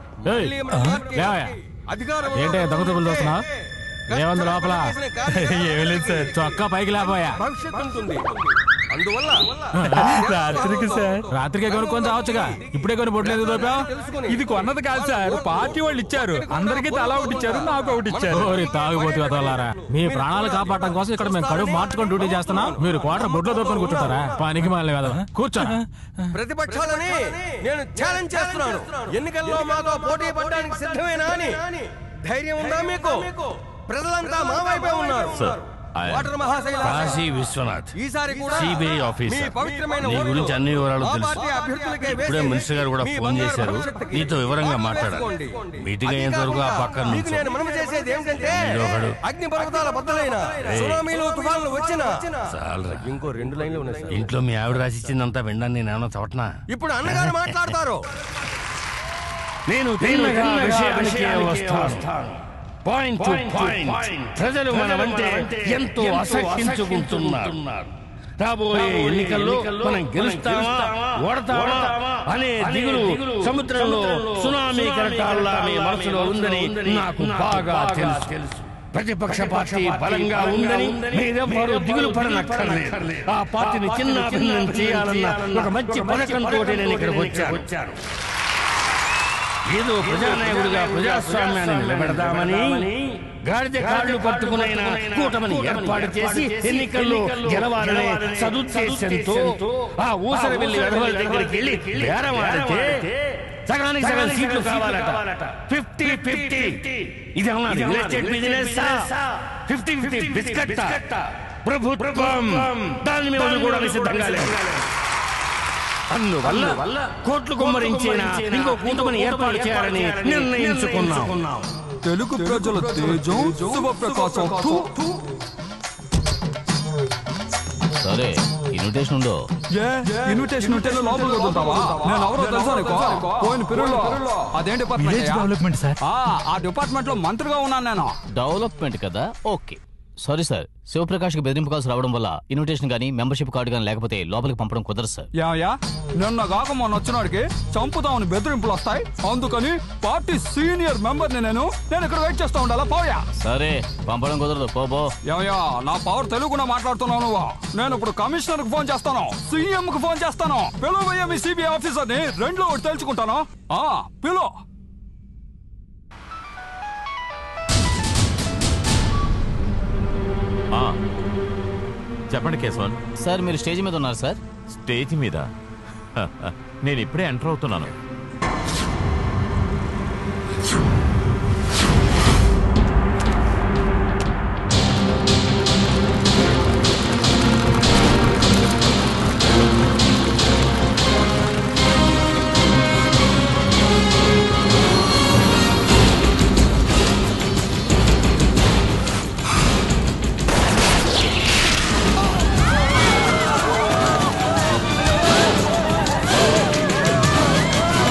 అధికారం ఏంటే దొంగ చూపులు చూస్తున్నా? ఏముంది లోపల? చొక్కా పైకి లేకపోయా? భవిష్యత్తు ఉంటుంది. అందువల్ల రాత్రికి సార్ రాత్రికే కొనుక్కొని రావచ్చుగా. ఇప్పుడే కొని పొట్లేదు దోపా. ఇది కొన్నది కాదు సార్, పార్టీ వాళ్ళు ఇచ్చారు. అందరికీ తలా ఒకటి ఇచ్చారు, నాకు ఒకటి ఇచ్చారు. తాగుబోతు వదలారా. మీ ప్రాణాలు కాపాడటం కోసం ఇక్కడ మేము కడుపు మార్చుకొని డ్యూటీ చేస్తున్నాం. మీరు క్వార్టర్ బొడ్లో దొరుకుని కూర్చుంటారా? పనికి మాలిన వేద కూర్చో. ప్రతిపక్షాలని నేను ఛాలెంజ్ చేస్తున్నాను. ఎన్నికల్లో మాతో పోటీ పడడానికి సిద్ధమేనా అని ధైర్యం ఉందా మీకు? ప్రజలంతా మా వైపే ఉన్నారు. కాశీ విశ్వనాథ్, ఈసారి కూడా సిబిఐ ఆఫీసర్. నీ గురించి అన్ని వివరాలు తెలుసు. ఇప్పుడే మినిస్టర్ గారు కూడా ఫోన్ చేశారు, నీతో వివరంగా మాట్లాడాలి. మీటింగ్ అయ్యేంత వరకు ఆ పక్కన నుంచి అగ్ని పర్వతాల బద్దలైన సునామీలు, తుఫాన్లు వచ్చిన ఇంకో రెండు లైన్లు ఉన్నాయి. ఇంట్లో మీ ఆవిడ రాసిచ్చిందంతా విన్నాను. నేను ఏమన్నా చవటనా? ఇప్పుడు అన్నగారు మాట్లాడతారు. నేను వస్తాను. Point to point. ప్రజలు మనమంటే ఎంతో అసహ్యించుకుంటున్నారు. రాబోయే ఎన్నికల్లో మనం గెలుస్తామా ఓడతామా అనే దిగులు సముద్రంలో సునామీ కెరటాల్లా మీ మనసులో ఉందని నాకు బాగా తెలుసు. ప్రతిపక్ష పార్టీ బలంగా ఉందని మీరెవ్వరూ దిగులు పడనక్కర్లేదు. ఆ పార్టీని చిన్న భిన్నం చేయాలన్న ఒక మంచి పథకంతో నేను ఇక్కడికి వచ్చాను. ఏదో ప్రజానాయకుడిగా ప్రజాస్వామ్యాన్ని నిలబెడదామని గాడిద కాళ్లు పట్టుకునైనా కూటమిని ఏర్పాటు చేసి ఎన్నికల్లో గెలవాలనే సదుద్దేశంతో ఆ ఊసర వెళ్లి వెధవల దగ్గరికి వెళ్ళి బేరమాడితే సగానికి సగం సీట్లు కావాలట. Fifty fifty. ఇది అవునా real estate business? Fifty fifty biscuit ప్రభుత్వం దాని మీద కూడా సిద్ధంగా లేదు. అందువల్ల కోట్లు కుమ్మరించేనా ఇంకో కూటమిని ఏర్పాటు చేయాలని నిర్ణయించుకున్నాం. తెలుగు ప్రజల తేజం శివప్రకాశం. సరే, ఇన్విటేషన్ ఉండో ఇన్విటేషన్ ఉంటే లోపలికి వదులుతావా? నేను ఎవరో తెలుసా నీకు? పోయిన పిల్లలు అదేం డిపార్ట్మెంట్ డెవలప్మెంట్ సార్. ఆ డిపార్ట్మెంట్ లో మంత్రిగా ఉన్నాను నేను. డెవలప్మెంట్ కదా, ఓకే. సారీ సార్, శివప్రకాష్ కి బెదిరింపు కాల్స్ రావడం వల్ల ఇన్విటేషన్ గానీ మెంబర్షిప్ కార్డు గానీ లేకపోతే లోపలికి పంపడం కుదరదు సార్. యా నిన్న కాక మొన్న వచ్చినోడికి చంపుతామని బెదిరింపులు వస్తాయి. అందుకని పార్టీ సీనియర్ మెంబర్ ని నేను నేను ఇక్కడ వెయిట్ చేస్తా ఉండాలా? పోయా. సరే, పంపడం కుదరదు, పోబో. యా నా పవర్ తెలుగునా మాట్లాడుతున్నావు నువ్వు. నేను ఇప్పుడు కమిషనర్ కు ఫోన్ చేస్తాను, సీఎం కు ఫోన్ చేస్తాను. పిలువయ్యా మీ సిబిఐ ఆఫీసర్ ని, రెండులో ఒకటి తెలుసుకుంటాను. ఆ పిలు. చెప్పండి కేశవన్. సార్ మీరు స్టేజ్ మీద ఉన్నారు సార్. స్టేజ్ మీద నేను ఇప్పుడే ఎంటర్ అవుతున్నాను. ఆ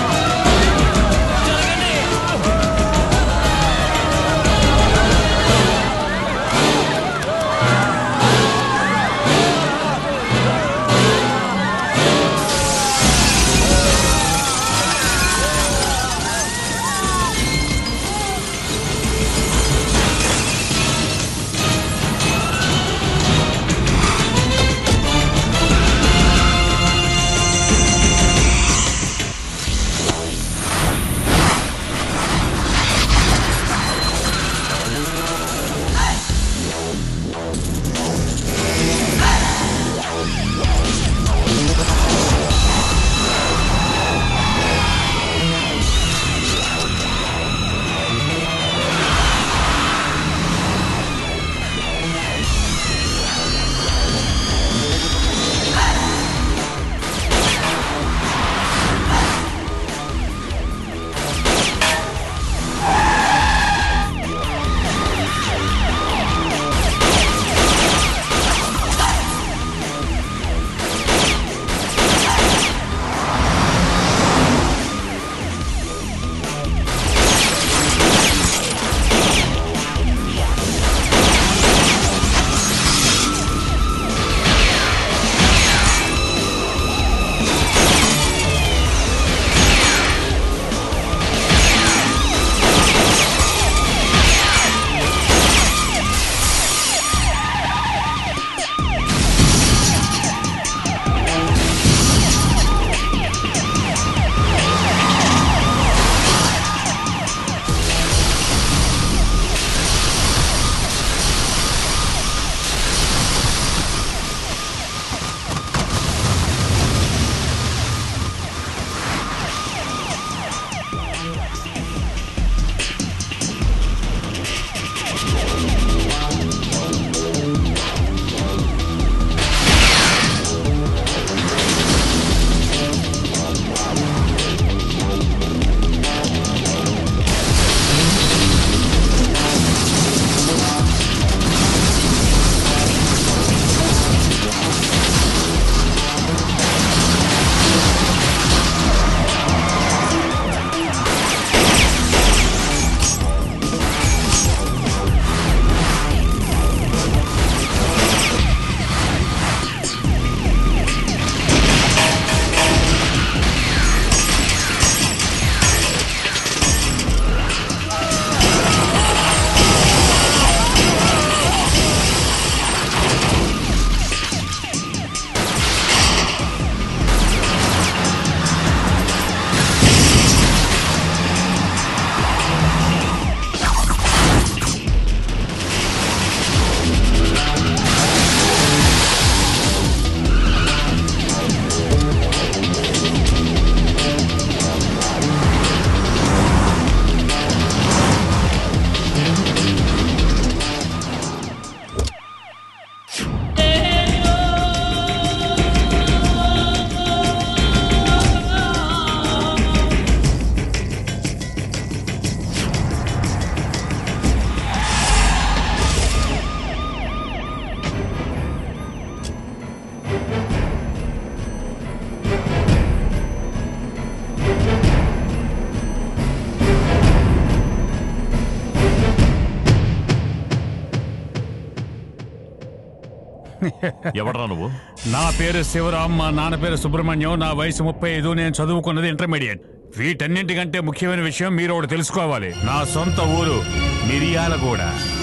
ఎవడరా నువ్వు? నా పేరు శివరాం, మా నాన్న పేరు సుబ్రహ్మణ్యం, నా వయసు ముప్పై ఐదు, నేను చదువుకున్నది ఇంటర్మీడియట్. వీటన్నింటికంటే ముఖ్యమైన విషయం మీరు ఒకటి తెలుసుకోవాలి. నా సొంత ఊరు మిరియాలగూడ.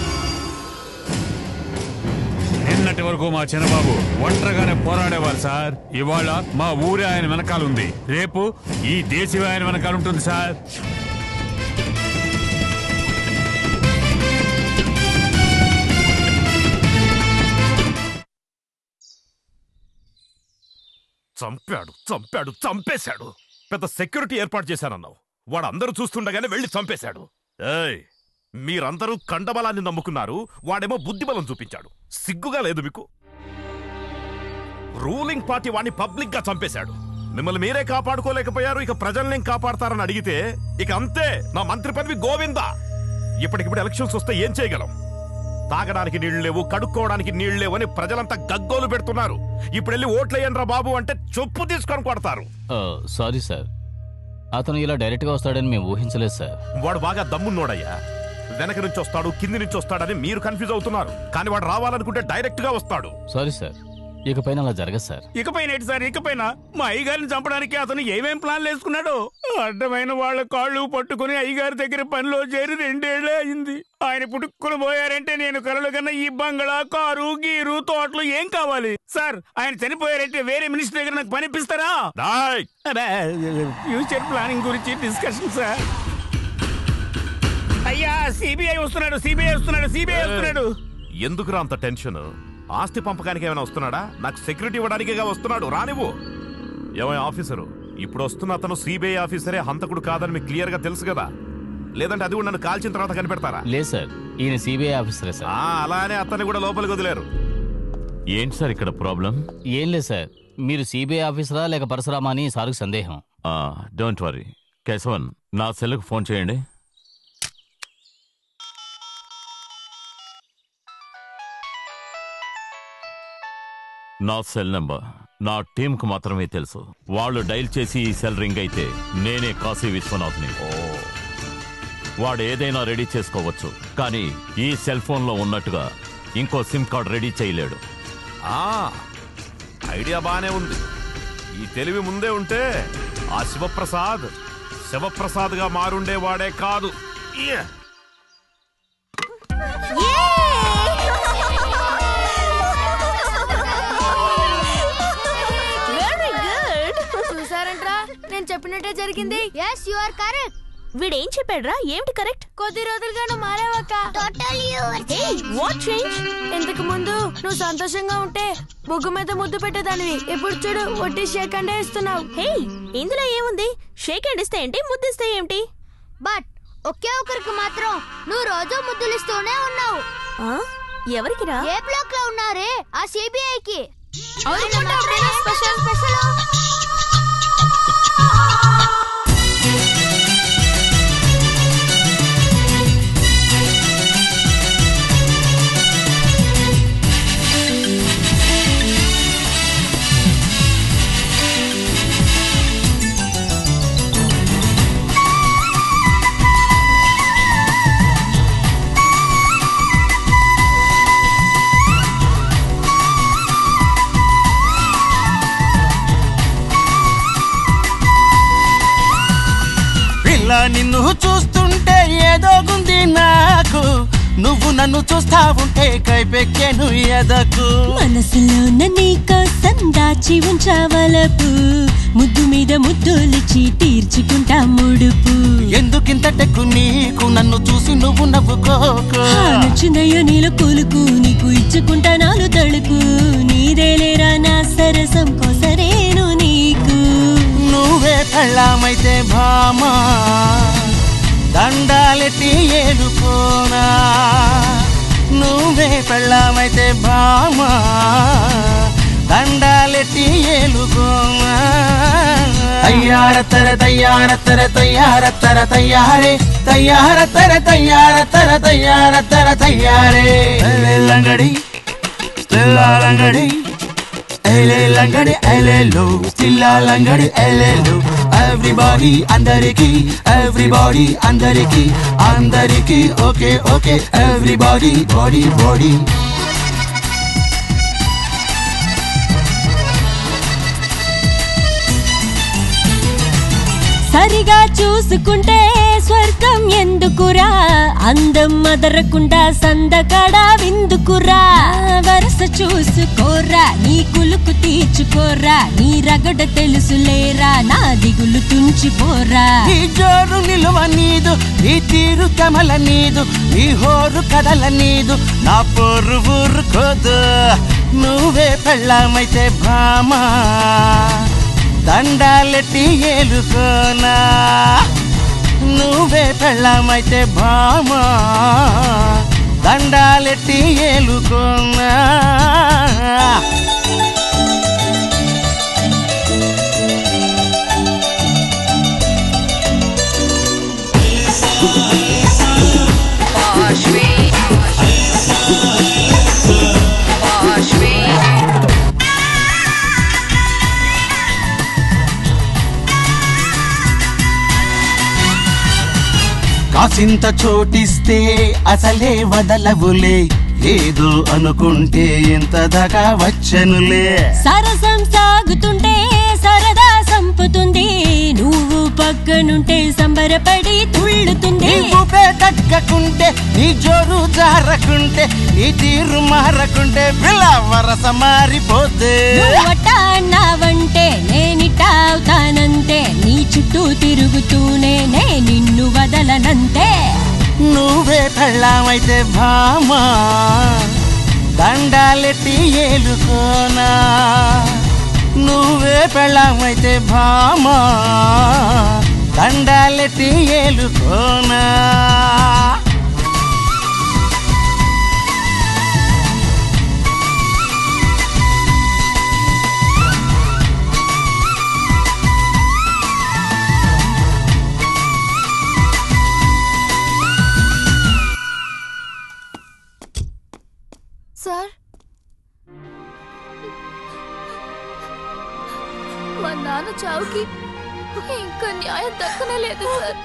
నిన్నటి వరకు మా చిన్నబాబు ఒంటరిగానే పోరాడేవారు సార్. ఇవాళ మా ఊరే ఆయన వెనకాల ఉంది, రేపు ఈ దేశమే ఆయన వెనకాల ఉంటుంది సార్. చంపాడు చంపాడు చంపేశాడు. పెద్ద సెక్యూరిటీ ఏర్పాటు చేశానన్నావు, వాడు అందరూ చూస్తుండగానే వెళ్ళి చంపేశాడు. ఏయ్, మీరందరూ కండబలాన్ని నమ్ముకున్నారు, వాడేమో బుద్ధిబలం చూపించాడు. సిగ్గుగా లేదు మీకు? రూలింగ్ పార్టీ వాడిని పబ్లిక్ గా చంపేశాడు. మిమ్మల్ని మీరే కాపాడుకోలేకపోయారు, ఇక ప్రజల్ని కాపాడతారని అడిగితే ఇక అంతే, నా మంత్రి పదవి గోవిందా. ఇప్పటికిప్పుడు ఎలక్షన్స్ వస్తే ఏం చేయగలం? తాగడానికి నీళ్లు లేవు, కడుక్కోవడానికి నీళ్లు లేవు అని ప్రజలంతా గగ్గోలు పెడుతున్నారు. ఇప్పుడు వెళ్ళి ఓట్లేయండ్రా బాబు అంటే చొప్పు తీసుకొని కొడతారు. సారీ సార్, అతను ఇలా డైరెక్ట్ గా వస్తాడని మేము ఊహించలేదు సార్. వాడు బాగా దమ్మున్నోడయ్యా. వెనక నుంచి వస్తాడు, కింది నుంచి వస్తాడని మీరు కన్ఫ్యూజ్ అవుతున్నారు, కానీ వాడు రావాలనుకుంటే డైరెక్ట్ గా వస్తాడు. సారీ సార్, ఇకపైన అలా జరగదు సార్. ఇకపైన ఏంటి సార్? ఇకపైన మా అయ్యగారిని చంపడానికి అతను ఏమేం ప్లాన్లు వేసుకున్నాడు? అడ్డమైన వాళ్ళ కాళ్ళు పట్టుకుని అయ్యగారి దగ్గర పనిలో చేరి రెండేళ్లే అయింది. ఆయన పుట్టుకుని పోయారంటే నేను కలలు కన్నా ఈ బంగళా, కారు, గీరు, తోటలు ఏం కావాలి సార్? ఆయన చనిపోయారంటే వేరే మినిస్టర్ దగ్గర నాకు పనిపిస్తారా? ఫ్యూచర్ ప్లానింగ్ గురించి డిస్కషన్ సార్. అయ్యా, సిబిఐ వస్తున్నాడు, సిబిఐ వస్తున్నాడు, సిబిఐ వస్తున్నాడు. ఎందుకురా అంత టెన్షన్? ఆస్తి పంపకానికి ఏమైనా వస్తున్నాడా? నాకు సెక్యూరిటీ ఇవ్వడానికేగా వస్తున్నాడు, రానివ్వు. ఏమై ఆఫీసరు, ఇప్పుడు వస్తున్న అతను సిబిఐ ఆఫీసరే, హంతకుడు కాదని మీకు క్లియర్ గా తెలుసు కదా? లేదంటే అది కూడా నన్ను కాల్చిన తర్వాత కనిపెడతారా? లేదు సార్, ఈయన సిబిఐ ఆఫీసరే సార్. అలానే అతన్ని కూడా లోపలికి వదిలేరు. ఏంటి సార్ ఇక్కడ ప్రాబ్లం? ఏం లేదు సార్, మీరు సిబిఐ ఆఫీసరా లేక పరశురామా అని సార్కు సందేహం. డోంట్ వరీ కేశవన్, నా సెల్కు ఫోన్ చేయండి. నా సెల్ నెంబర్ నా టీంకు మాత్రమే తెలుసు. వాళ్ళు డైల్ చేసి ఈ సెల్ రింగ్ అయితే నేనే కాశీ విశ్వనాథ్ని. వాడు ఏదైనా రెడీ చేసుకోవచ్చు, కానీ ఈ సెల్ ఫోన్లో ఉన్నట్టుగా ఇంకో సిమ్ కార్డ్ రెడీ చేయలేడు. ఐడియా బానే ఉంది. ఈ తెలివి ముందే ఉంటే ఆ శివప్రసాద్ శివప్రసాద్ గా మారుండేవాడే కాదు. చూసారంట్రా, నేను చెప్పినట్టే జరిగింది. yes you are correct. వీడేం చెప్పాడ్రా? ఏమిటి కరెక్ట్? కొద్ది రోజులుగా నువ్వు మారావక్క. Hey, what change? ఇంతకు ముందు నువ్వు సంతోషంగా ఉంటే బొగ్గు మీద ముద్దు పెట్టేదానివి. ఇప్పుడు చూడు, ఒట్టి షేక్ హ్యాండ్ ఇస్తున్నావు. హే, ఇందులో ఏముంది? షేక్ హ్యాండ్ ఇస్తే ఏంటి, ముద్దిస్తే ఏంటి? బట్ ఒకే ఒకరికి మాత్రం నువ్వు రోజు ముద్దులిస్తూనే ఉన్నావు. ఎవరికిరా? ఏ బ్లాక్ లో ఉన్నారే ఆ సిబిఐకి. స్పెషల్ స్పెషల్ నిన్ను చూస్తుంటే ఏదో గుంది నాకు, నువ్వు నన్ను చూస్తా ఉంటే కైపెక్కెను ఎదకు. మనసులోన నీకోసం దాచి ఉంచావలపు, ముద్దు మీద ముద్దులిచి తీర్చుకుంటా ముడుపు. ఎందుకింత టెక్కు నీకు, నన్ను చూసి నువ్వు నవ్వుకోకు. నచ్చిందయ్యో నీలో కొలుకు, నీకు ఇచ్చుకుంటా నాలు తడుకు. నీదేలేరా నా సరసం కోసరేను నీకు. నువ్వే పెళ్ళామైతే భామా, దండాలెట్టి ఏడుకోనా. నువ్వే పెళ్ళామైతే భామా, దండాలెట్టి ఏలుకోనా. తయ్యార తర తయ్యార తర తయ్యార తర తయ్యారే, తయ్యార తర తయ్యార తర తయ్యార తర తయ్యారే. లంగడి లంగడి ఎలే లంగడి ఎలేలో, స్టిల్లా లంగడి ఎలేలో. ఎవ్రీబాడీ అందరికి, ఎవ్రీబాడీ అందరికి, అందరికి okay okay. Everybody body body. సరిగా చూసుకుంటే స్వర్గం ఎందుకురా, అందం మదరకుండా సందకాడ విందుకురా. వరస చూసుకోరా, నీ కులుకు తీర్చుకోరా, నీ రగడ తెలుసులేరా, నా దిగులు తుంచిపోరా. నీ జోరు నిలువ నీదు, నీ తీరు కమల నీదు, నీ హోరు కదల నీదు, నా పోరు ఊరుకోదు. నువ్వే పెళ్ళామైతే భామా, దండాలెట్టి ఏలుకోనా. నువ్వే పెళ్ళామైతే భామా, దండాలెట్టి ఏలుకోనా. కాసింత చోటిస్తే అసలే వదలవులే, ఏదో అనుకుంటే ఎంత దాకా వచ్చనులే. సరసం సాగుతుంటే సరదా సంపుతుంది, నువ్వు పక్కనుంటే సంబరపడి తుళ్ళుతుంది. నువ్వే తగ్గకుంటే, నీ జోరు జారకుంటే, నీ తీరు మారకుంటే పిల్ల వరస మారిపోతే. నువ్వట అన్నావంటే నేనిటా అవుతానంతే, నీ చుట్టూ తిరుగుతూనే నే నిన్ను వదలనంతే. నువ్వే పెళ్ళామైతే భామా, దండాలెట్టి ఏలుకోనా. నువ్వే పెళ్ళామైతే భామా, దండాలెట్టి ఏలుకోనా. సార్, మా నాన్న చావుకి ఇంకా న్యాయం దక్కనే లేదు సార్.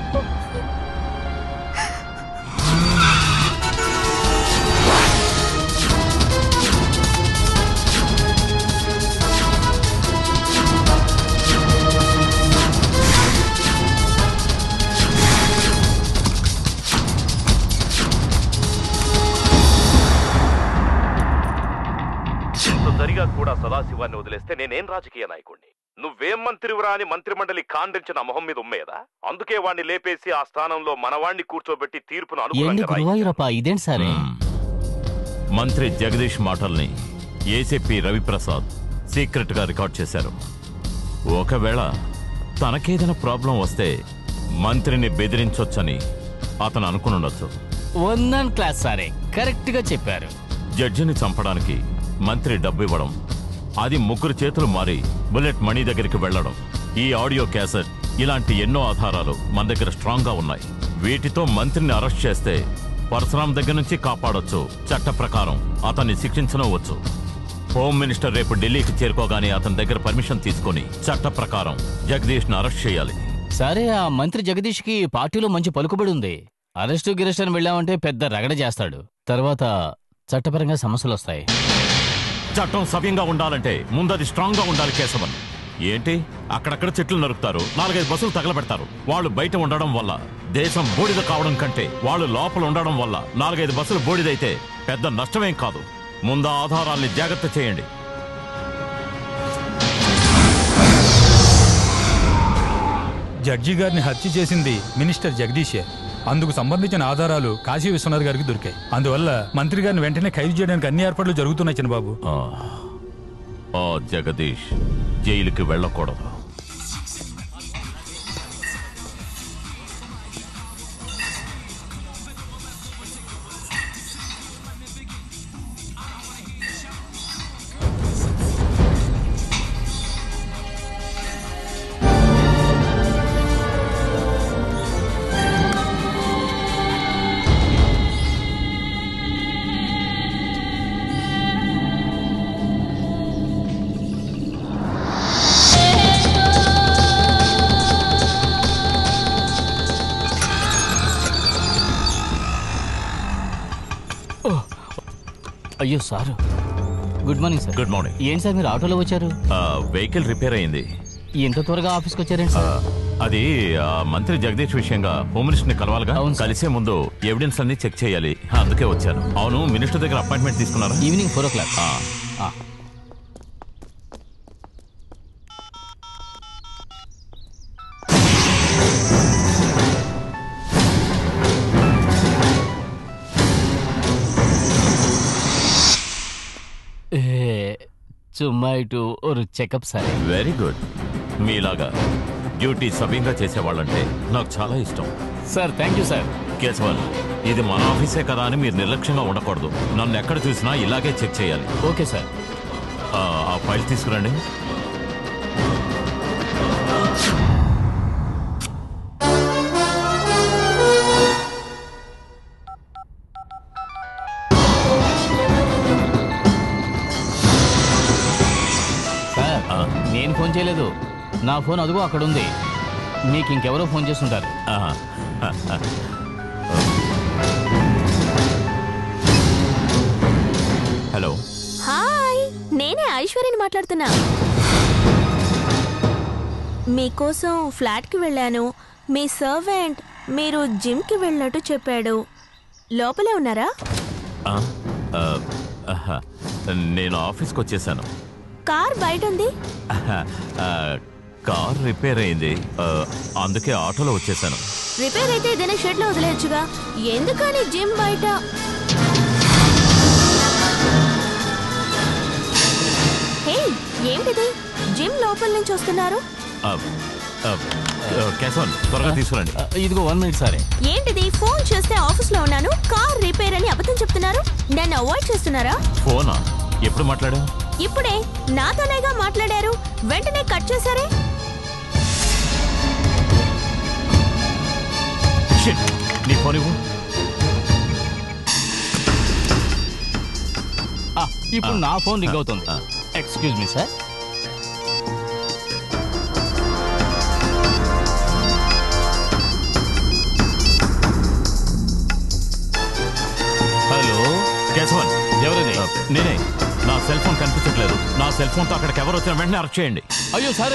సరిగా కూడా సదాశివాన్ని వదిలేస్తే నేనేం రాజకీయ నాయకుడిని? నువ్వేం మంత్రివరా అని మంత్రిమండలి కాండించిన మొహం మీద ఉమ్మేదా? అందుకే వాణ్ణి లేపేసి ఆ స్థానంలో మనవాణ్ణి కూర్చోబెట్టి తీర్పును అనుకూలంగా. ఇదేంటి సరే? మంత్రి జగదీష్ మాటల్ని ఏసీపీ రవిప్రసాద్ సీక్రెట్ గా రికార్డ్ చేశారు. ఒకవేళ తనకేదైనా ప్రాబ్లం వస్తే మంత్రిని బెదిరించొచ్చని అతను అనుకునుండొచ్చు. వందన్ క్లాస్ సారే కరెక్ట్ గా చెప్పారు. జడ్జిని చంపడానికి మంత్రి డబ్బు ఇవ్వడం, అది ముగ్గురు చేతులు మారి బుల్లెట్ మణి దగ్గరికి వెళ్లడం, ఈ ఆడియో క్యాసెట్, ఇలాంటి ఎన్నో ఆధారాలు మన దగ్గర స్ట్రాంగ్ గా ఉన్నాయి. వీటితో మంత్రిని అరెస్ట్ చేస్తే పరశురాం దగ్గర నుంచి కాపాడొచ్చు, చట్ట ప్రకారం అతన్ని శిక్షించనవచ్చు. హోమ్ మినిస్టర్ రేపు ఢిల్లీకి చేరుకోగానే అతని దగ్గర పర్మిషన్ తీసుకుని చట్ట ప్రకారం జగదీష్ ను అరెస్ట్ చేయాలి. సరే, ఆ మంత్రి జగదీష్ కి పార్టీలో మంచి పలుకుబడి ఉంది. అరెస్టు గిరెస్ట్ అని వెళ్ళామంటే పెద్ద రగడ చేస్తాడు. తర్వాత చట్టపరంగా సమస్యలు వస్తాయి. చట్టం సవ్యంగా ఉండాలంటే ముందది స్ట్రాంగ్ గా ఉండాలి. కేశవన్ ఏంటి అక్కడక్కడ చెట్లు నరుకుతారు, నాలుగైదు బస్సులు తగలబెడతారు. వాళ్ళు బయట ఉండడం వల్ల దేశం బూడిద కావడం కంటే వాళ్ళు లోపల ఉండడం వల్ల నాలుగైదు బస్సులు బూడిదైతే పెద్ద నష్టమేం కాదు. ముందు ఆధారాల్ని జాగ్రత్త చేయండి. జడ్జి గారిని హత్య చేసింది మినిస్టర్ జగదీషే. అందుకు సంబంధించిన ఆధారాలు కాశీ విశ్వనాథ్ గారికి దొరికాయి. అందువల్ల మంత్రి గారిని వెంటనే ఖైదు చేయడానికి అన్ని ఏర్పాట్లు జరుగుతున్నాయి. చిన్నబాబు, ఆ జగదీష్ జైలుకి వెళ్ళకూడదు. అయ్యో sir, good morning sir. Good morning. ఏంటి సార్ మీరు ఆటోలో వచ్చారు? వెహికల్ రిపేర్ అయింది. ఎంత త్వరగా ఆఫీస్కి వచ్చారేంటి సార్? అది ఆ మంత్రి జగదీష్ విషయంగా హోమ్ మినిస్టర్ ని కలవాలిగా. కలిసే ముందు ఎవిడెన్స్ అన్ని చెక్ చేయాలి, అందుకే వచ్చాను. అవును, మినిస్టర్ దగ్గర అపాయింట్మెంట్ తీసుకున్నారా? Evening four o'clock. చుమ్మా ఇటు ఒక చెకప్ సార్. Very good. మీలాగా డ్యూటీ సవ్యంగా చేసేవాళ్ళంటే నాకు చాలా ఇష్టం. Sir thank you sir. Keshavan, ఇది మన ఆఫీసే కదా అని మీరు నిర్లక్ష్యంగా ఉండకూడదు. నన్ను ఎక్కడ చూసినా ఇలాగే చెక్ చేయాలి. Okay sir. ఆ ఫైల్ తీసుకురండి. నేను ఫోన్ చేయలేదు, నా ఫోన్ అదుగో అక్కడ ఉంది. మీకు ఇంకెవరో ఫోన్ చేస్తుంటారు. హలో. హాయ్, నేనే ఐశ్వర్యని మాట్లాడుతున్నా. మీకోసం ఫ్లాట్కి వెళ్ళాను. మీ సర్వెంట్ మీరు జిమ్కి వెళ్ళినట్టు చెప్పాడు. లోపలే ఉన్నారా? నేను ఆఫీస్కి వచ్చేసాను. కార్ బయట ఉంది. కార్ రిపేర్ అయింది, అందుకే ఆటోలో వచ్చేసాను. రిపేర్ అయితే ఏదైనా షెడ్ లో వదిలేయచ్చుగా, ఎందుకని జిమ్ బయట? హే, ఏంటిది? జిమ్ లోపల నుంచి వస్తున్నారు. కేశవన్, త్వరగా తీసుకురండి. ఇదిగో వన్ మినిట్ సారే. ఏంటిది? ఫోన్ చేస్తే ఆఫీస్ లో ఉన్నాను, కార్ రిపేర్ అని అబద్ధం చెప్తున్నారు. నన్ను అవాయిడ్ చేస్తున్నారా? ఫోనా? ఎప్పుడు మాట్లాడా? ఇప్పుడే నాతోనేగా మాట్లాడారు, వెంటనే కట్ చేశారే. నీ ఫోన్ ఇవ్వు. ఇప్పుడు నా ఫోన్ రింగ్ అవుతుంది. Excuse me sir. Hello Keshavan, ఎవరిది? నేనే. నా సెల్ ఫోన్ కనిపించట్లేదు. నా సెల్ ఫోన్తో అక్కడికి ఎవరు వచ్చిన వెంటనే అరెస్ట్ చేయండి. అయ్యో సరే.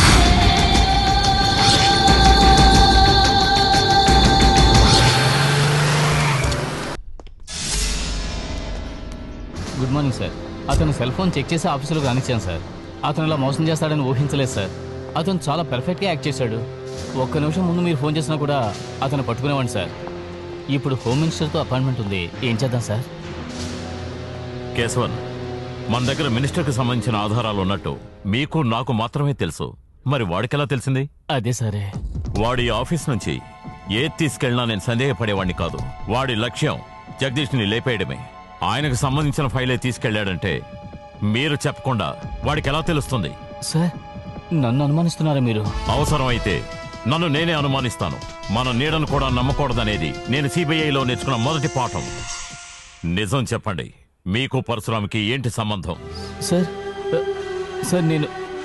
Good morning sir. అతను సెల్ ఫోన్ చెక్ చేసి ఆఫీసులో రానిచ్చాను సార్. అతను ఇలా మోసం చేస్తాడని ఊహించలేదు సార్. అతను చాలా పర్ఫెక్ట్గా యాక్ట్ చేశాడు. ఒక్క నిమిషం ముందు మీరు ఫోన్ చేసినా కూడా అతను పట్టుకునేవాడు సార్. ఇప్పుడు హోమ్ మినిస్టర్తో అపాయింట్మెంట్ ఉంది, ఏం చేద్దాం సార్? కేశవన్, మన దగ్గర మినిస్టర్కి సంబంధించిన ఆధారాలు ఉన్నట్టు మీకు నాకు మాత్రమే తెలుసు. మరి వాడికెలా తెలిసింది? అదే సరే. వాడి ఆఫీస్ నుంచి ఏది తీసుకెళ్ళినా నేను సందేహపడేవాడిని కాదు. వాడి లక్ష్యం జగదీష్ని లేపేయడమే. ఆయనకు సంబంధించిన ఫైలే తీసుకెళ్లాడంటే మీరు చెప్పకుండా వాడికి ఎలా తెలుస్తుంది? సార్, నన్ను అనుమానిస్తున్నారా మీరు? అవసరమైతే నన్ను నేనే అనుమానిస్తాను. మన నీడను కూడా నమ్మకూడదనేది నేను సిబిఐలో నేర్చుకున్న మొదటి పాఠం. నిజం చెప్పండి, మీకు పరశురామికి ఏంటి సంబంధం? సార్ సార్ నేను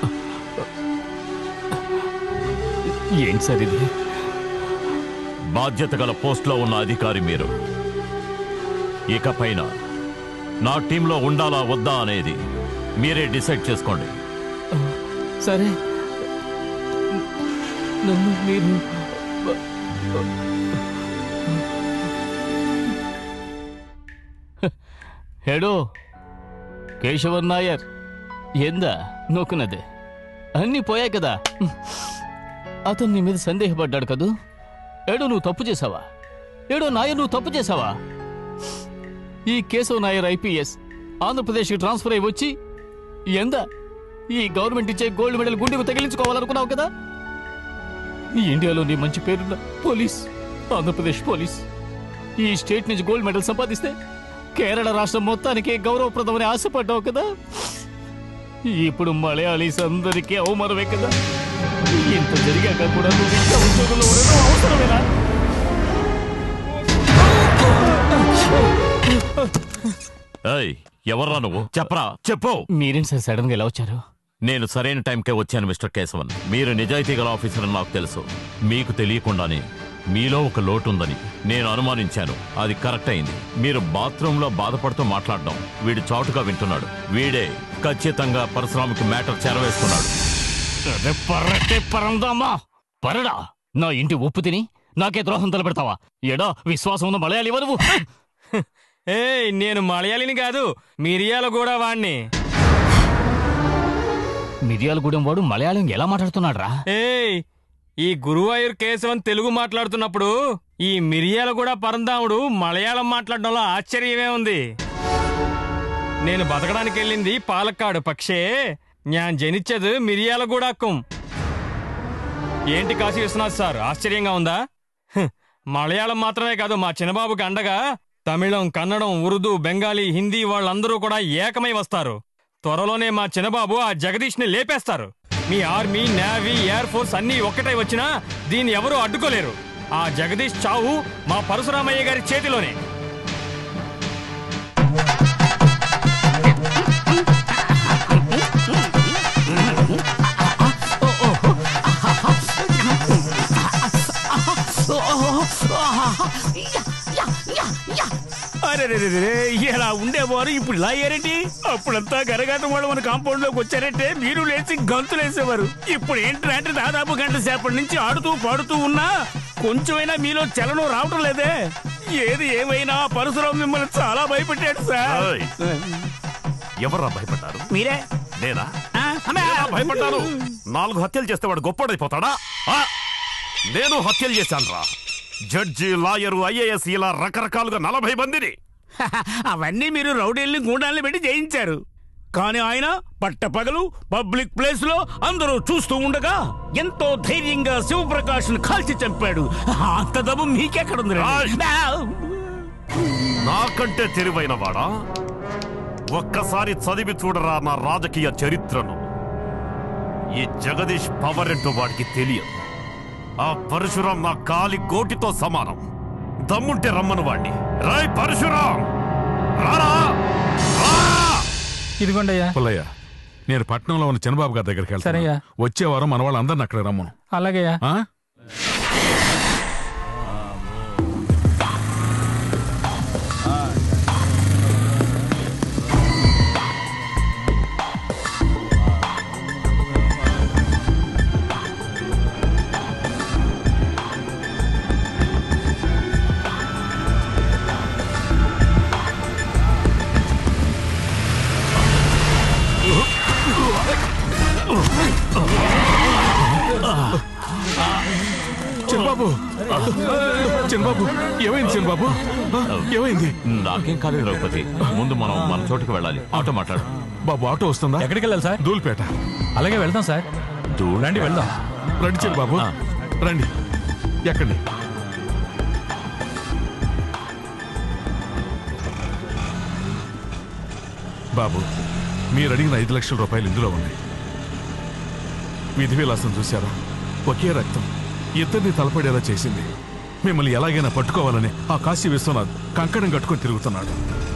ఏంటి సార్ ఇది? బాధ్యత గల పోస్ట్లో ఉన్న అధికారి మీరు. ఇకపైన నా టీంలో ఉండాలా వద్దా అనేది మీరే డిసైడ్ చేసుకోండి. సరే, నన్ను మీరు హెడో కేశవన్ నాయర్ ఎందా నోకున్నదే అన్నీ పోయాయి కదా. అతను నీ మీద సందేహపడ్డాడు కదూ. ఏడో నువ్వు తప్పు చేసావా? ఏడో నాయర్ నువ్వు తప్పు చేసావా? ఈ కేశవ్ నాయర్ ఐపీఎస్ ఆంధ్రప్రదేశ్కి ట్రాన్స్ఫర్ అయ్యి వచ్చి ఎందా ఈ గవర్నమెంట్ ఇచ్చే గోల్డ్ మెడల్ గుండెకు తగిలించుకోవాలనుకున్నావు కదా. ఈ ఇండియాలో నీ మంచి పేరున్న పోలీస్, ఆంధ్రప్రదేశ్ పోలీస్ ఈ స్టేట్ నుంచి గోల్డ్ మెడల్ సంపాదిస్తే కేరళ రాష్ట్రం మొత్తానికి గౌరవప్రదమని ఆశపడ్డావు కదా. ఇప్పుడు మలయాళీస్ అందరికీ అవమానమే కదా. ఇంత జరిగాక కూడా నువ్వు ఇంకా ఉద్యోగంలో ఉండడం అవసరమేనా? ఎవర్రా నువ్వు? చెప్పరా, చెప్పు. మీరేం సార్ సడన్ గా ఎలా వచ్చారు? నేను సరైన టైంకే వచ్చాను మిస్టర్ కేశవన్. మీరు నిజాయితీ గల ఆఫీసర్ నాకు తెలుసు. మీకు తెలియకుండానే మీలో ఒక లోటు ఉందని నేను అనుమానించాను. అది కరెక్ట్ అయింది. మీరు బాత్రూంలో బాధపడుతూ మాట్లాడడం వీడు చాటుగా వింటున్నాడు. వీడే ఖచ్చితంగా పరశురామికి మ్యాటర్ చేరవేస్తున్నాడు. పరడా నా ఇంటి ఉప్పు తిని నాకే ద్రోహం తలపెడతావా? ఎడా విశ్వాసం ఉన్న మలయాళి వరువు. ఏయ్ నేను మలయాళిని కాదు, మిరియాల కూడా వాణ్ణి. మిరియాలగూడెం వాడు మలయాళం ఎలా మాట్లాడుతున్నాడు రా? ఏయ్ ఈ గురువాయూర్ కేశవన్ తెలుగు మాట్లాడుతున్నప్పుడు ఈ మిరియాల కూడా పరందాముడు మలయాళం మాట్లాడడంలో ఆశ్చర్యమే ఉంది. నేను బతకడానికి వెళ్ళింది పాలక్కాడు, പക്ഷേ ഞാൻ ജനിച്ചത് മിരിയാലഗൂഡാക്കും. ఏంటి కాశీ విశ్వనాథ్ సార్ ఆశ్చర్యంగా ఉందా? మలయాళం మాత్రమే కాదు, మా చిన్నబాబుకి అండగా తమిళం, కన్నడం, ఉర్దూ, బెంగాలీ, హిందీ వాళ్ళందరూ కూడా ఏకమై వస్తారు. త్వరలోనే మా చిన్నబాబు ఆ జగదీష్ ని లేపేస్తారు. మీ ఆర్మీ, నేవీ, ఎయిర్ ఫోర్స్ అన్నీ ఒక్కటై వచ్చినా దీన్ని ఎవరూ అడ్డుకోలేరు. ఆ జగదీష్ చావు మా పరశురామయ్య గారి చేతిలోనే. అరే ఇలా ఉండేవారు ఇప్పుడు ఇలా అయ్యారేంటి? అప్పుడంతా గరగాటం వాళ్ళు మన కాంపౌండ్ లోకి వచ్చారంటే మీరు లేచి గంతులు వేసేవారు. ఇప్పుడు ఏంటంటే దాదాపు గంట సేపటి నుంచి ఆడుతూ పాడుతూ ఉన్నా కొంచెమైనా మీలో చలనం రావటం లేదే. ఏది ఏమైనా పరశురాం మిమ్మల్ని చాలా భయపెట్టాడు సార్. ఎవర్రా భయపడ్డారు? మీరే. నేనా భయపడ్డాను? నాలుగు హత్యలు చేస్తే వాడు గొప్పడైపోతాడా? నేను హత్యలు చేశాను రా. జడ్జి, లాయరు, ఐఏఎస్ ఇలా రకరకాలుగా నలభై మందిని. అవన్నీ మీరు రౌడీల్ని గూండాల్ని పెట్టి జయించారు. కానీ ఆయన పట్టపగలు పబ్లిక్ ప్లేస్ లో అందరూ చూస్తూ ఉండగా ఎంతో ధైర్యంగా శివప్రకాష్ ను కాల్చి చంపాడు. అంత దమ్ము మీకెక్కడుంది? నాకంటే తెలివైన వాడా? ఒక్కసారి చదివి చూడరా నా రాజకీయ చరిత్రను. ఈ జగదీష్ పవర్ ఏంటో వాడికి తెలియదు. ఆ పరశురాం నా కాలి గోటితో సమానం. దమ్ముంటే రమ్మను వాడిని. రాయ్ పరశురాం, రారా! ఇదిగోండయ్యా. పుల్లయ్య, నేను పట్నంలో ఉన్న చిన్నబాబు గారి దగ్గరికి వెళ్తాను. వచ్చే వారం మన వాళ్ళందరినీ అక్కడ రమ్మను. అలాగేయా. చిన్నబాబు, చిన్నబాబు ఏమైంది? చిన్నబాబు ఏమైంది? నాకేం కాలేదు రఘుపతి. ముందు మనం మన చోటుకు వెళ్ళాలి. ఆటో మాట్లాడు. బాబు ఆటో వస్తుందా? ఎక్కడికి వెళ్ళాలి సార్? ధూళిపేట. అలాగే వెళ్దాం సార్. రండి వెళ్దాం. రండి చిన్నబాబు రండి. ఎక్కండి. బాబు, మీరు అడిగిన ఐదు లక్షల రూపాయలు ఇందులో ఉన్నాయి. విధి విలాసం చూశారా? ఒకే రక్తం ఇద్దరిని తలపడేలా చేసింది. మిమ్మల్ని ఎలాగైనా పట్టుకోవాలని ఆ కాశీ విశ్వనాథ్ కంకణం కట్టుకొని తిరుగుతున్నాడు.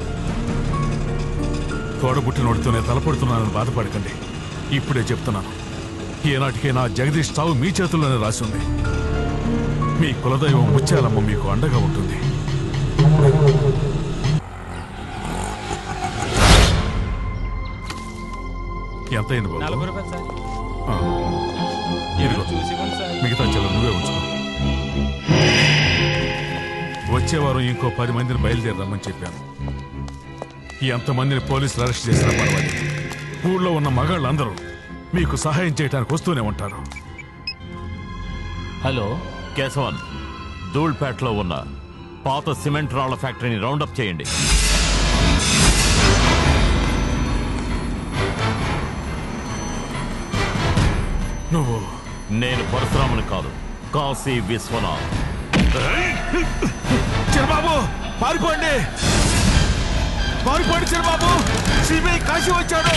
తోడబుట్టినోడితోనే తలపడుతున్నానని బాధపడకండి. ఇప్పుడే చెప్తున్నాను, ఏనాటికైనా జగదీష్ చావు మీ చేతుల్లోనే రాసి ఉంది. మీ కులదైవం ముత్యాలమ్మ మీకు అండగా ఉంటుంది. ఎంత అయింది బాబు? నలభై రూపాయలు సార్. మిగతా చెల్ల నువ్వే ఉంచుకో. వచ్చే వారం ఇంకో పది మందిని బయలుదేరి రమ్మని చెప్పాను. ఎంతమందిని పోలీసులు అరెస్ట్ చేసినా పర్వాలేదు. ఊళ్ళో ఉన్న మగాళ్ళందరూ మీకు సహాయం చేయడానికి వస్తూనే ఉంటారు. హలో కేశవన్, ధూళ్పేటలో ఉన్న పాత సిమెంట్ రాళ్ల ఫ్యాక్టరీని రౌండప్ చేయండి. నువ్వు? నేను పరశురాముని కాదు, కాశీ విశ్వనాథ్. చిరబాబు పారిపోండి, పారిపోండి చిరబాబు. సిబిఐ కాశీ వచ్చాడు.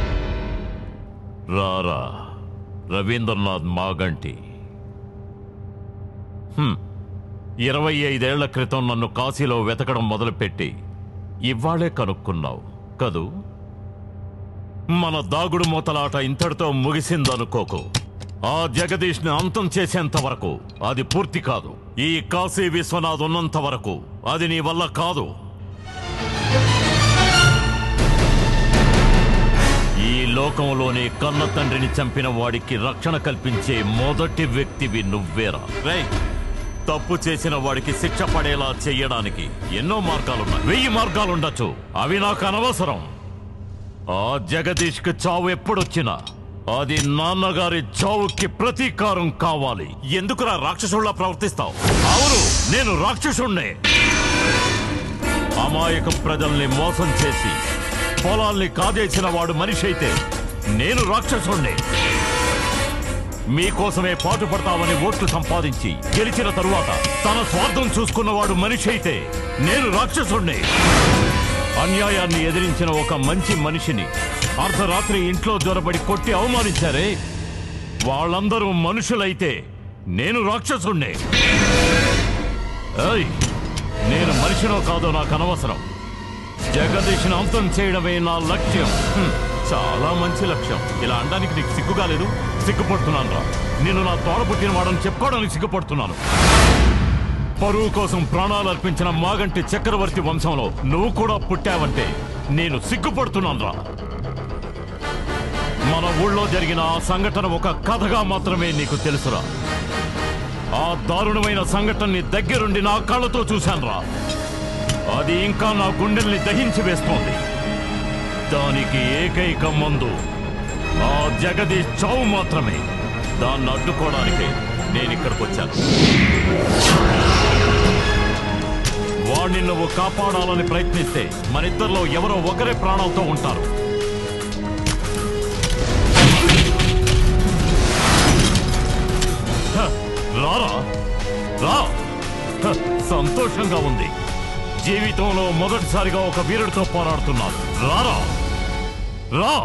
రారా రవీంద్రనాథ్ మాగంటి. హ్మ్. ఇరవై ఐదేళ్ల క్రితం నన్ను కాశీలో వెతకడం మొదలుపెట్టి ఇవాళే కనుక్కున్నావు కదూ? మన దాగుడు మూతలాట ఇంతటితో ముగిసిందనుకోకు. ఆ జగదీష్ని అంతం చేసేంత వరకు అది పూర్తి కాదు. ఈ కాశీ విశ్వనాథ్ ఉన్నంత వరకు అది నీ వల్ల కాదు. ఈ లోకంలోనే కన్న తండ్రిని చంపిన వాడికి రక్షణ కల్పించే మొదటి వ్యక్తివి నువ్వేరా. రేయ్, తప్పు చేసిన వాడికి శిక్ష పడేలా చెయ్యడానికి ఎన్నో మార్గాలున్నాయి. వెయ్యి మార్గాలుండొచ్చు, అవి నాకు అనవసరం. ఆ జగదీష్కి చావు ఎప్పుడొచ్చినా అది నాన్నగారి చావుకి ప్రతీకారం కావాలి. ఎందుకురా రాక్షసుల్లా ప్రవర్తిస్తావు? అవును, నేను రాక్షసుణ్ణే. అమాయక ప్రజల్ని మోసం చేసి పొలాల్ని కాజేసిన వాడు మనిషి అయితే నేను రాక్షసుణ్ణే. మీకోసమే పాటుపడతామని ఓట్లు సంపాదించి గెలిచిన తరువాత తన స్వార్థం చూసుకున్నవాడు మనిషి అయితే నేను రాక్షసుణ్ణే. అన్యాయాన్ని ఎదిరించిన ఒక మంచి మనిషిని అర్ధరాత్రి ఇంట్లో దొరబడి కొట్టి అవమానించారే, వాళ్ళందరూ మనుషులైతే నేను రాక్షసుణ్ణే. ఏయ్, నేను మనిషినో కాదో నాకు అనవసరం. జగదీష్ను అంతం చేయడమే నా లక్ష్యం. హ్మ్, చాలా మంచి లక్ష్యం. ఇలా అనడానికి నీకు సిగ్గుగా లేదు? సిగ్గుపడుతున్నాను రా. నేను నా తోడ పుట్టిన వాడని చెప్పుకోవడానికి సిగ్గుపడుతున్నాను. పరువు కోసం ప్రాణాలు అర్పించిన మాగంటి చక్రవర్తి వంశంలో నువ్వు కూడా పుట్టావంటే నేను సిగ్గుపడుతున్నాను రా. మన ఊళ్ళో జరిగిన ఆ సంఘటన ఒక కథగా మాత్రమే నీకు తెలుసురా. ఆ దారుణమైన సంఘటనని దగ్గరుండి నా కళ్ళతో చూశాను రా. అది ఇంకా నా గుండెల్ని దహించి వేస్తోంది. దానికి ఏకైక మందు ఆ జగదీష్ చావు మాత్రమే. దాన్ని అడ్డుకోవడానికే నేను ఇక్కడికి వచ్చాను. వాడిని నువ్వు కాపాడాలని ప్రయత్నిస్తే మనిద్దరిలో ఎవరో ఒకరే ప్రాణాలతో ఉంటారు. రారా రా. సంతోషంగా ఉంది. జీవితంలో మొదటిసారిగా ఒక వీరుడితో పోరాడుతున్నాను. రారా రా.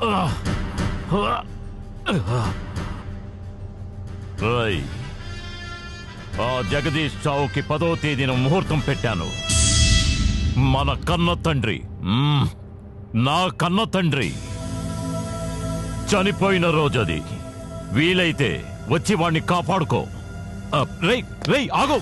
రై ఆ జగదీష్ చావుకి పదో తేదీన ముహూర్తం పెట్టాను. మన కన్న తండ్రి, మ్మ్, నా కన్న తండ్రి చనిపోయిన రోజది. వీలైతే వచ్చి వాణ్ణి కాపాడుకో. రై రై ఆగు.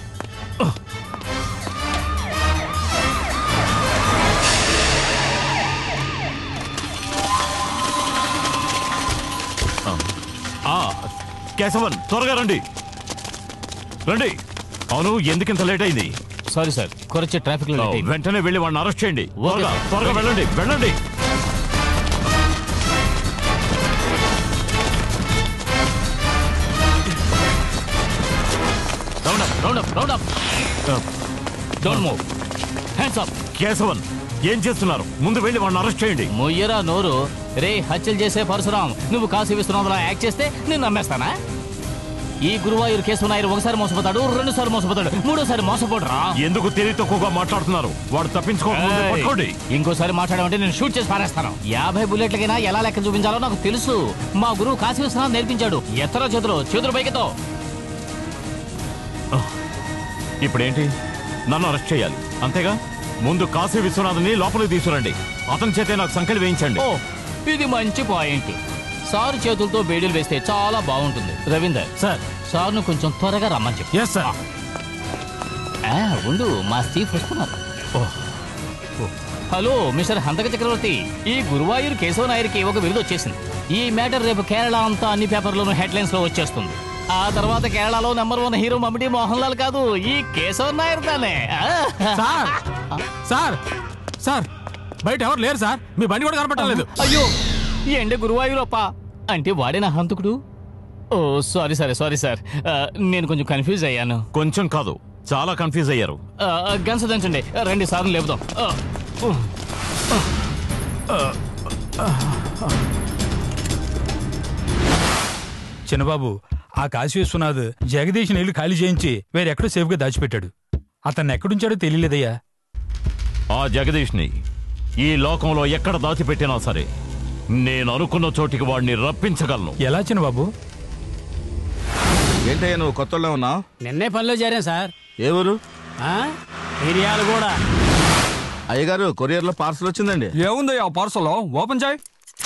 కేశవన్, త్వరగా రండి రండి. అవును, ఎందుకింత లేట్ అయింది? సారీ సార్, కొరచే ట్రాఫిక్ లో వెంటనే వెళ్ళి వాడిని అరెస్ట్ చేయండి. త్వరగా త్వరగా వెళ్ళండి వెళ్ళండి. Round up round up round up. Don't move, hands up. Keshavan, ఏం చేస్తున్నారు? ముందు వెళ్ళి వాడిని అరెస్ట్ చేయండి. మొయ్యరా నోరు. రే, హత్యలు చేసే పరశురాం, నువ్వు కాశీ విశ్వనాథలా యాక్ట్ చేస్తే నేను నమ్మేస్తానా? ఈ గురువాయూరు కేసు నాయరు ఒకసారి మోసపోతాడు, రెండు సార్లు మోసపోతాడు, మూడోసారి మోసపోడరా. ఎందుకు తెలివి తక్కువగా మాట్లాడుతున్నారు? వాడు తప్పించుకోండి. ఇంకోసారి మాట్లాడమంటే నేను షూట్ చేసి పారేస్తాను. యాభై బుల్లెట్లకైనా ఎలా లెక్క చూపించాలో నాకు తెలుసు. మా గురువు కాశీ విశ్వనాథ్ నేర్పించాడు. ఎత్తరో చేతులు చేతులు పైకితో. ఇప్పుడేంటి? నన్ను అరెస్ట్ చేయాలి అంతేగా? ముందు కాశీ విశ్వనాథ్ని లోపలికి తీసుకురండి. అతని చేతే నాకు సంఖ్యలు వేయించండి. ఓ, ఇది మంచి పాయింట్. సార్ చేతులతో బేడీలు వేస్తే చాలా బాగుంటుంది. రవీందర్ సార్, సార్ను కొంచెం త్వరగా రమ్మని చెప్పు. Yes sir. ఉండు, మా చీఫ్ వస్తున్నారు. హలో మిస్టర్ హంతక చక్రవర్తి, ఈ గురువాయూరు కేశవ నాయర్కి ఒక విరుదు వచ్చేసింది. ఈ మ్యాటర్ రేపు కేరళ అంతా అన్ని పేపర్లోనూ హెడ్లైన్స్ లో వచ్చేస్తుంది. ఆ తర్వాత కేరళలో number one hero Mammootty Mohan Lal కాదు, ఈ కేశవ నాయర్ తానే. సార్ సార్ సార్ బయట ఎవరు లేరు సార్. మీ బండి కూడా కనపడలేదు. అయ్యో, ఎండే గురువాయూరప్ప అంటే వాడే నా హంతకుడు. Oh sorry sorry sorry sir, నేను కొంచెం కన్ఫ్యూజ్ అయ్యాను. కొంచెం కాదు, చాలా కన్ఫ్యూజ్ అయ్యారు. గన్స్ దంచండి, రెండు సార్లు లేపుదాం. చిన్నబాబు, ఆ కాశీ విశ్వనాథ్ జగదీష్ నీళ్లు ఖాళీ చేయించి వేరెక్కడో సేఫ్గా దాచిపెట్టాడు. అతన్ని ఎక్కడుంచాడో తెలియలేదయ్యా. ఆ జగదీష్ని ఈ లోకంలో ఎక్కడ దాచిపెట్టినా సరే నేను అనుకున్న చోటికి వాడిని రప్పించగలను. ఎలా చిన్నబాబు? ఏంటయ్యా నువ్వు కొత్తలో ఉన్నావు? నిన్నే పనిలో చేరాను సార్. ఏ ఊరు? మిరియాలు కూడా. అయ్యగారు, కొరియర్ లో పార్సల్ వచ్చిందండి. ఏముందయ్యా పార్సల్? ఓపెన్ చేయి.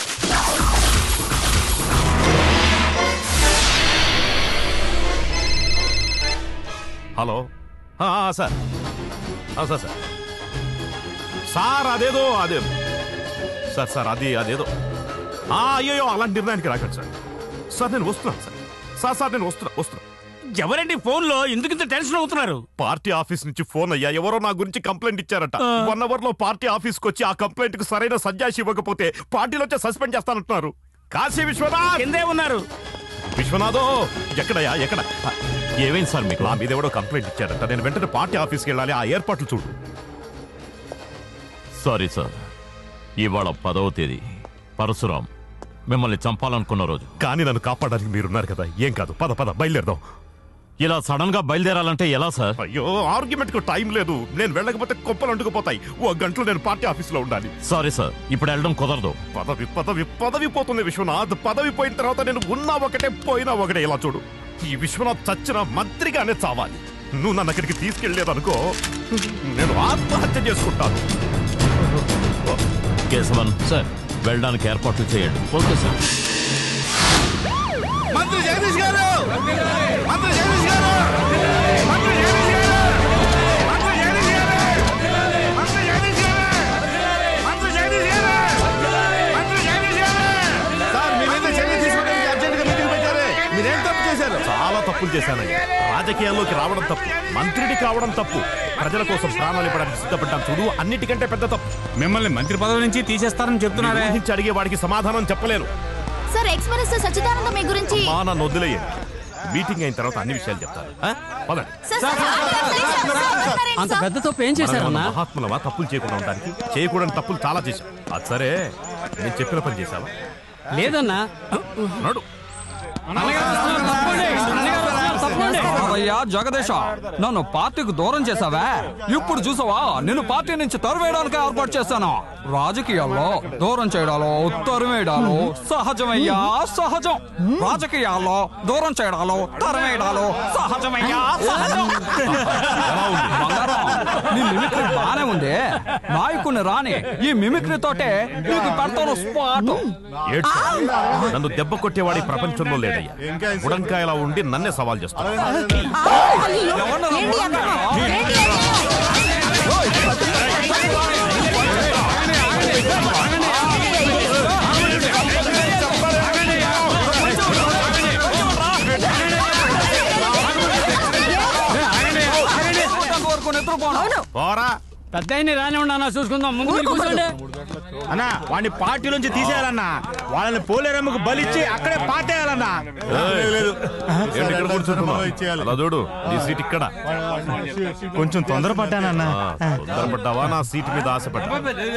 Hello sir sir sir sir అదేదో అదే సార్ సార్ అది అదేదో అయ్యో అలాంటి నిర్ణయానికి రాకండి సార్. సార్ నేను వస్తున్నాను సార్. సార్ సార్ నేను వస్తున్నా వస్తున్నా ఎవరండి ఫోన్ లో ఎందుకు టెన్షన్ అవుతున్నారు? పార్టీ ఆఫీస్ నుంచి ఫోన్ అయ్యా. ఎవరో నా గురించి కంప్లైంట్ ఇచ్చారట. వన్ అవర్ లో పార్టీ ఆఫీస్ కి వచ్చి ఆ కంప్లైంట్ కు సరైన సజ్జాసి ఇవ్వకపోతే పార్టీలో వచ్చి సస్పెండ్ చేస్తానంటున్నారు. కాశీ విశ్వనాథ్ కిందే ఉన్నారు. విశ్వనాథో, ఎక్కడయ్యా ఎక్కడ? ఏమైంది సార్ మీకు? నా మీద ఎవడో కంప్లైంట్ ఇచ్చారట. నేను వెంటనే పార్టీ ఆఫీస్కి వెళ్ళాలి. ఆ ఏర్పాట్లు చూడు. సారీ సార్, ఇవాళ పదవ తేదీ పరశురాం మిమ్మల్ని చంపాలనుకున్న రోజు. కానీ నన్ను కాపాడడానికి మీరున్నారు కదా. ఏం కాదు, పద పద బయలుదేరదాం. ఇలా సడన్ గా బయలుదేరాలంటే ఎలా సార్? అయ్యో, ఆర్గ్యుమెంట్ కు టైం లేదు. నేను వెళ్ళకపోతే కుప్పలు అంటుకుపోతాయి. ఓ గంటలో నేను పార్టీ ఆఫీస్ లో ఉండాలి. సారీ సార్, ఇప్పుడు వెళ్ళడం కుదరదు. పదవి పదవి పదవి పోతుంది విశ్వనాథ్. పదవి పోయిన తర్వాత నేను ఉన్నా ఒకటే పోయినా ఒకటే. ఇలా చూడు, ఈ విశ్వనాథ్ చచ్చిన మంత్రిగానే చావాలి. నువ్వు నన్ను అక్కడికి తీసుకెళ్లేదనుకో, నేను ఆత్మహత్య చేసుకుంటాను. కేశవన్ సార్, వెళ్ళడానికి ఏర్పాట్లు చేయండి. Okay sir. మంత్రి జగదీష్ గారు, మంత్రి జగదీష్ గారు, మంత్రి జగదీష్ గారు, మంత్రి జగదీష్ గారు, మంత్రి జగదీష్ గారు, మంత్రి జగదీష్ గారు, మంత్రి జగదీష్ గారు. సార్, మీ మీద చర్య తీసుకోవడానికి అర్జెంట్ గా మీటింగ్ పెట్టారు. మీరేం తప్పు చేశారు? చాలా తప్పులు చేశానండి. రాజకీయాల్లోకి రావడం తప్పు, మంత్రిని కావడం తప్పు, ప్రజల కోసం ప్రాణాలు ఇవ్వడానికి సిద్ధపడ్డాను చూడు, అన్నిటికంటే పెద్ద తప్పు. మిమ్మల్ని మంత్రి పదవి నుంచి తీసేస్తారని చెప్తున్నారే. అడిగే వాడికి సమాధానం చెప్పలేను. సార్, ఎక్స్ మినిస్టర్ సచ్చిదానంద మీ గురించి. నన్ను వదిలేయండి. మీటింగ్ అయిన తర్వాత అన్ని విషయాలు చెప్తాను. అంత పెద్ద తప్పు ఏం చేశారన్నా? మహాత్ములవా తప్పులు చేయకుండా ఉండడానికి? చేయకూడని తప్పులు చాలా చేశాం. అది సరే, నేను చెప్పిన పని చేశావా? లేదన్నా. నడు. జగదీష, నన్ను పార్టీకి దూరం చేసావా? ఇప్పుడు చూసావా, నేను పార్టీ నుంచి తరవేయడానికి ఏర్పాటు చేశాను. రాజకీయాల్లో దూరం చేయడాలో తరిమేయడాలో సహజమయ్యా సహజం. రాజకీయాల్లో దూరం చేయడాలో తరిమేయడాలో సహజమయ్యా సహజం. బంగారం, నీ మిమిక్రీ బానే ఉంది. నాయకుని రాని ఈ మిమిక్రీ తోటే నీకు పెడతాను స్పాట్. నన్ను దెబ్బ కొట్టేవాడి ప్రపంచంలో లేడయ్యా. ఉడంకాయలా ఉండి నన్నే సవాల్ చేస్తాను. పెద్ద రాని ఉన్నా చూసుకుందాం. ముందు మీరు కూర్చోండి. అన్నా వాడిని పార్టీలోంచి తీసేయాలన్నా. వాళ్ళని పోలేరమ్మకు బలిచ్చి అక్కడే పాతేయాలన్నా. అలా చూడు, నీ సీట్ ఇక్కడ. కొంచెం తొందరపడ్డానన్నా. తొందరపడ్డావా? నా సీట్ మీద ఆశపడ్డా.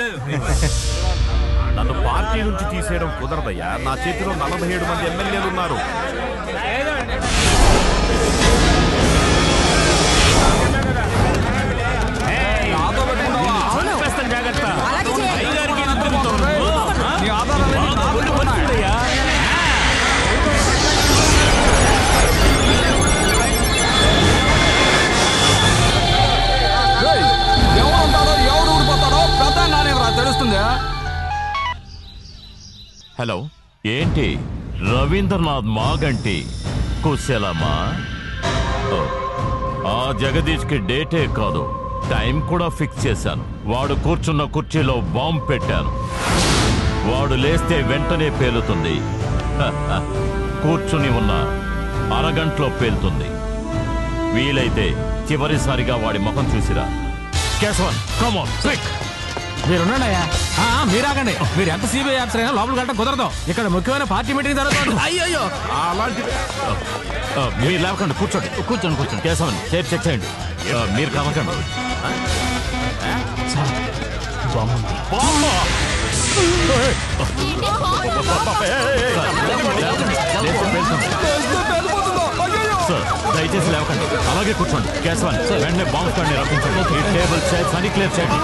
నన్ను పార్టీ నుంచి తీసేయడం కుదరదయ్యా. నా చేతిలో నలభై ఏడు మంది ఎమ్మెల్యేలు ఉన్నారు. హలో, ఏంటి రవీంద్రనాథ్ మాగంటి కుశలమా? ఓ, ఆ జగదీష్ కి డేటే కాదు, టైం కూడా ఫిక్స్ చేశాను. వాడు కూర్చున్న కుర్చీలో బాంబు పెట్టాను. వాడు లేస్తే వెంటనే పేలుతుంది. కూర్చుని ఉన్న అరగంటలో పేలుతుంది. వీలైతే చివరిసారిగా వాడి ముఖం చూసిరా. Keshavan, come on quick. మీరున్నాడయ్యా. మీరాగండి. మీరు ఎంత సిబిఐ ఆఫీసర్ అయినా లోపలికి వెళ్ళడం కుదరదు. ఇక్కడ ముఖ్యమైన పార్టీ మీటింగ్ జరుగుతుంది. అయ్యో అలాంటి మీరు లేవకండి, కూర్చోండి కూర్చోండి కూర్చోండి. కేశవన్, చైర్ చెక్ చేయండి. మీరు కావకండి. దయచేసి లేవకండి, అలాగే కూర్చోండి. కేశవన్, వెంటనే బాంబు స్క్వాడ్ని రప్పించండి. టేబుల్ చైర్స్ అన్ని క్లియర్ చేయండి.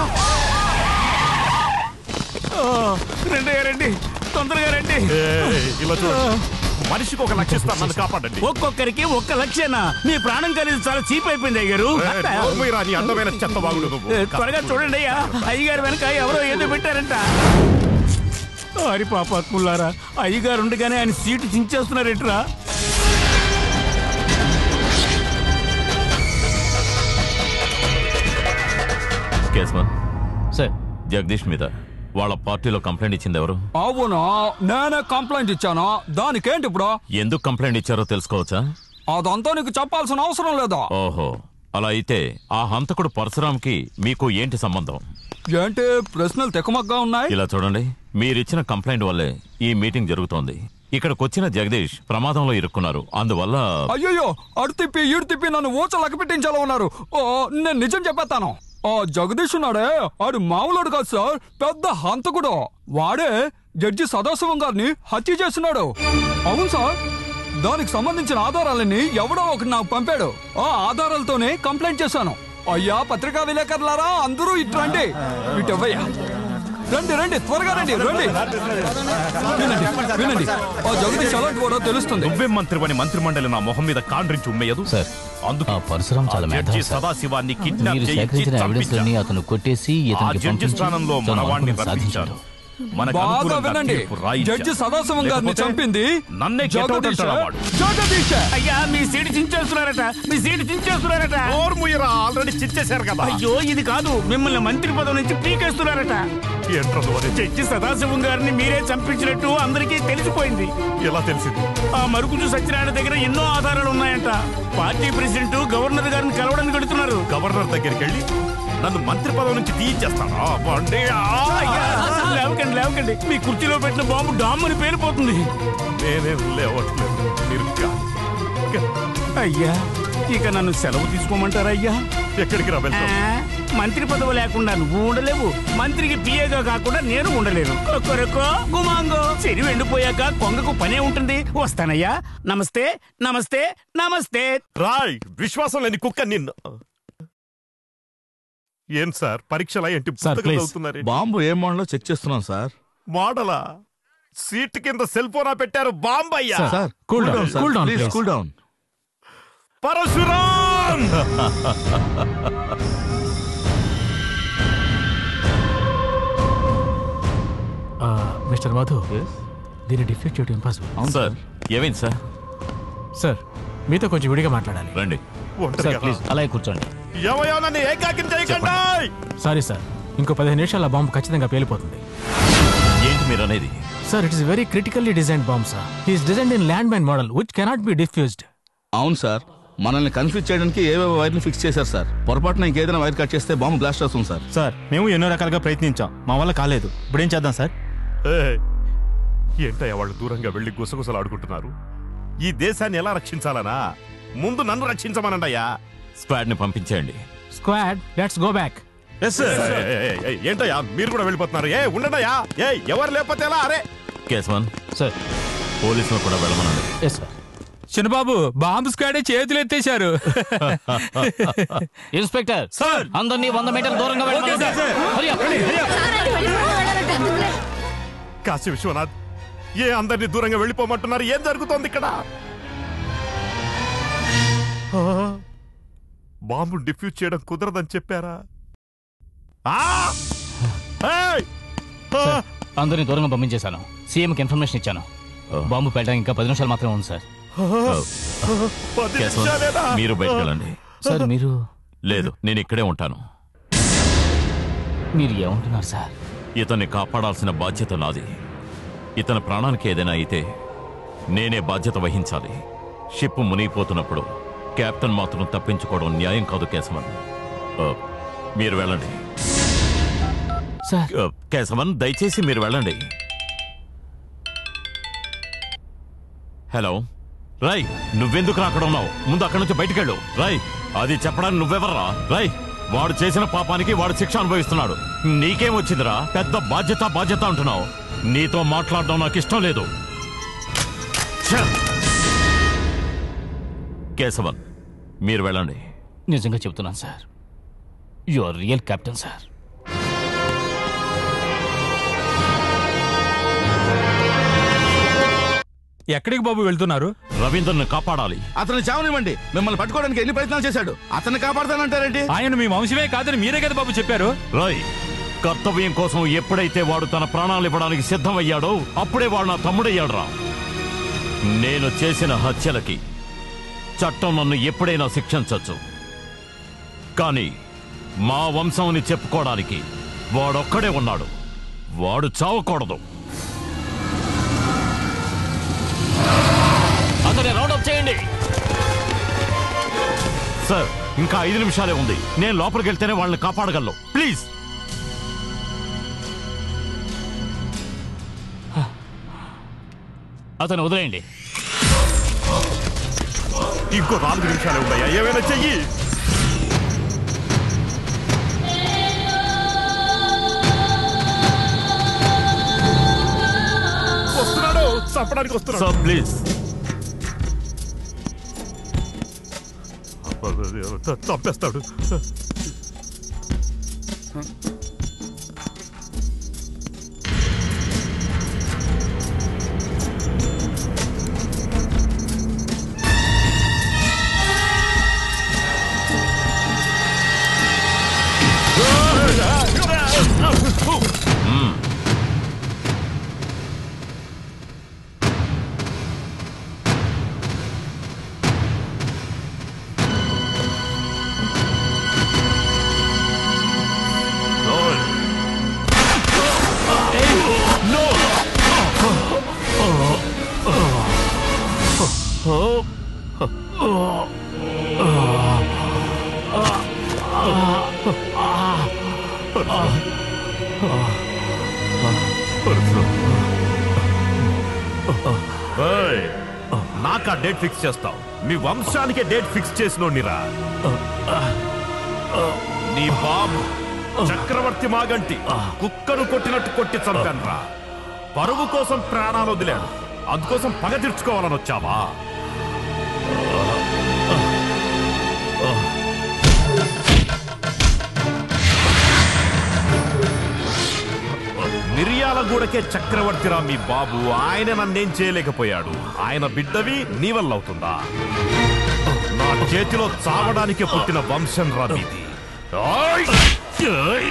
రెండయ్య రండి, తొందరగా రండి. ఇలా చూడండి, మనిషికి ఒక లక్ష ఇస్తాను, నన్ను కాపాడండి. ఒక్కొక్కరికి ఒక్క లక్షనా? మీ ప్రాణం ఖరీదు చాలా చీప్ అయిపోయింది అయ్యారు. అందమైన చెత్త బాగుడు. త్వరగా చూడండి అయ్యా, అయ్యగారు వెనక ఎవరో ఏదో పెట్టారంట. అరి పాపాత్ములారా, అయ్యగారు ఉండగానే ఆయన సీటు చించేస్తున్నారేట్రా. కేశవన్ సార్, జగదీష్ మీద వాళ్ళ పార్టీలో కంప్లైంట్ ఇచ్చింది ఎవరు? అవునా, నేనే కంప్లైంట్ ఇచ్చానా? దానికేంటి ఇప్పుడు? ఎందుకు కంప్లైంట్ ఇచ్చారో తెలుసుకోవచ్చా? అదంతా నీకు చెప్పాల్సిన అవసరం లేదా? ఓహో, అలా అయితే ఆ హంతకుడు పరశురాంకి మీకు ఏంటి సంబంధం? ఏంటి ప్రశ్నలు తెకమగ్గా ఉన్నాయి? ఇలా చూడండి, మీరిచ్చిన కంప్లైంట్ వల్లే ఈ మీటింగ్ జరుగుతోంది. ఇక్కడికి వచ్చిన జగదీష్ ప్రమాదంలో ఇరుక్కున్నారు. అందువల్ల అయ్యో, అడు తిప్పి ఈడు తిప్పి నన్ను ఊచ లెక్క పెట్టించాలో ఉన్నారు. నేను నిజం చెప్పేస్తాను. ఆ జగదీష్ ఉన్నాడే, ఆడు మామూలుడు కాదు సార్, పెద్ద హంతకుడు. వాడే జడ్జి సదాశివం గారిని హత్య చేస్తున్నాడు. అవును సార్, దానికి సంబంధించిన ఆధారాలన్నీ ఎవడో ఒకటి నాకు పంపాడు. ఆ ఆధారాలతోనే కంప్లైంట్ చేశాను. అయ్యా పత్రికా విలేకరులారా, అందరూ ఇట్రండి, ఇటవ్వయ్యా, రండి రండి, త్వరగా రండి రండి. వినండి వినండి, ఆ జగదీష్ అలాంటి వాడో తెలుస్తుంది. నువ్వే మంత్రివని మంత్రి మండలి నా మొహం మీద కాండ్రించి ఉమ్మేయదు సార్. అందుకే పరశురాం చాలా మేధావి సార్. సదాశివాన్ని కిడ్నాప్ మీరు సేకరించిన ఎవిడెన్స్ అన్ని అతను కొట్టేసి ఇతనికి జడ్జి స్థానంలో మన వాడిని సాధించారు. బాగా వినండి, జడ్జి సదాశివం గారిని చంపింది నన్నే జగదీష్. అయ్యా, మీ సీటు చించేస్తున్నారట, మీ సీటు చించేస్తున్నారట. ఆల్రెడీ చించేశారు కదా. అయ్యో, ఇది కాదు, మిమ్మల్ని మంత్రి పదవి నుంచి పీకేస్తున్నారట. జడ్జి సదాశివం గారిని మీరే చంపించినట్టు అందరికీ తెలిసిపోయింది. ఎలా తెలిసింది? ఆ మరుగుజు సత్యనారాయణ దగ్గర ఎన్నో ఆధారాలు ఉన్నాయంట. పార్టీ ప్రెసిడెంట్ గవర్నర్ గారిని కలవడానికి వెళుతున్నారు. గవర్నర్ దగ్గరికి వెళ్ళి నన్ను మంత్రి పదవి నుంచి తీయించేస్తాను. లేవకండి లేవకండి, మీ కుర్చీలో పెట్టిన బాంబు డామ్మని పేలిపోతుంది. నేనేం లేవట్లేదు. అయ్యా, ఇక నన్ను సెలవు తీసుకోమంటారా? అయ్యా, ఎక్కడికి రా? మంత్రి పదవి లేకుండా నువ్వు ఉండలేవు, మంత్రికి పిఏగా కాకుండా నేను ఉండలేను. కొరకో గుమాంగో, చెరి ఎండిపోయాక కొంగకు పనే ఉంటుంది. వస్తానయ్యా. నమస్తే నమస్తే నమస్తే. రాయ్, విశ్వాసం లేని కుక్క నిన్ను. ఏం సార్ పరీక్షలా ఏంటి పుస్తకం చదువుతున్నారు? బాంబు ఏ మోడల్లో చెక్ చేస్తున్నాం సార్. మోడలా? సీట్ కింద సెల్ ఫోనా పెట్టారు? బాంబు అయ్యా. Sir cool down cool down please cool down. Parashuram mister Madhu, దీన్ని డిఫ్యూజ్ చేయడం ఇంపాసిబుల్. సార్ ఏమైంది సార్? సార్ మీతో కొంచెం విడిగా మాట్లాడాలి. రండి సార్ ప్లీజ్ అలాగే కూర్చోండి. ఎవయోనని ఏకాకిం చేయకండి. సారీ సార్, ఇంకో పదిహేను నిమిషాల బాంబు ఖచ్చితంగా పేలిపోతుంది. ఏంటి మీరు అనేది? Sir it is very critically designed bomb sir. He's designed in land mine model which cannot be defused. అవును సార్, మనల్ని కన్ఫ్యూజ్ చేయడానికి ఏవేవో వైర్లు ఫిక్స్ చేశారు సార్. పొరపాటున ఇంకేదైనా వైర్ కట్ చేస్తే బాంబు బ్లాస్ట్ అవుతుంది సార్. సార్ మేము ఎన్నో రకాలుగా ప్రయత్నించాం, మా వల్ల కాలేదు. ఇప్పుడేం చేద్దాం సార్? ఏంటయ్యా వాళ్ళు దూరంగా వెళ్లి గుసగుసలు ఆడుకుంటున్నారు? ఈ దేశాన్ని ఎలా రక్షించాలనా? ముందు నన్ను రక్షించమనండయ్యా. స్క్వాడ్ ని పంపించేయండి. Squad let's go back. ఏంటయ్యా మీరు కూడా వెళ్ళిపోతున్నారు? ఏ ఉండడయ్యా, ఏ ఎవరు లేకపోతే ఎలా? అరే కేశవన్ సార్, పోలీసులు కూడా వెళ్ళమనండి. Yes sir. చిన్నబాబు బాంబు స్క్వాడే చేతులు ఎత్తేశారు. ఇన్స్పెక్టర్ సార్, అందరినీ వంద మీటర్ల దూరంగా వెళ్ళమనండి. కాశీ విశ్వనాథ్, ఏ అందరినీ దూరంగా వెళ్ళిపోమంటున్నారు? ఏం జరుగుతోంది ఇక్కడ? బాంబు డిఫ్యూజ్ చేయడం కుదరదని చెప్పారా? అందరినీ దూరంగా పంపించేశాను. సీఎంకి ఇన్ఫర్మేషన్ ఇచ్చాను. బాంబు పెట్టడానికి ఇంకా పది నిమిషాలు మాత్రమే ఉంది సార్. మీరు బయటకు వెళ్ళండి. సార్ మీరు? లేదు, నేను ఇక్కడే ఉంటాను. మీరు ఏమంటున్నారు సార్? ఇతన్ని కాపాడాల్సిన బాధ్యత నాది. ఇతని ప్రాణానికి ఏదైనా అయితే నేనే బాధ్యత వహించాలి. షిప్ మునిగిపోతున్నప్పుడు కెప్టెన్ మాత్రం తప్పించుకోవడం న్యాయం కాదు కేశవన్. మీరు వెళ్ళండి. కేశవన్ దయచేసి మీరు వెళ్ళండి. హలో రై, నువ్వెందుకు అక్కడ ఉన్నావు? ముందు అక్కడి నుంచి బయటకెళ్ళు. రై, అది చెప్పడానికి నువ్వెవర్రా? రై, వాడు చేసిన పాపానికి వాడు శిక్ష అనుభవిస్తున్నాడు. నీకేం వచ్చిందిరా? పెద్ద బాధ్యత బాధ్యత అంటున్నావు. నీతో మాట్లాడడం నాకు ఇష్టం లేదు. కేశవన్ మీరు వెళ్ళండి. నిజంగా చెప్తున్నాను sir, you are real captain sir. ఎక్కడికి బాబు వెళ్తున్నారు? రవీంద్రను కాపాడాలి. అతను చావనివ్వండి. మిమ్మల్ని పట్టుకోవడానికి ఎన్ని ప్రయత్నాలు చేశాడు? అతన్ని కాపాడతానంటారేంటి? ఆయన మీ వంశమే కాదని మీరే కదా బాబు చెప్పారు. రాయ్, కర్తవ్యం కోసం ఎప్పుడైతే వాడు తన ప్రాణాలు ఇవ్వడానికి సిద్ధమయ్యాడో అప్పుడే వాడు నా తమ్ముడయ్యాడు రా. నేను చేసిన హత్యలకి చట్టం నన్ను ఎప్పుడైనా శిక్షించచ్చు, కానీ మా వంశంని చెప్పుకోవడానికి వాడొక్కడే ఉన్నాడు. వాడు చావకూడదు. అతని రౌండప్ చేయండి. సార్ ఇంకా ఐదు నిమిషాలే ఉంది. నేను లోపలికి వెళ్తేనే వాళ్ళని కాపాడగలను. ప్లీజ్. అతను వదిలేయండి. ఇంకో నాలుగు నిమిషాలే ఉన్నాయా? ఏమైనా చెయ్యి. వస్తున్నాడు, చంపడానికి వస్తున్నాడు. Sir please. చంపేస్తాడు. నాకా డేట్ ఫిక్స్ చేస్తావు? మీ వంశానికే డేట్ ఫిక్స్ చేసినోడినిరా. నీ బాబు చక్రవర్తి మాగంటి కుక్కను కొట్టినట్టు కొట్టి చంపాను రా. పరువు కోసం ప్రాణాలు వదిలాడు, అందుకోసం పగ తీర్చుకోవాలని వచ్చావా? మిరియాలగూడకే చక్రవర్తిరా మీ బాబు. ఆయన నన్నేం చేయలేకపోయాడు. ఆయన బిడ్డవి నీ వల్ల అవుతుందా? నా చేతిలో చావడానికి పుట్టిన వంశం రా నీది. ఆయ్! ఆయ్!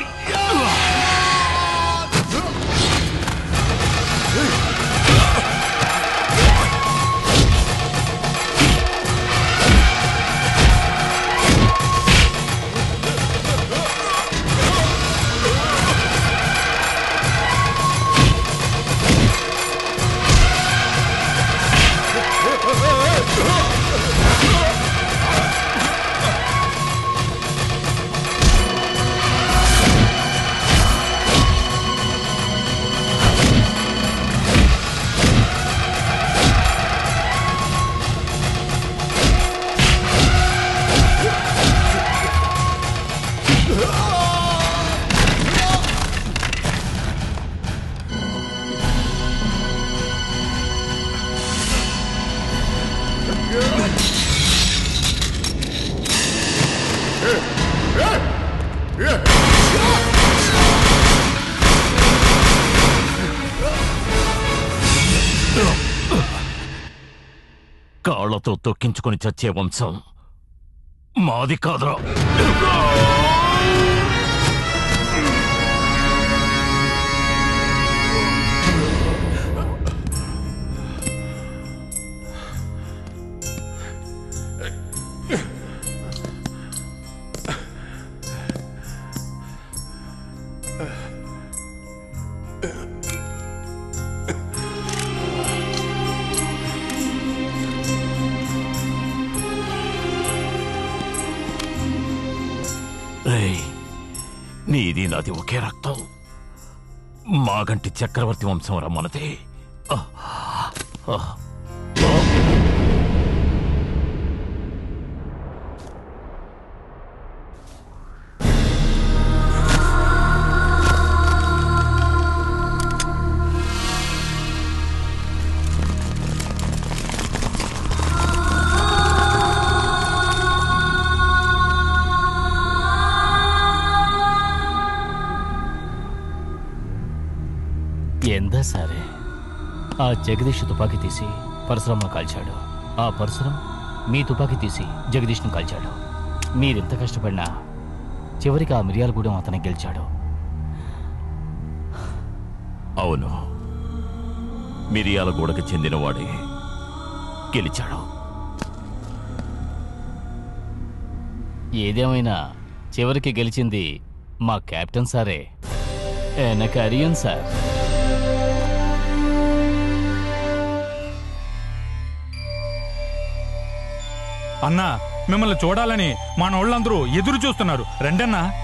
కాళ్లతో తొక్కించుకొని చచ్చే వంశం మాది కాదురా. నీది నాది ఒకే రక్తం. మాగంటి చక్రవర్తి వంశం రమ్మనదే. ఎందా సరే ఆ జగదీష్ తుపాకీ తీసి పరశురామ్ను కాల్చాడు. ఆ పరశురం మీ తుపాకీ తీసి జగదీష్ను కాల్చాడు. మీరెంత కష్టపడినా చివరికి ఆ మిర్యాలగూడెం అతనే గెలిచాడు. అవును, మిర్యాలగూడకు చెందినవాడే గెలిచాడు. ఏదేమైనా చివరికి గెలిచింది మా కెప్టెన్ సారే. ఎనకరియన్ సార్. అన్నా, మిమ్మల్ని చూడాలని మన వాళ్ళందరూ ఎదురు చూస్తున్నారు. రండన్నా.